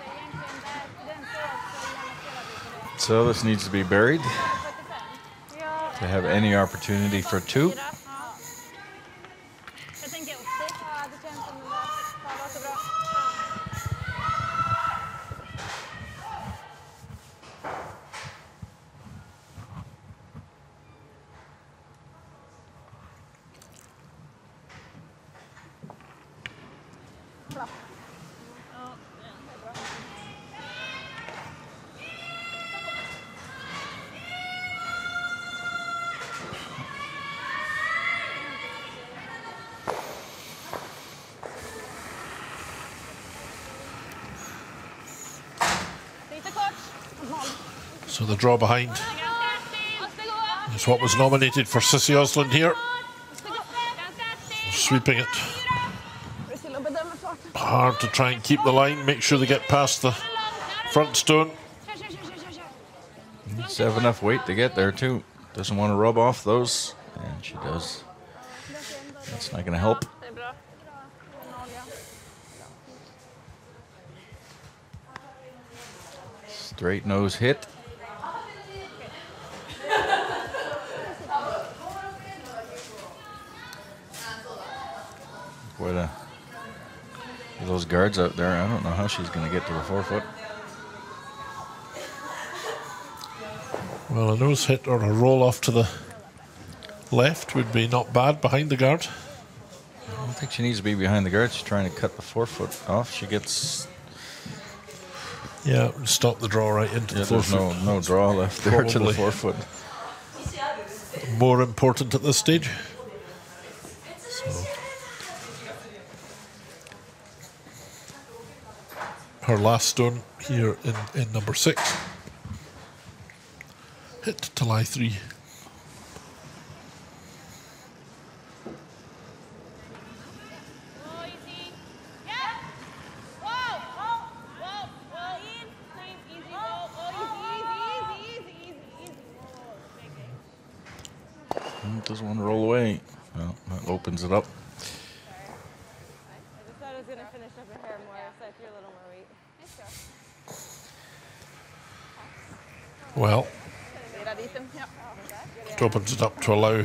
So this needs to be buried to have any opportunity for two. Jag tänker också. Ja, det känns som det var så bra. So the draw behind is what was nominated for Sissy Osland here. Sweeping it. Hard to try and keep the line, make sure they get past the front stone. Needs to have enough weight to get there too. Doesn't want to rub off those, and she does. That's not going to help. Straight nose hit. Quite a, those guards out there. I don't know how she's going to get to the forefoot. Well, a nose hit or a roll off to the left would be not bad behind the guard. I don't think she needs to be behind the guard. She's trying to cut the forefoot off. She gets... Yeah, stop the draw right into Yeah, the there's forefoot. no, no draw left there to the Probably forefoot. more important at this stage. So her last stone here in, in number six. Hit to lie three. Doesn't want to roll away. Well, that opens it up. I just thought I was going to finish up a hair more, so I threw a little more weight. Well, it opens it up to allow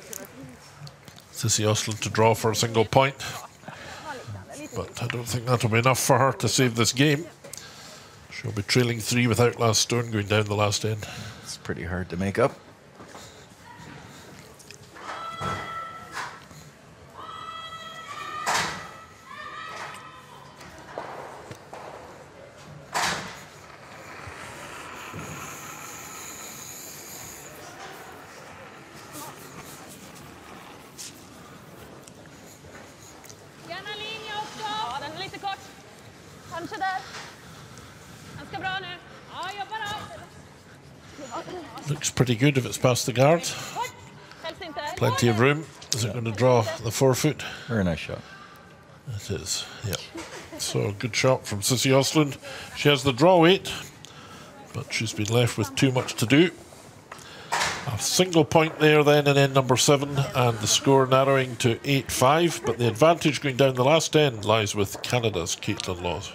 Sissy Osland to draw for a single point. But I don't think that'll be enough for her to save this game. She'll be trailing three without last stone going down the last end. It's pretty hard to make up. Gärna linje också. Ja, den är lite kort. Kanske där. Den ska bra nu. Ja, jobba då. Looks pretty good if it's past the guard. Helst inte. Plenty of room. Is it going to draw the forefoot? Very nice shot. It is, yeah. So good shot from Sissy Ostlund. She has the draw weight, but she's been left with too much to do. A single point there then in end number seven, and the score narrowing to eight five, but the advantage going down the last end lies with Canada's Caitlin Laws.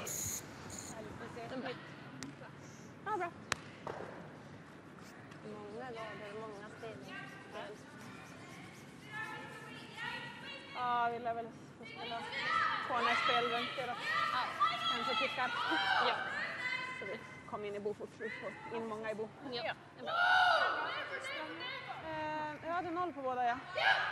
Ja, vi lär väl få spela på när spelräntor och kanske kickar. Ja. Så vi kom in i Bo fort, så vi får in många i Bo. Ja. Eh, jag hade noll på båda, ja.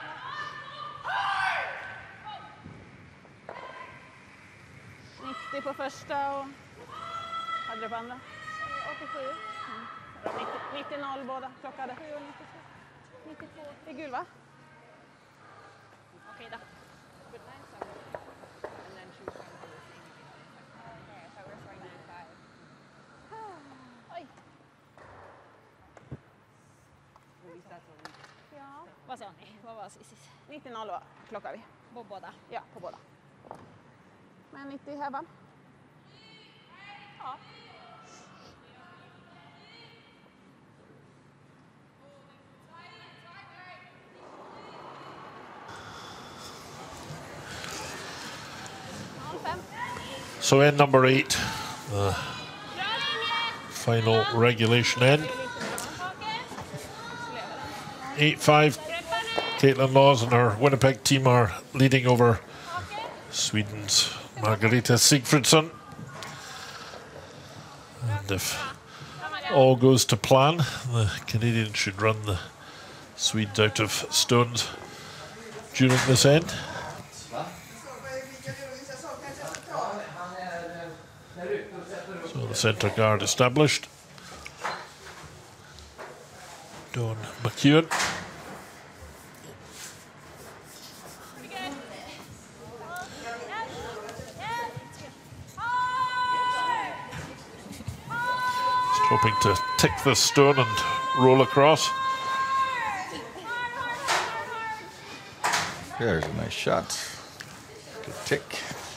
nittio på första och hade du på andra? åttiosju. Mm. nittio, nittio noll båda klockade. nittiotvå. Det är gul, va? Okej då. Oj. Ja. Vad sa ni? Vad var sist? nittio noll var klockar vi. På båda? Ja, på båda. Men nittio här, va? Ja. So end number eight, the final regulation end. eight five, Caitlin Laws and her Winnipeg team are leading over Sweden's Margareta Sigfridsson. And if all goes to plan, the Canadians should run the Swedes out of stones during this end. So the centre guard established. Dawn McEwen. Just hoping to tick this stone and roll across. There's a nice shot. Good tick.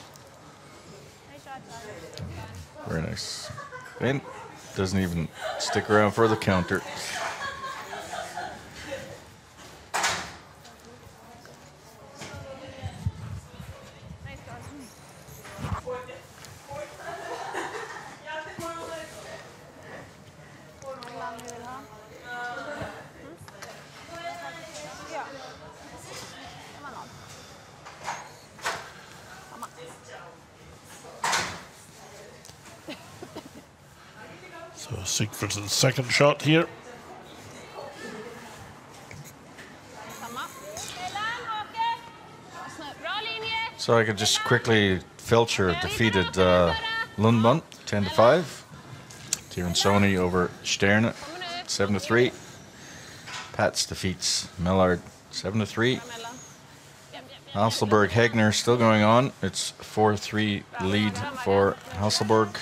Very nice. And doesn't even stick around for the counter. So Sigfridsson's second shot here. So I could just quickly, Felcher defeated uh, Lundbund ten to five. Tiransoni over Sterne seven to three. Pats defeats Millard seven to three. Hasselberg Hegner still going on. It's four three lead for Hasselberg.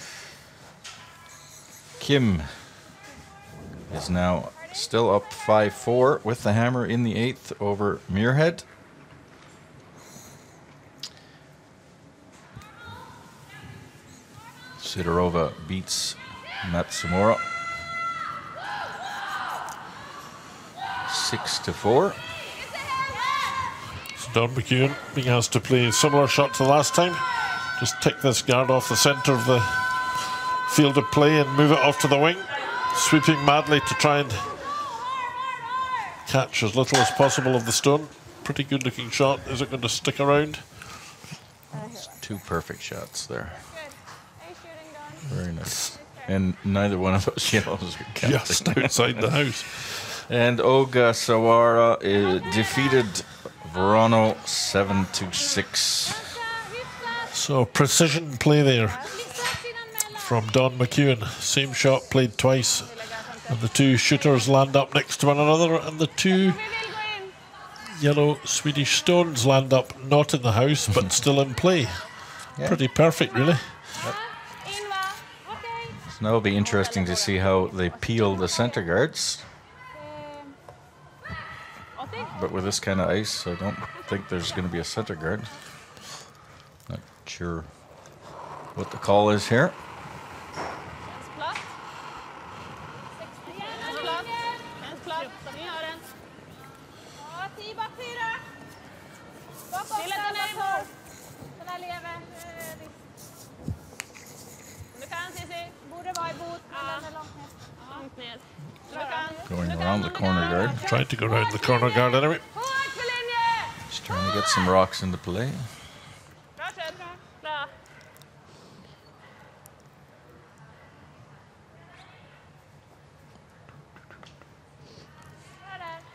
Kim is now still up five four with the hammer in the eighth over Muirhead. Sidorova beats Matsumura six to four. So Dawn McEwen being asked to play a similar shot to the last time. Just tick this guard off the centre of the field of play and move it off to the wing. Sweeping madly to try and catch as little as possible of the stone. Pretty good looking shot. Is it going to stick around? Two perfect shots there. Very nice. And neither one of those yellows are counting. Just outside the house. And Olga Sawara uh, defeated Verano seven to six. So precision play there from Dawn McEwen. Same shot played twice, and the two shooters land up next to one another, and the two yellow Swedish stones land up not in the house but still in play. Yeah. Pretty perfect, really. So now it'll be interesting to see how they peel the center guards. but with this kind of ice, I don't think there's going to be a center guard. Not sure what the call is here. Hands platt. Hands platt. Hands platt. Ni har den. Ja, tio bak fyra. Bakåt, Vill att den är i mål. Den här lever. Du kan, Cissi. Borde vara i bot, men Ja. den är långt ner. Långt ner. Du kan. Going around the corner guard. Tried to go round the corner guard anyway. Hårt för linje! Just trying to get some rocks into play. Bra kött. Bra. Bra där.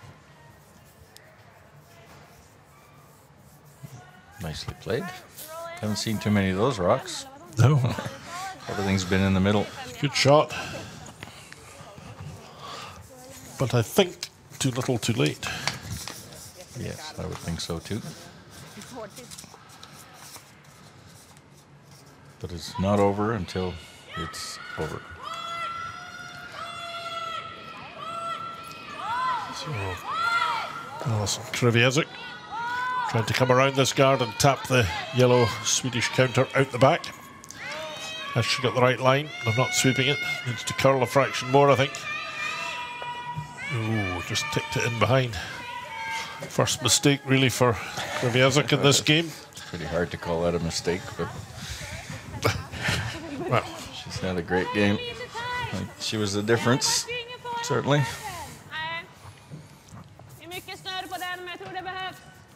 Nicely played. Haven't seen too many of those rocks. No. Everything's been in the middle. Good shot. But I think too little too late. Yes, I would think so too. But it's not over until it's over. So, Alison Kriviezik trying to come around this guard and tap the yellow Swedish counter out the back. Has she got the right line? They're not sweeping it. Needs to curl a fraction more, I think. Ooh, just ticked it in behind. First mistake, really, for Kriviezik in this game. It's pretty hard to call that a mistake, but Well, she's had a great game. Like, she was the difference, certainly. Nej. Det är mycket snurr på den, men jag tror det behövs.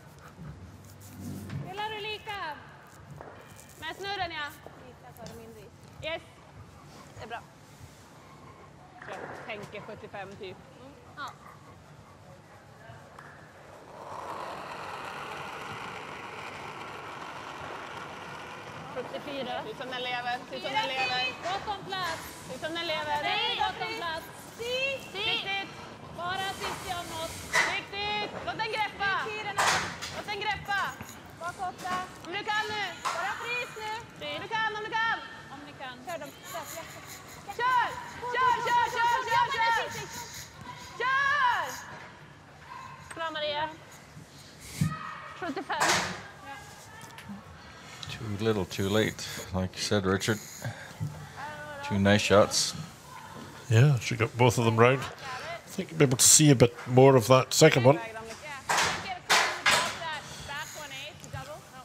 Spelar du lika? Med snurren, ja. Lika så är det mindre is. Yes. Det är bra. Jag tänker sjuttiofem typ. Ja. sjuttiofyra. Ser ut som den lever. Ser ut som den lever. Bakom plats. Ser ut som den lever. Nej, bakom plats. Riktigt. Bara sist jag nått. Riktigt. Låt den greppa. Tyrorna. Låt den greppa. Bakåt. Om du kan nu. Bara frys nu. Om du kan, om du kan. Om ni kan. Kör dem. Kör. Kör! Kör, kör, kör, kör, kör! Kör! Bra, Maria. sjuttiofem. Too little, too late. Like you said, Richard. Two nice shots. yeah, she got both of them round. I think you'll be able to see a bit more of that second one. Get a corner off that back one eight to double. No.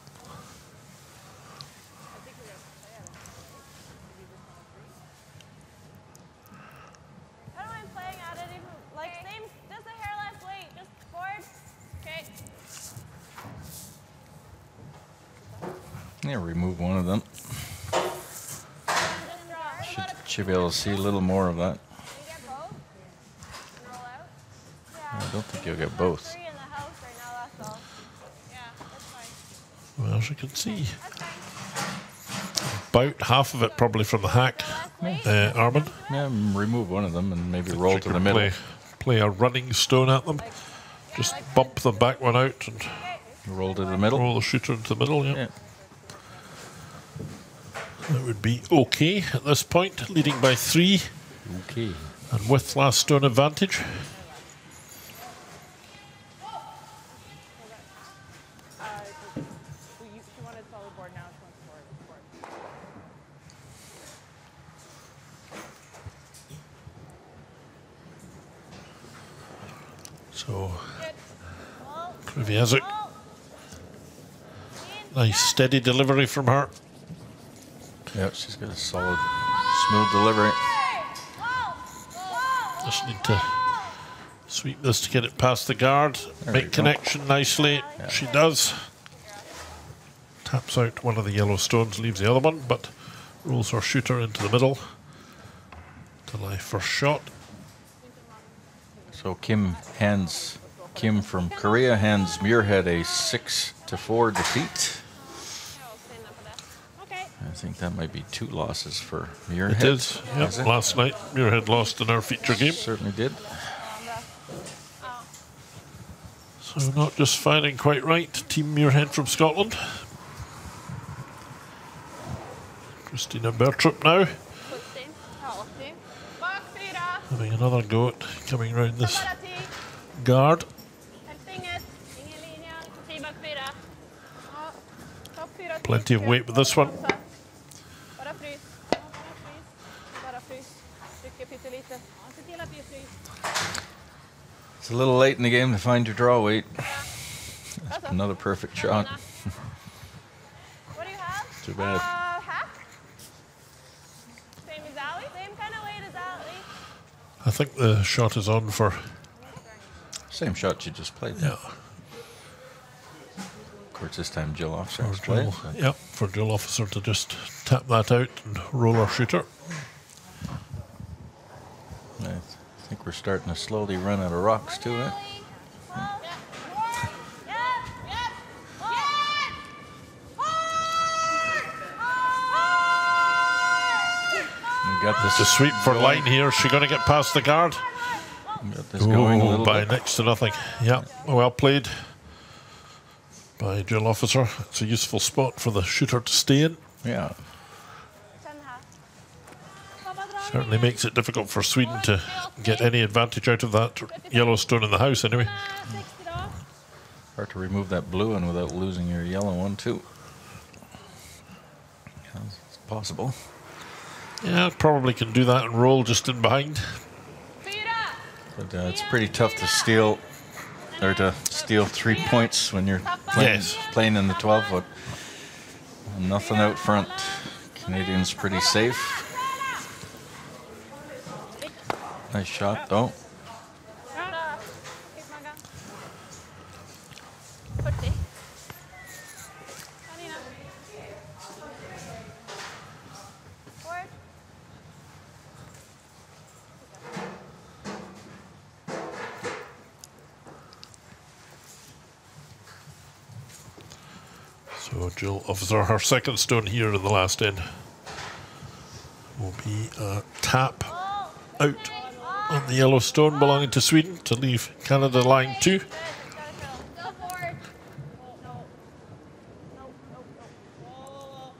I don't mind playing at it even like same just a hair less weight. Just forward. Okay. Yeah, remove one of them. Should, should be able to see a little more of that. You get both? And roll out? I Yeah. don't think you'll get both. Three in the house right now, that's all. Yeah, that's fine. Well, as you can see, That's fine. about half of it probably from the hack, Less weight. uh, Armin. Yeah, m- remove one of them and maybe roll She to the could middle. Play, play a running stone at them. Just bump the back one out and Roll to the middle. roll the shooter into the middle. Yeah. Yeah. That would be okay at this point, leading by three Okay. and with last stone advantage. Uh, well, you, she wanted solid board, now she wants forward. forward. So, Good. Roll. Kriviezik, Roll. nice steady delivery from her. Yeah, she's got a solid, smooth delivery. Roll. Roll. Just need to sweep this to get it past the guard. There we Make go. connection nicely. She does. Taps out one of the yellow stones, leaves the other one, but rolls her shooter into the middle to lie first shot. So Kim hands, Kim from Korea hands Muirhead a six to four defeat. Okay. I think that might be two losses for It Muirhead. is. Yep. Is it? Last night, Muirhead lost in our feature game. Certainly did. So not just firing quite right. Team Muirhead from Scotland. Christina Bertrup now sjuttio. Ja, åttio. Bak fyra. having another go at coming round this Bara tio. guard. Hälftinget. Plenty of weight with this one. Bara frys. Bara frys. Trycker pyttelite. Se till att det är fryst. It's a little late in the game to find your draw weight. Another perfect shot. What do you have? Too bad. Uh, half? Same as Ali? Same kind of weight as Ali. I think the shot is on for, Same shot you just played. yeah, Of course, this time Jill for Officer played. Jill, yeah, for Jill Officer to just tap that out and roll our shooter. I think we're starting to slowly run out of rocks too, eh? We got this The sweep for line here. Is she going to get past the guard? we got this going a Ooh, little by bit. next to nothing. Yeah, well played by Jill Officer. It's a useful spot for the shooter to stay in. Yeah. Certainly makes it difficult for Sweden to get any advantage out of that yellow stone in the house anyway. Hard to remove that blue one without losing your yellow one too. It's possible. Yeah, probably can do that and roll just in behind. But uh, it's pretty tough to steal or to steal three points when you're playing, Yes. playing in the twelve foot. Nothing out front. Canadians pretty safe. Nice shot though. fyrtio. Forward. So Jill Officer, her second stone here in the last end will be a tap out on the yellow stone belonging to Sweden to leave Canada lying two. Go forward. No. No, no, no.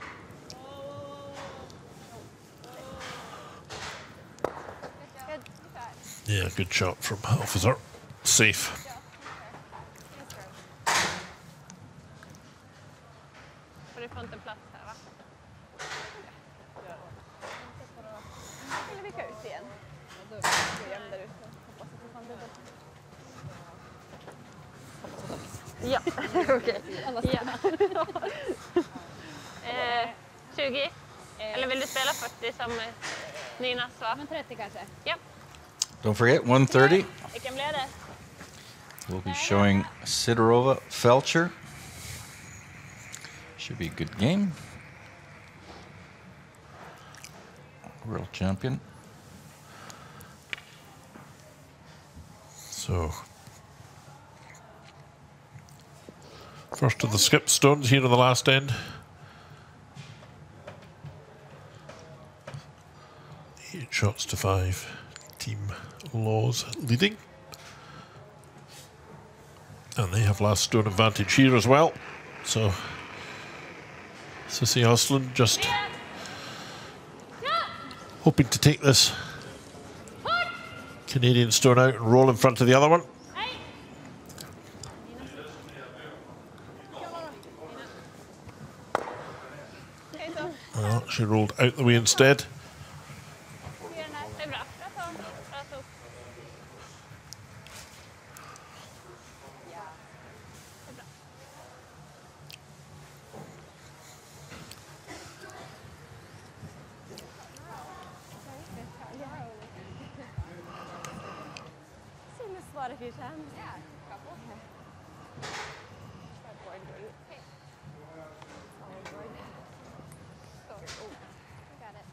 Good. Yeah, good shot from Officer. Safe. För du får inte plats här, va? Eller vi kan ut igen. Då är vi jämn där ute. Hoppas att vi kan det. Ja, okej. Ja. eh, tjugo. Eller vill du spela fyrtio som eh, Ninas, va? Men trettio kanske. Ja, Don't forget, one thirty. vilken blev det? We'll be showing Sidorova Felcher. Should be a good game. World champion. So first of the skip stones here in the last end. Eight shots to five. Team Laws leading. And they have last stone advantage here as well. So Sissy Osland just hoping to take this Canadian stone out and roll in front of the other one. Well, she rolled out the way instead. Det är bra. Bra tag. Bra tog. Seen this spot a few times. Yeah, a couple. Got it.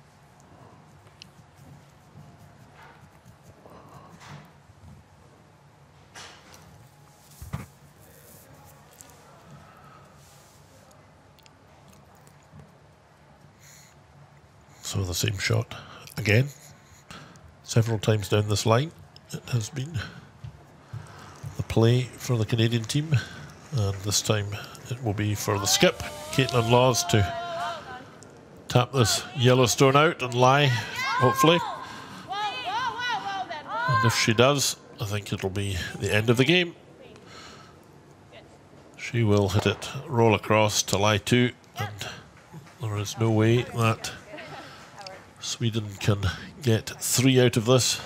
So the same shot again. Several times down this line it has been the play for the Canadian team, and this time it will be for the skip, Caitlin Laws, to tap this yellow stone out and lie, hopefully. Whoa, whoa, whoa, whoa, then. And if she does, I think it'll be the end of the game. She will hit it, roll across to lie two, and there is no way that Sweden can get three out of this.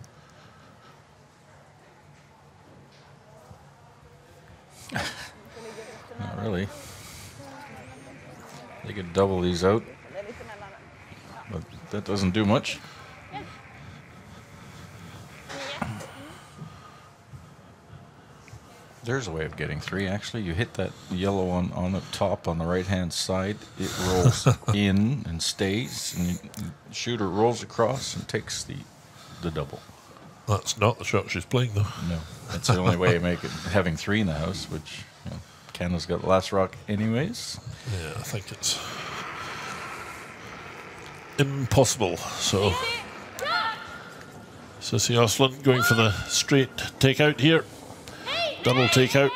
Not really. They could double these out, but that doesn't do much. There's a way of getting three, actually. You hit that yellow on, on the top on the right-hand side. It rolls in and stays, and you, the shooter rolls across and takes the the double. That's not the shot she's playing, though. No, that's the only way to make it, having three in the house, which, you know, Canada's got the last rock anyways. Yeah, I think it's impossible. So, Sissy Oslin going for the straight takeout here. Double takeout.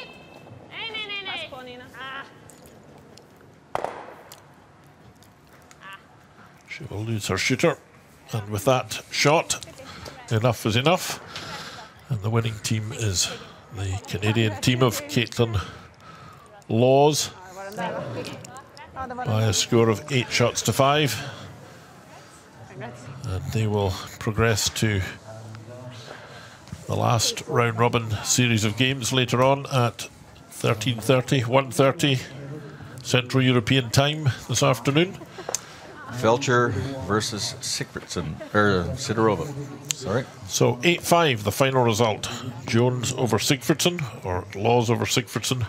She will lose her shooter. And with that shot, enough is enough. And the winning team is the Canadian team of Caitlin Laws by a score of eight shots to five. And they will progress to the last round robin series of games later on at thirteen thirty, one thirty Central European time this afternoon. Felcher versus Sigfridsson, or Sidorova. Sorry. So eight five, the final result. Jones over Sigfridsson, or Laws over Sigfridsson.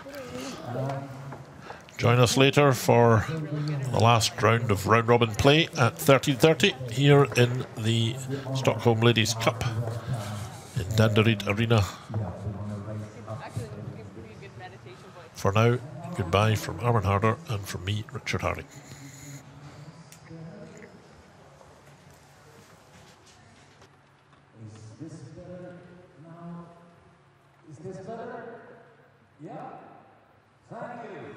Join us later for the last round of round robin play at thirteen thirty here in the Stockholm Ladies Cup in Danderyd Arena. For now, goodbye from Armin Harder and from me, Richard Harding. Is this better now? Is this better? Yeah. Thank you.